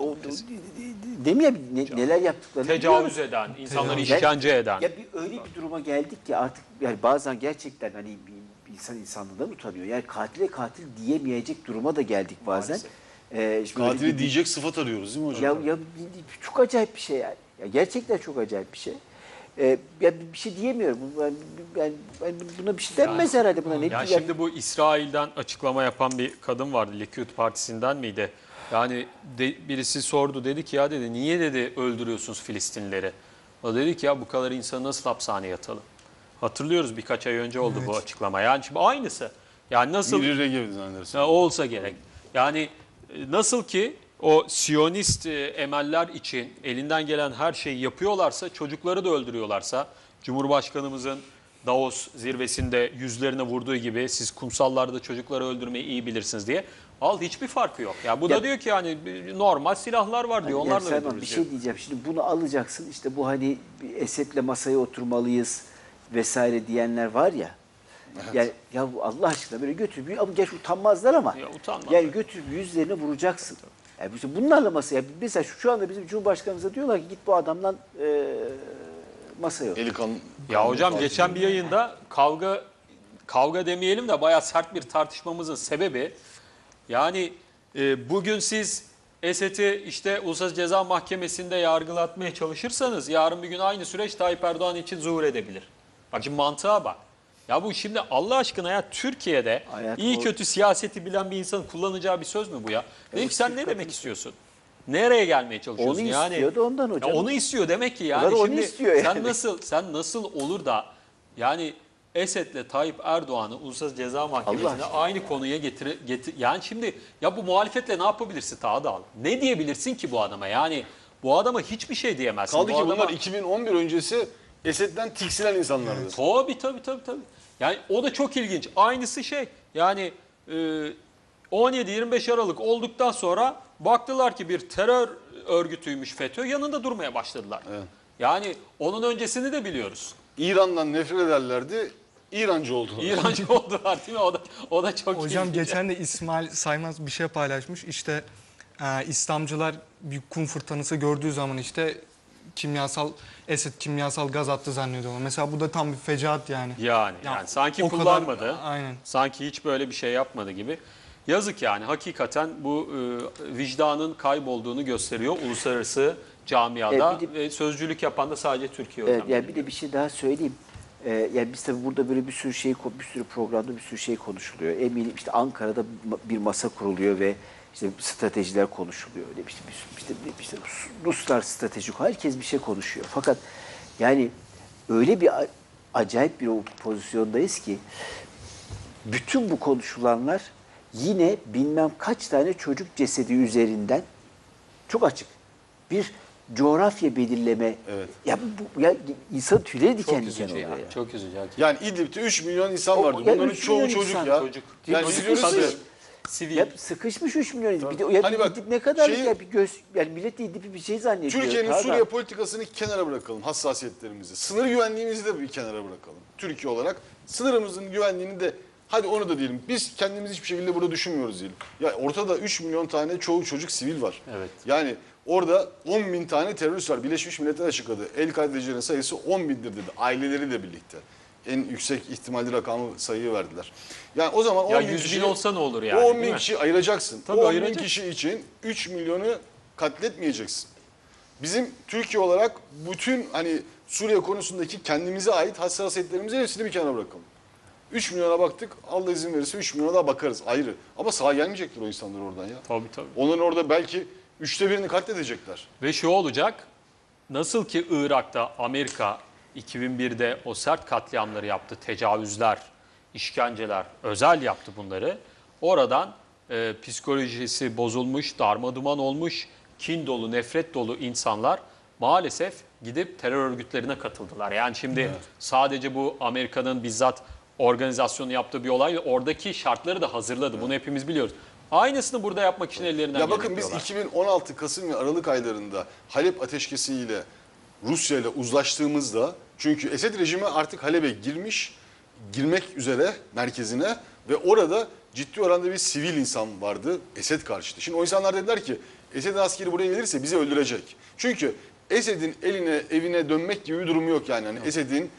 değil mi ya neler yaptıklarını Tecavüz biliyoruz. eden, insanları Yani- işkence eden. Ya öyle bir duruma geldik ki artık yani bazen gerçekten hani bir insan insanlığından utanıyor. Yani katile katil diyemeyecek duruma da geldik bazen. Şimdi böyle Katili bir- diyecek sıfat arıyoruz değil mi hocam? Ya çok acayip bir şey yani. Ya gerçekten çok acayip bir şey. Ya bir şey diyemiyorum. Ben buna bir şey denmez herhalde buna. Ne Yani diyeyim? şimdi bu İsrail'den açıklama yapan bir kadın vardı. Likud Partisi'nden miydi? Yani birisi sordu, dedi ki ya dedi niye dedi öldürüyorsunuz Filistinlileri? O dedi ki ya bu kadar insanı nasıl hapishaneye atalım? Hatırlıyoruz, birkaç ay önce oldu bu açıklama. Yani şimdi aynısı. Yani nasıl Miri Regev'di zannedersin. o olsa gerek. Yani nasıl ki o Siyonist emeller için elinden gelen her şeyi yapıyorlarsa, çocukları da öldürüyorlarsa, Cumhurbaşkanımızın Davos zirvesinde yüzlerine vurduğu gibi siz kumsallarda çocukları öldürmeyi iyi bilirsiniz diye. Al, hiçbir farkı yok. Ya bu da diyor ki yani normal silahlar var diyor. Ya Onlarla Selman, öldürürüz bir diyor. şey diyeceğim. Şimdi bunu alacaksın. İşte bu hani Esed'le masaya oturmalıyız vesaire diyenler var ya. Yani ya bu Allah aşkına böyle götür. Ama geç utanmazlar ama. Ya utanmaz. Yani götür yüzlerine vuracaksın. Yani işte bunlarla masaya. Mesela şu anda bizim Cumhurbaşkanımıza diyorlar ki git bu adamdan masaya otur. Eli kan. Ya hocam geçen bir yayında kavga demeyelim de bayağı sert bir tartışmamızın sebebi, yani bugün siz Esed'i işte Uluslararası Ceza Mahkemesi'nde yargılatmaya çalışırsanız yarın bir gün aynı süreç Tayyip Erdoğan için zuhur edebilir. Bak şimdi mantığa bak. Ya bu şimdi Allah aşkına ya Türkiye'de iyi kötü siyaseti bilen bir insanın kullanacağı bir söz mü bu ya? Dedim ki sen ne demek istiyorsun? Nereye gelmeye çalışıyorsun? Onu yani, istiyordu ondan hocam. Ya onu istiyor demek ki yani. Onlar onu Şimdi istiyor yani. sen nasıl olur da yani Esed'le Tayyip Erdoğan'ı Uluslararası Ceza Mahkemesi'ne aynı konuya getir yani şimdi ya bu muhalefetle ne yapabilirsin Tağdal? Ne diyebilirsin ki bu adama? Yani bu adama hiçbir şey diyemezsin. Kaldı bu ki adama... bunlar 2011 öncesi Esed'den tiksinen insanlardı. Tabii. Yani o da çok ilginç. Aynısı şey yani 17-25 Aralık olduktan sonra baktılar ki bir terör örgütüymüş FETÖ, yanında durmaya başladılar. Evet. Yani onun öncesini de biliyoruz. İran'dan nefret ederlerdi. İrancı oldular. İrancı oldular değil mi? O da çok Hocam ilginç. geçen de İsmail Saymaz bir şey paylaşmış. İşte İslamcılar bir kum fırtınası gördüğü zaman işte Esed kimyasal gaz attı zannediyorlar. Mesela bu da tam bir fecaat yani. Yani sanki o kadar- kullanmadı. aynen. Sanki hiç böyle bir şey yapmadı gibi. Yazık yani, hakikaten bu vicdanın kaybolduğunu gösteriyor uluslararası camiada ve sözcülük yapan da sadece Türkiye hocam. Evet, yani bir de bir şey daha söyleyeyim. Yani biz tabii burada böyle bir sürü programda bir sürü şey konuşuluyor. Eminim işte Ankara'da bir masa kuruluyor ve işte stratejiler konuşuluyor. Öyle işte Ruslar stratejik, herkes bir şey konuşuyor. Fakat yani öyle bir acayip bir pozisyondayız ki bütün bu konuşulanlar yine bilmem kaç tane çocuk cesedi üzerinden çok açık bir coğrafya belirleme. Evet. Ya ya insan tüyleri diken Çok diken üzücü oluyor ya. ya. Çok üzücü. Yani İdlib'de 3 milyon insan vardı. ya Bunların 3 çoğu milyon çocuk insan. ya. Çocuk. Yani Çocuk biz diyoruz sıkışmış. ki Sivil. Ya sıkışmış 3 milyon. Bir de ya Hani bak, İdlib ne kadar şeyi- ya yani millet İdlib'i bir şey zannediyor. Türkiye'nin Pardon. Suriye politikasını kenara bırakalım, hassasiyetlerimizi. Sınır güvenliğimizi de bir kenara bırakalım. Türkiye olarak sınırımızın güvenliğini de, hadi onu da diyelim. Biz kendimizi hiçbir şekilde burada düşünmüyoruz diyelim. Ya ortada 3 milyon tane çoğu çocuk sivil var. Evet. Yani orada 10 bin tane terörist var. Birleşmiş Milletler açıkladı. El-Kaidecilerin sayısı 10 bindir dedi. Aileleri de birlikte. En yüksek ihtimalli rakamı sayıyı verdiler. Yani o zaman 10 Ya bin 100 bin kişi, olsa ne olur yani, o 10 değil bin mi? kişi ayıracaksın. Tabii o 10 bin ayıracaksın. kişi için 3 milyonu katletmeyeceksin. Bizim Türkiye olarak bütün hani Suriye konusundaki kendimize ait hassasiyetlerimizi hepsini bir kenara bırakalım. 3 milyona baktık. Allah izin verirse 3 milyona daha bakarız ayrı. Ama sağ gelmeyecektir o insanlar oradan ya. Tabii. Onların orada belki 1/3'ünü katledecekler. Ve şu olacak, nasıl ki Irak'ta Amerika 2001'de o sert katliamları yaptı, tecavüzler, işkenceler, özel yaptı bunları. Oradan psikolojisi bozulmuş, darmaduman olmuş, kin dolu, nefret dolu insanlar maalesef gidip terör örgütlerine katıldılar. Yani şimdi sadece bu Amerika'nın bizzat organizasyonu yaptığı bir olay, oradaki şartları da hazırladı. Bunu hepimiz biliyoruz. Aynısını burada yapmak için ellerinden Ya geleni bakın biz yapıyorlar. 2016 Kasım ve Aralık aylarında Halep ateşkesiyle Rusya ile uzlaştığımızda, çünkü Esed rejimi artık Halep'e girmek üzere merkezine ve orada ciddi oranda bir sivil insan vardı Esed karşıtı. Şimdi o insanlar dediler ki Esed'in askeri buraya gelirse bizi öldürecek. Çünkü Esed'in eline evine dönmek gibi bir durumu yok yani. Hani Esed'in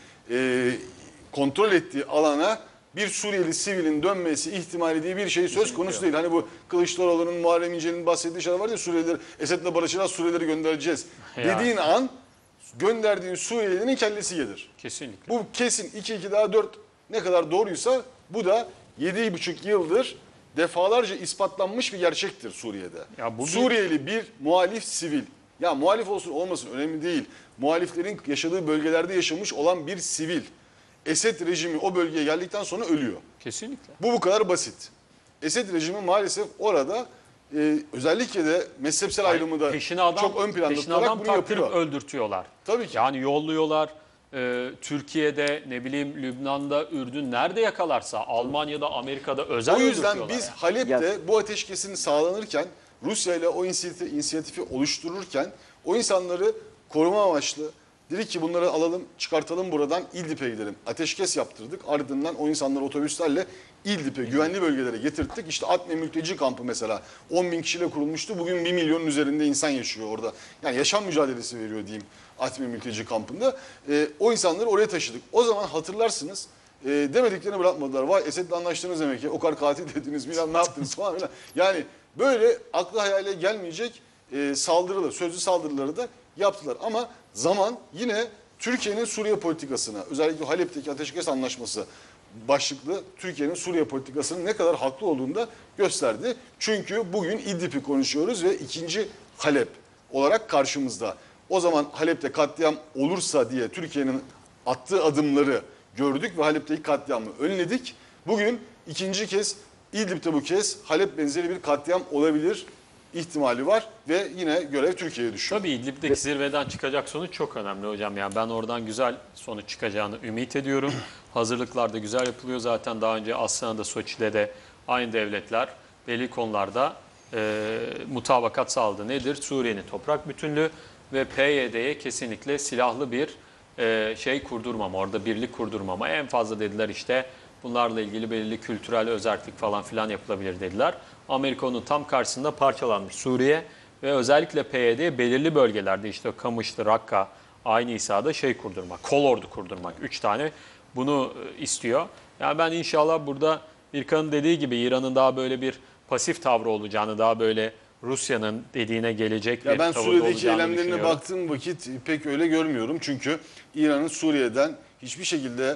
kontrol ettiği alana bir Suriyeli sivilin dönmesi ihtimali diye bir şey söz konusu değil. Hani bu Kılıçdaroğlu'nun, Muharrem İnce'nin bahsettiği şeyler var ya, Suriyeliler, Esed'le barışacağız, Suriyelileri göndereceğiz. Ya. Dediğin an gönderdiğin Suriyelinin kellesi gelir. Kesinlikle. Bu kesin 2 daha 4 ne kadar doğruysa bu da 7,5 yıldır defalarca ispatlanmış bir gerçektir Suriye'de. Ya bu bir- Suriyeli bir muhalif sivil. Ya muhalif olsun olmasın önemli değil. Muhaliflerin yaşadığı bölgelerde yaşamış olan bir sivil. Esed rejimi o bölgeye geldikten sonra ölüyor. Kesinlikle. Bu kadar basit. Esed rejimi maalesef orada özellikle de mezhepsel ayrımı da çok ön planda tutarak bunu taktırıp yapıyor. öldürtüyorlar. Tabii ki. Yani yolluyorlar. Türkiye'de, ne bileyim Lübnan'da, Ürdün nerede yakalarsa, Almanya'da, Amerika'da özel O yüzden öldürtüyorlar. biz Halep'te bu ateşkesin sağlanırken, Rusya ile o inisiyatifi oluştururken o insanları koruma amaçlı dedik ki bunları alalım, çıkartalım buradan, İdlib'e gidelim. Ateşkes yaptırdık. Ardından o insanları otobüslerle İdlib'e, güvenli bölgelere getirttik. İşte Atme mülteci kampı mesela 10 bin kişiyle kurulmuştu. Bugün 1 milyonun üzerinde insan yaşıyor orada. Yani yaşam mücadelesi veriyor diyeyim Atme mülteci kampında. O insanları oraya taşıdık. O zaman hatırlarsınız demediklerini bırakmadılar. Vay Esed'le anlaştınız demek ki. O kadar katil dediniz bilmem ne yaptınız falan filan. Yani böyle aklı hayale gelmeyecek saldırıları, sözlü saldırıları da yaptılar. Ama zaman yine Türkiye'nin Suriye politikasına, özellikle Halep'teki ateşkes anlaşması başlıklı Türkiye'nin Suriye politikasının ne kadar haklı olduğunu da gösterdi. Çünkü bugün İdlib'i konuşuyoruz ve ikinci Halep olarak karşımızda. O zaman Halep'te katliam olursa diye Türkiye'nin attığı adımları gördük ve Halep'teki katliamı önledik. Bugün ikinci kez İdlib'de bu kez Halep benzeri bir katliam olabilir ihtimali var ve yine görev Türkiye'ye düşüyor. Tabii İdlib'deki zirveden çıkacak sonuç çok önemli hocam. Yani ben oradan güzel sonuç çıkacağını ümit ediyorum. Hazırlıklar da güzel yapılıyor. Zaten daha önce Asya'da, Soçi'de de aynı devletler belli konularda mutabakat sağladı. Nedir? Suriye'nin toprak bütünlüğü ve PYD'ye kesinlikle silahlı bir şey kurdurmama, orada birlik kurdurmama. En fazla dediler işte bunlarla ilgili belirli kültürel özellik falan filan yapılabilir dediler. Amerika onun tam karşısında parçalanmış Suriye ve özellikle PYD'ye belirli bölgelerde işte Kamış'tı, Rakka, Aynı İsa'da şey kurdurmak, kol ordu kurdurmak. 3 tane bunu istiyor. Yani ben inşallah burada Birkan'ın dediği gibi İran'ın daha böyle bir pasif tavrı olacağını, daha böyle Rusya'nın dediğine gelecek Ya bir ben tavırda Suriye'deki olacağını eylemlerine düşünüyorum. baktığım vakit pek öyle görmüyorum. Çünkü İran'ın Suriye'den hiçbir şekilde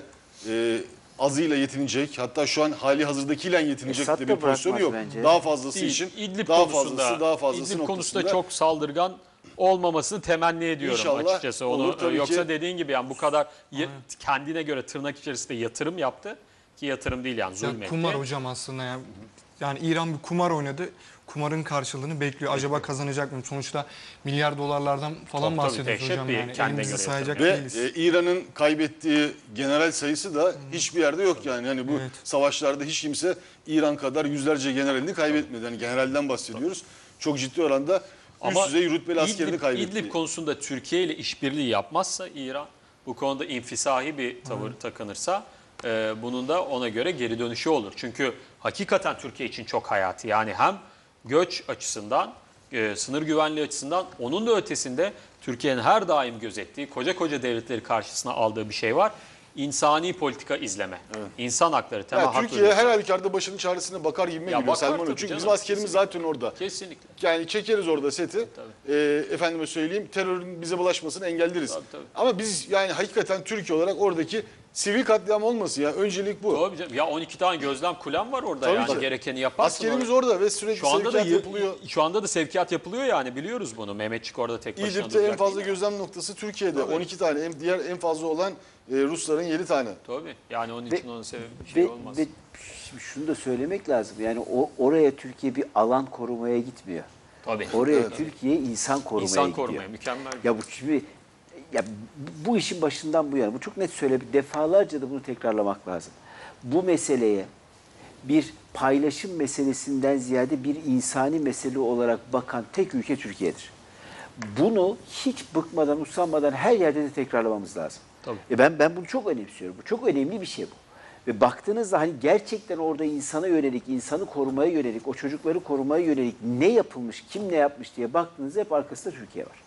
azıyla yetinecek, hatta şu an hali hazırdakiyle yetinecek Esad de da bir pozisyonu bırakmaz yok. bence. Daha fazlası Değil, için İdlib daha konusunda, fazlası İdlib konusunda noktasında çok saldırgan olmamasını temenni ediyorum İnşallah açıkçası. Onu olur tabii yoksa ki. dediğin gibi yani bu kadar kendine göre tırnak içerisinde yatırım yaptı ki yatırım değil yani Ya zulmetti. kumar hocam aslında yani. Yani İran bir kumar oynadı. Kumarın karşılığını bekliyor. Acaba kazanacak mı? Sonuçta milyar dolarlardan falan Tabii, bahsediyoruz dehşet hocam bir yani. kendine Elimizi göre sayacak ve değiliz. İran'ın kaybettiği general sayısı da hiçbir yerde yok yani. Hani bu Evet. savaşlarda hiç kimse İran kadar yüzlerce generalini kaybetmedi. Yani generalden bahsediyoruz. Çok ciddi oranda üst düzey rütbeli askerini kaybetti. İdlib konusunda Türkiye ile işbirliği yapmazsa İran, bu konuda infisahi bir tavır takınırsa bunun da ona göre geri dönüşü olur. Çünkü hakikaten Türkiye için çok hayati. Yani hem göç açısından, sınır güvenliği açısından, onun da ötesinde Türkiye'nin her daim gözettiği, koca koca devletleri karşısına aldığı bir şey var. İnsani politika izleme. İnsan hakları, temel Yani hak Türkiye örgütü. her halükarda başının çaresine bakar gibime Ya geliyor bakar Selman Hoca. tabii Çünkü canım, bizim askerimiz kesinlikle. zaten orada. Kesinlikle. Yani çekeriz orada seti. Efendime söyleyeyim, terörün bize bulaşmasını engelleriz. Tabii. Ama biz yani hakikaten Türkiye olarak oradaki sivil katliam olmasın ya. Öncelik bu. Tabii canım. Ya 12 tane gözlem kulem var orada Tabii yani ki. gerekeni yaparsın. Askerimiz orada ve sürekli Şu anda da sevkiyat yapılıyor. şu anda da sevkiyat yapılıyor yani biliyoruz bunu. Mehmetçik orada tek başına İdlib'de en duracak fazla değil. gözlem noktası Türkiye'de. Tabii. 12 tane. Diğer en fazla olan Rusların 7 tane. Tabii. Yani onun Ve- için onun sebebi bir şey Ve, olmaz. ve şimdi şunu da söylemek lazım. Yani oraya Türkiye bir alan korumaya gitmiyor. Tabii. Oraya Türkiye insan korumaya İnsan gidiyor. korumaya mükemmel. Ya bu şimdi ya bu işin başından bu yana. Bu çok net söyledik. Defalarca da bunu tekrarlamak lazım. Bu meseleye bir paylaşım meselesinden ziyade bir insani mesele olarak bakan tek ülke Türkiye'dir. Bunu hiç bıkmadan, usanmadan her yerde de tekrarlamamız lazım. Tabii. Ben bunu çok önemsiyorum. Bu çok önemli bir şey bu. Ve baktığınızda hani gerçekten orada insana yönelik, insanı korumaya yönelik, o çocukları korumaya yönelik ne yapılmış, kim ne yapmış diye baktığınızda hep arkasında Türkiye var.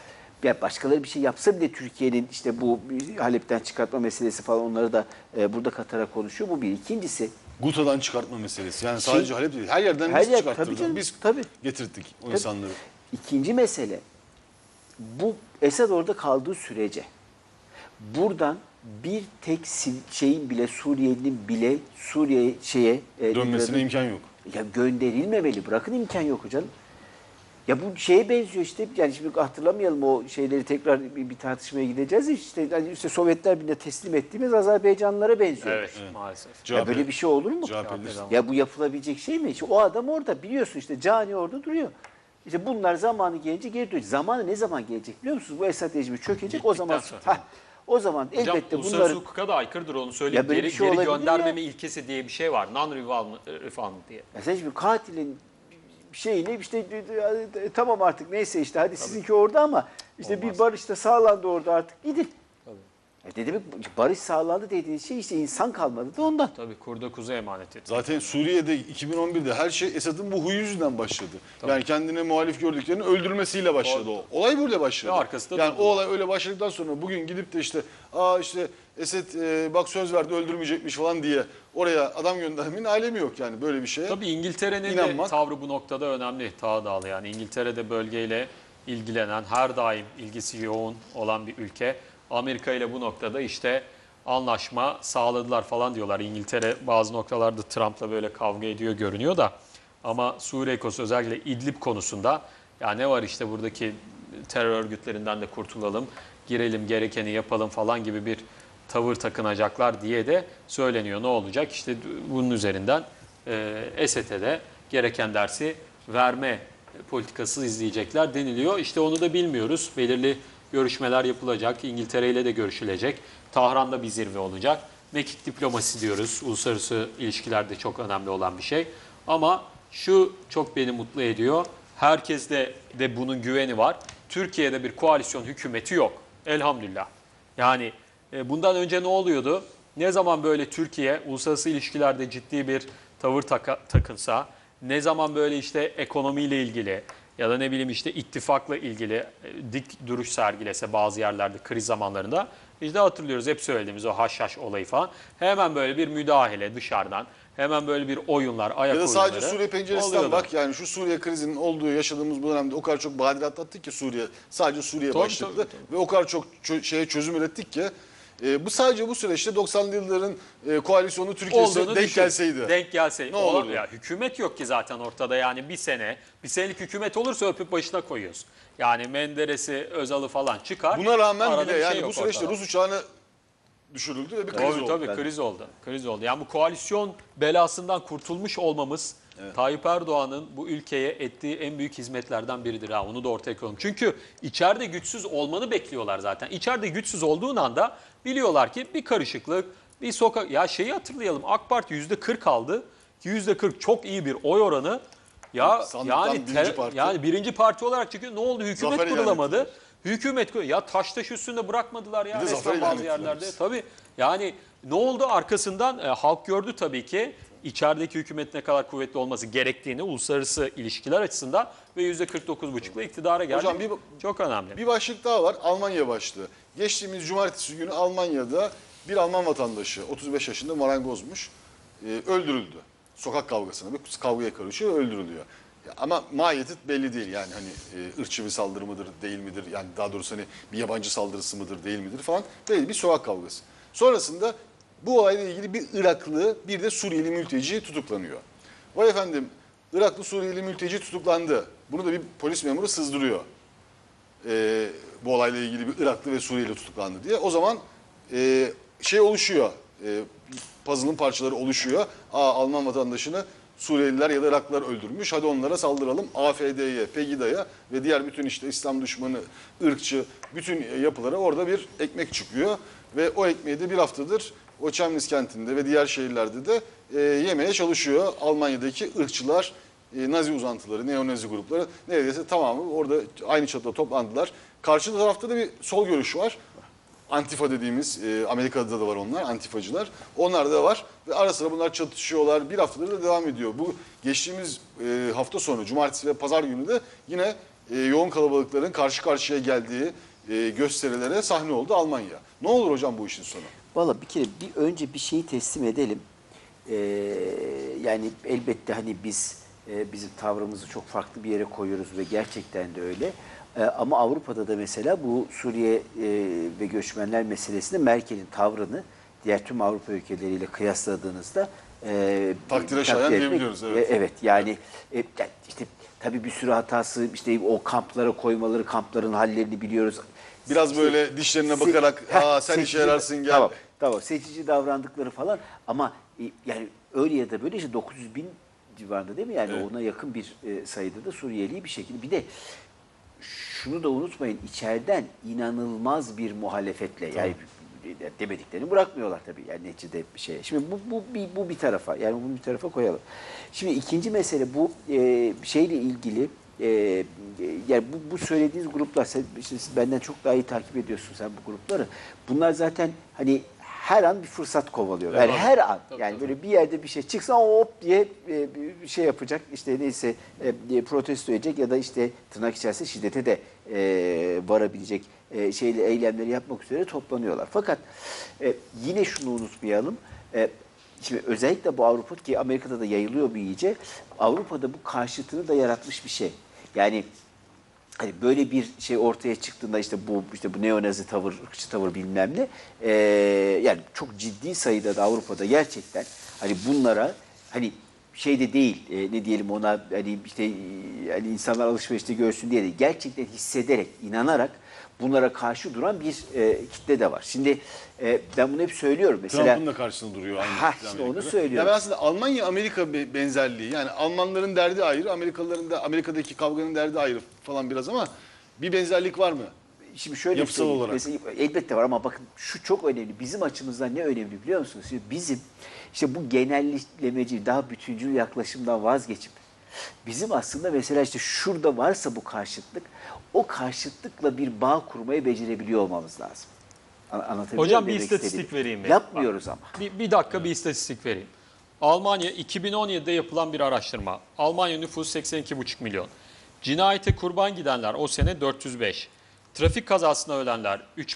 Ya başkaları bir şey yapsa bile Türkiye'nin işte bu Halep'ten çıkartma meselesi falan onları da burada katarak konuşuyor. Bu bir. İkincisi Guta'dan çıkartma meselesi. Yani sadece Halep değil. Her yerden Her biz yer- çıkarttırdık. tabii canım, Biz tabii. getirttik o Tabii. insanları. İkinci mesele, bu Esad orada kaldığı sürece buradan bir tek şeyin bile Suriye'nin bile Suriye Dönmesine imkan yok. ya gönderilmemeli. Bırakın imkan yok hocam. Ya bu şeye benziyor işte. Yani şimdi hatırlamayalım o şeyleri tekrar bir tartışmaya gideceğiz. İşte, yani işte Sovyetler Birliği'ne teslim ettiğimiz Azerbaycanlılara benziyor. Evet, maalesef. Ya böyle bir şey olur mu? CHP'liler. Ya bu yapılabilecek şey mi? İşte o adam orada biliyorsun işte cani orada duruyor. İşte bunlar zamanı gelince geri dönecek. Zamanı ne zaman gelecek biliyor musunuz? Bu Esad rejimi çökecek. O zaman sonra. o zaman Hocam elbette uluslararası bunların hukuka da aykırıdır onu söyleyeyim. Ya böyle Geri, bir şey geri olabilir göndermeme ya. ilkesi diye bir şey var. Non-refund diye. ya sen şimdi katilin şeyini işte tamam artık neyse işte hadi sizinki orada ama işte bir barış da sağlandı orada artık gidin. Ne demek barış sağlandı dediğiniz şey işte insan kalmadı da ondan. Tabii kurda kuzu emanet etti. Zaten Suriye'de 2011'de her şey Esad'ın bu huyu yüzünden başladı. Yani kendine muhalif gördüklerini öldürmesiyle başladı o. Olay böyle başladı. Ve arkasında yani durdular. o olay öyle başladıktan sonra bugün gidip de işte işte Esed bak söz verdi öldürmeyecekmiş falan diye oraya adam göndermenin alemi yok yani böyle bir şeye. Tabii İngiltere'nin de İnanmak. tavrı bu noktada önemli. Dağlı yani İngiltere'de bölgeyle ilgilenen, her daim ilgisi yoğun olan bir ülke. Amerika ile bu noktada işte anlaşma sağladılar falan diyorlar. İngiltere bazı noktalarda Trump'la böyle kavga ediyor görünüyor da. Ama Suriye konusu özellikle İdlib konusunda ya ne var işte buradaki terör örgütlerinden de kurtulalım, girelim gerekeni yapalım falan gibi bir tavır takınacaklar diye de söyleniyor. Ne olacak? İşte bunun üzerinden Esed'e de gereken dersi verme politikası izleyecekler deniliyor. İşte onu da bilmiyoruz. Belirli görüşmeler yapılacak. İngiltere ile de görüşülecek. Tahran'da bir zirve olacak. Mekik diplomasi diyoruz. Uluslararası ilişkilerde çok önemli olan bir şey. Ama şu çok beni mutlu ediyor. Herkeste de bunun güveni var. Türkiye'de bir koalisyon hükümeti yok. Elhamdülillah. Yani bundan önce ne oluyordu? Ne zaman böyle Türkiye uluslararası ilişkilerde ciddi bir tavır takınsa, ne zaman böyle işte ekonomiyle ilgili ya da ne bileyim işte ittifakla ilgili dik duruş sergilese bazı yerlerde kriz zamanlarında işte hatırlıyoruz hep söylediğimiz o haşhaş olayı falan. Hemen böyle bir müdahale dışarıdan, hemen böyle bir oyunlar, ayak Ya da oyunları sadece Suriye penceresinden oluyordu. bak yani şu Suriye krizinin olduğu yaşadığımız bu dönemde o kadar çok badire atlattık ki Suriye. Sadece Suriye Tabii, başlıklı tabii. ve o kadar çok şeye çözüm ürettik ki bu sadece bu süreçte 90'lı yılların koalisyonu Türkiye'si Olduğunu denk düşün. gelseydi. Denk gelseydi. Ne olurdu? Ya, hükümet yok ki zaten ortada yani bir senelik hükümet olursa öpüp başına koyuyoruz. Yani Menderes'i, Özal'ı falan çıkar. Buna rağmen Arada bile bir şey yani yok bu süreçte ortada. Rus uçağına düşürüldü ve bir kriz Tabii oldu. tabii kriz oldu. Kriz oldu. Yani bu koalisyon belasından kurtulmuş olmamız Tayyip Erdoğan'ın bu ülkeye ettiği en büyük hizmetlerden biridir. Ha, onu da ortaya koyalım. Çünkü içeride güçsüz olmanı bekliyorlar zaten. İçeride güçsüz olduğun anda biliyorlar ki bir karışıklık, bir sokak... Ya şeyi hatırlayalım, AK Parti %40 aldı. %40 çok iyi bir oy oranı. Ya Sandıktan yani birinci parti. yani birinci parti olarak çıkıyor. Ne oldu? Hükümet Zafer ilan kurulamadı. ettiler. Ya taş üstünde bırakmadılar ya Bir de resmen zafer ilan bazı ettiler yerlerde. biz. Tabii yani ne oldu arkasından halk gördü tabii ki içerideki hükümet ne kadar kuvvetli olması gerektiğini uluslararası ilişkiler açısından ve %49,5'la iktidara geldi. Hocam çok önemli. Bir başlık daha var. Almanya başlığı. Geçtiğimiz cumartesi günü Almanya'da bir Alman vatandaşı 35 yaşında marangozmuş. Öldürüldü. Sokak kavgasına bir kavgaya karışıyor, öldürülüyor. Ama mahiyeti belli değil yani hani ırkçı bir saldırı mıdır değil midir yani daha doğrusu hani bir yabancı saldırısı mıdır değil midir falan değil bir sokak kavgası. Sonrasında bu olayla ilgili bir Iraklı bir de Suriyeli mülteci tutuklanıyor. Vay efendim Iraklı Suriyeli mülteci tutuklandı. Bunu da bir polis memuru sızdırıyor. Bu olayla ilgili bir Iraklı ve Suriyeli tutuklandı diye. O zaman şey oluşuyor. Puzzle'ın parçaları oluşuyor. Alman vatandaşını Suriyeliler ya da Iraklılar öldürmüş. Hadi onlara saldıralım. AFD'ye, PEGIDA'ya ve diğer bütün işte İslam düşmanı, ırkçı bütün yapılara orada bir ekmek çıkıyor. Ve o ekmeği de bir haftadır o Chemnitz kentinde ve diğer şehirlerde de yemeye çalışıyor. Almanya'daki ırkçılar, Nazi uzantıları, neo-Nazi grupları neredeyse tamamı orada aynı çatıda toplandılar. Karşı tarafta da bir sol görüş var. Antifa dediğimiz, Amerika'da da var onlar, antifacılar. Onlar da var ve ara sıra bunlar çatışıyorlar. Bir haftadır da devam ediyor. Bu geçtiğimiz hafta sonu, cumartesi ve pazar günü de yine yoğun kalabalıkların karşı karşıya geldiği gösterilere sahne oldu Almanya. Ne olur hocam bu işin sonu? Valla bir kere önce bir şeyi teslim edelim. Yani elbette hani biz bizim tavrımızı çok farklı bir yere koyuyoruz ve gerçekten de öyle. Ama Avrupa'da da mesela bu Suriye ve göçmenler meselesinde Merkel'in tavrını diğer tüm Avrupa ülkeleriyle kıyasladığınızda Takdire şayan etmek- diyebiliyoruz, evet. Evet yani işte tabii bir sürü hatası işte o kamplara koymaları, kampların hallerini biliyoruz. Biraz İşte böyle dişlerine bakarak sen işe seçici- yararsın gel. Tamam seçici davrandıkları falan ama yani öyle ya da böyle işte 900 bin civarında değil mi? Yani Evet. ona yakın bir sayıda da Suriyeli'yi bir şekilde. Bir de şunu da unutmayın içeriden inanılmaz bir muhalefetle yani demediklerini bırakmıyorlar tabii yani neticede bir şey. Şimdi bu bir tarafa yani bunu bir tarafa koyalım. Şimdi ikinci mesele bu şeyle ilgili yani bu söylediğiniz gruplar, sen işte benden çok daha iyi takip ediyorsun sen bu grupları. Bunlar zaten hani her an bir fırsat kovalıyor. Yani her an. Yani böyle bir yerde bir şey çıksa hop diye bir şey yapacak. İşte neyse protesto edecek ya da işte tırnak içerisinde şiddete de varabilecek eylemleri yapmak üzere toplanıyorlar. Fakat yine şunu unutmayalım. Şimdi özellikle bu Avrupa, ki Amerika'da da yayılıyor bu iyice. Avrupa'da bu karşıtını da yaratmış bir şey. Yani hani böyle bir şey ortaya çıktığında işte bu neonazi tavır, ırkçı tavır bilmem ne, yani çok ciddi sayıda da Avrupa'da gerçekten hani bunlara hani şey de değil, ne diyelim ona, hani işte hani insanlar alışverişte görsün diye de gerçekten hissederek, inanarak bunlara karşı duran bir kitle de var. Şimdi ben bunu hep söylüyorum. Mesela Trump'ın da karşısında duruyor aynı işte Amerika'da. onu söylüyorum. Ya ben aslında Almanya-Amerika benzerliği, yani Almanların derdi ayrı, Amerikalıların da Amerika'daki kavganın derdi ayrı falan biraz, ama bir benzerlik var mı? Şimdi şöyle Yapısal söyleyeyim. olarak. Mesela elbette var ama bakın şu çok önemli. Bizim açımızdan ne önemli biliyor musunuz? Şimdi bizim işte bu genellemeci, daha bütüncül yaklaşımdan vazgeçip bizim aslında mesela işte şurada varsa bu karşıtlık, o karşıtlıkla bir bağ kurmayı becerebiliyor olmamız lazım. Anlatabiliyor Hocam muyum bir demek istatistik istediğimi? vereyim mi? Yapmıyoruz ama. Bir dakika bir istatistik vereyim. Almanya 2017'de yapılan bir araştırma. Almanya nüfusu 82,5 milyon. Cinayete kurban gidenler o sene 405. Trafik kazasında ölenler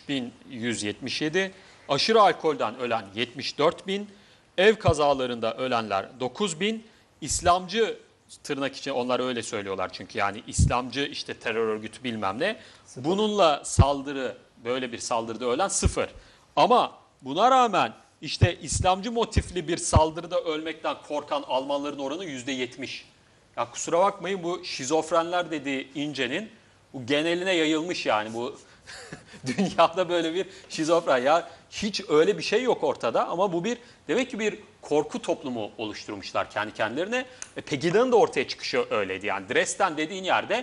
3177. Aşırı alkolden ölen 74 bin. Ev kazalarında ölenler 9 bin. İslamcı, tırnak için onlar öyle söylüyorlar çünkü, yani İslamcı işte terör örgütü bilmem ne. Bununla saldırı, böyle bir saldırıda ölen 0. Ama buna rağmen işte İslamcı motifli bir saldırıda ölmekten korkan Almanların oranı %70. Ya kusura bakmayın, bu şizofrenler dediği İnce'nin bu geneline yayılmış, yani bu dünyada böyle bir şizofren. Ya hiç öyle bir şey yok ortada, ama bu bir, demek ki bir korku toplumu oluşturmuşlar kendi kendilerine. Pegida'nın da ortaya çıkışı öyleydi. Yani Dresden dediğin yerde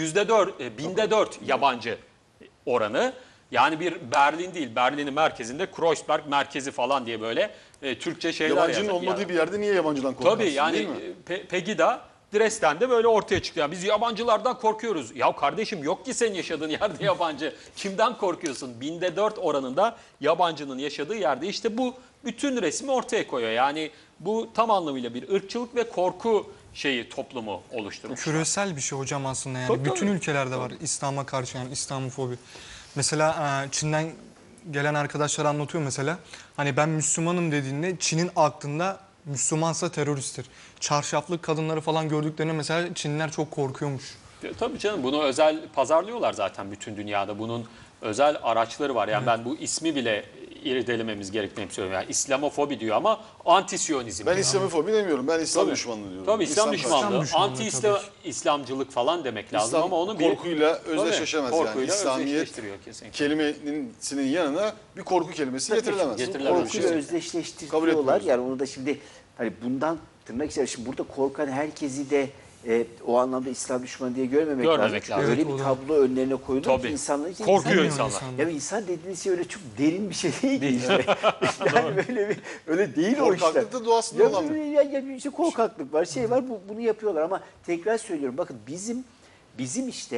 binde 4 yabancı oranı. Yani bir Berlin değil, Berlin'in merkezinde Kreuzberg merkezi falan diye böyle Türkçe şeyler Yabancının yazar. olmadığı bir yerde niye yabancıdan korkarsın? Tabii yani değil mi? Pegida Dresden'de böyle ortaya çıktı. Yani biz yabancılardan korkuyoruz. Ya kardeşim, yok ki senin yaşadığın yerde yabancı. Kimden korkuyorsun? Binde 4 oranında yabancının yaşadığı yerde. İşte bu bütün resmi ortaya koyuyor. Yani bu tam anlamıyla bir ırkçılık ve korku toplumu oluşturmuş. Küresel bir şey hocam aslında, yani Tabii, bütün tabii. ülkelerde var İslam'a karşı, yani İslamofobi. Mesela Çin'den gelen arkadaşlar anlatıyor mesela. Hani ben Müslümanım dediğinde Çin'in aklında Müslümansa teröristtir. Çarşaflı kadınları falan gördüklerinde mesela Çinliler çok korkuyormuş. Tabii canım, bunu özel pazarlıyorlar zaten bütün dünyada. Bunun özel araçları var. Yani ben bu ismi bile irdelememiz gerektiğini söylüyorum. Yani İslamofobi diyor ama anti-Siyonizm Ben diyor. İslamofobi demiyorum. Ben İslam Tabii. düşmanlığı diyorum. Tabii İslam düşmanlığı, düşmanlığı anti-İslamcılık falan demek lazım, İslam ama onu korkuyla özdeşleşemez yani. korkuyla İslamiyet özdeşleştiriyor kesinlikle. kelimesinin yanına bir korku kelimesi getirilemez. getirilemez. Öyle bir şey Korkuyla yok. Kabul özdeşleştiriyorlar. etmiyoruz. Yani onu da şimdi hani bundan tırnak içerisinde, şimdi burada korkan herkesi de o anlamda İslam düşmanı diye görmemek Görmemek lazım. lazım. Öyle Evet, bir o da. tablo önlerine koyuluyor ki Tabii. insanlar için Korkuyor Bilmiyor insanlar. Ya insan dediğiniz şey öyle çok derin bir şey değil. Değil. Yani böyle bir öyle değil o işler. Korkaklık da doğasında Ya, olan bir- ya işte korkaklık var, şey var, bunu yapıyorlar ama tekrar söylüyorum, bakın bizim işte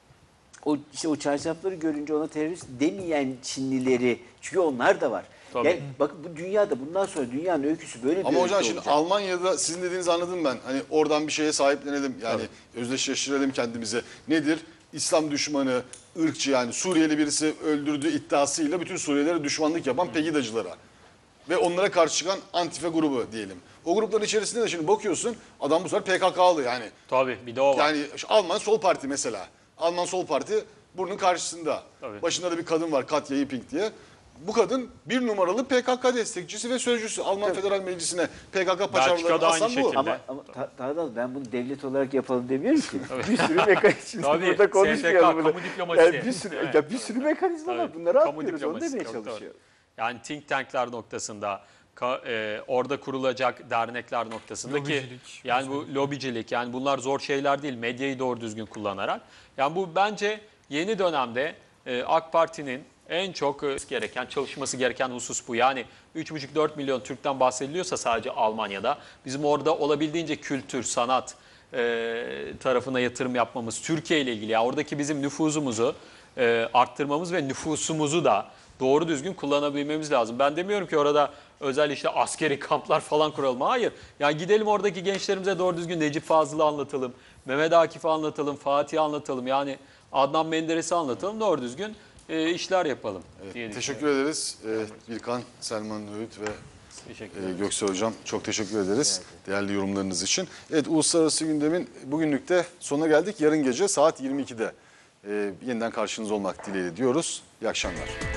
o çarşafları görünce ona terörist demeyen Çinlileri, çünkü onlar da var. Tabii. Yani bakın bu dünyada bundan sonra dünyanın öyküsü böyle bir Ama öykü hocam şimdi olacak. Almanya'da sizin dediğinizi anladım ben. Hani oradan bir şeye sahiplenelim, yani özdeşleştirelim kendimize. Nedir? İslam düşmanı, ırkçı, yani Suriyeli birisi öldürdüğü iddiasıyla bütün Suriyelilere düşmanlık yapan Pegidacılara. Ve onlara karşı çıkan Antifa grubu diyelim. O grupların içerisinde de şimdi bakıyorsun adam bu sefer PKK'lı yani. Tabii, bir de o var. Yani Alman Sol Parti mesela. Alman Sol Parti bunun karşısında. Tabii. Başında da bir kadın var, Katja Yiping diye. Bu kadın bir numaralı PKK destekçisi ve sözcüsü. Alman Federal Meclisi'ne PKK paşalarını Belçika'da aynı asan bu. şekilde. Ama Tağdal, ben bunu devlet olarak yapalım demiyorum ki. Bir sürü mekanizma Tabii, burada konuşmayalım STK, bunu. kamu diplomasisi. Yani Evet. bir sürü mekanizma var. Tabii, Bunları kamu atlıyoruz. Onu diplomasisi, demeye çok doğru. çalışıyor. Yani think tankler noktasında, orada kurulacak dernekler noktasında ki Lobicilik, yani bu lobicilik, yani bunlar zor şeyler değil, medyayı doğru düzgün kullanarak. Yani bu bence yeni dönemde AK Parti'nin en çok çalışması gereken husus bu. Yani 3,5-4 milyon Türk'ten bahsediliyorsa sadece Almanya'da, bizim orada olabildiğince kültür, sanat tarafına yatırım yapmamız, Türkiye ile ilgili, ya oradaki bizim nüfuzumuzu arttırmamız ve nüfusumuzu da doğru düzgün kullanabilmemiz lazım. Ben demiyorum ki orada özel işte askeri kamplar falan kuralım. Hayır. Yani gidelim oradaki gençlerimize doğru düzgün Necip Fazıl'ı anlatalım, Mehmet Akif'i anlatalım, Fatih'i anlatalım. Yani Adnan Menderes'i anlatalım, doğru düzgün işler yapalım. Evet, teşekkür ederiz. Birkan, Selman Öğüt ve Teşekkür ederim. Göksel Hocam, çok teşekkür ederiz değerli yorumlarınız için. Evet, uluslararası gündemin bugünlük de sonuna geldik. Yarın gece saat 22'de yeniden karşınızda olmak dileğiyle diyoruz. İyi akşamlar.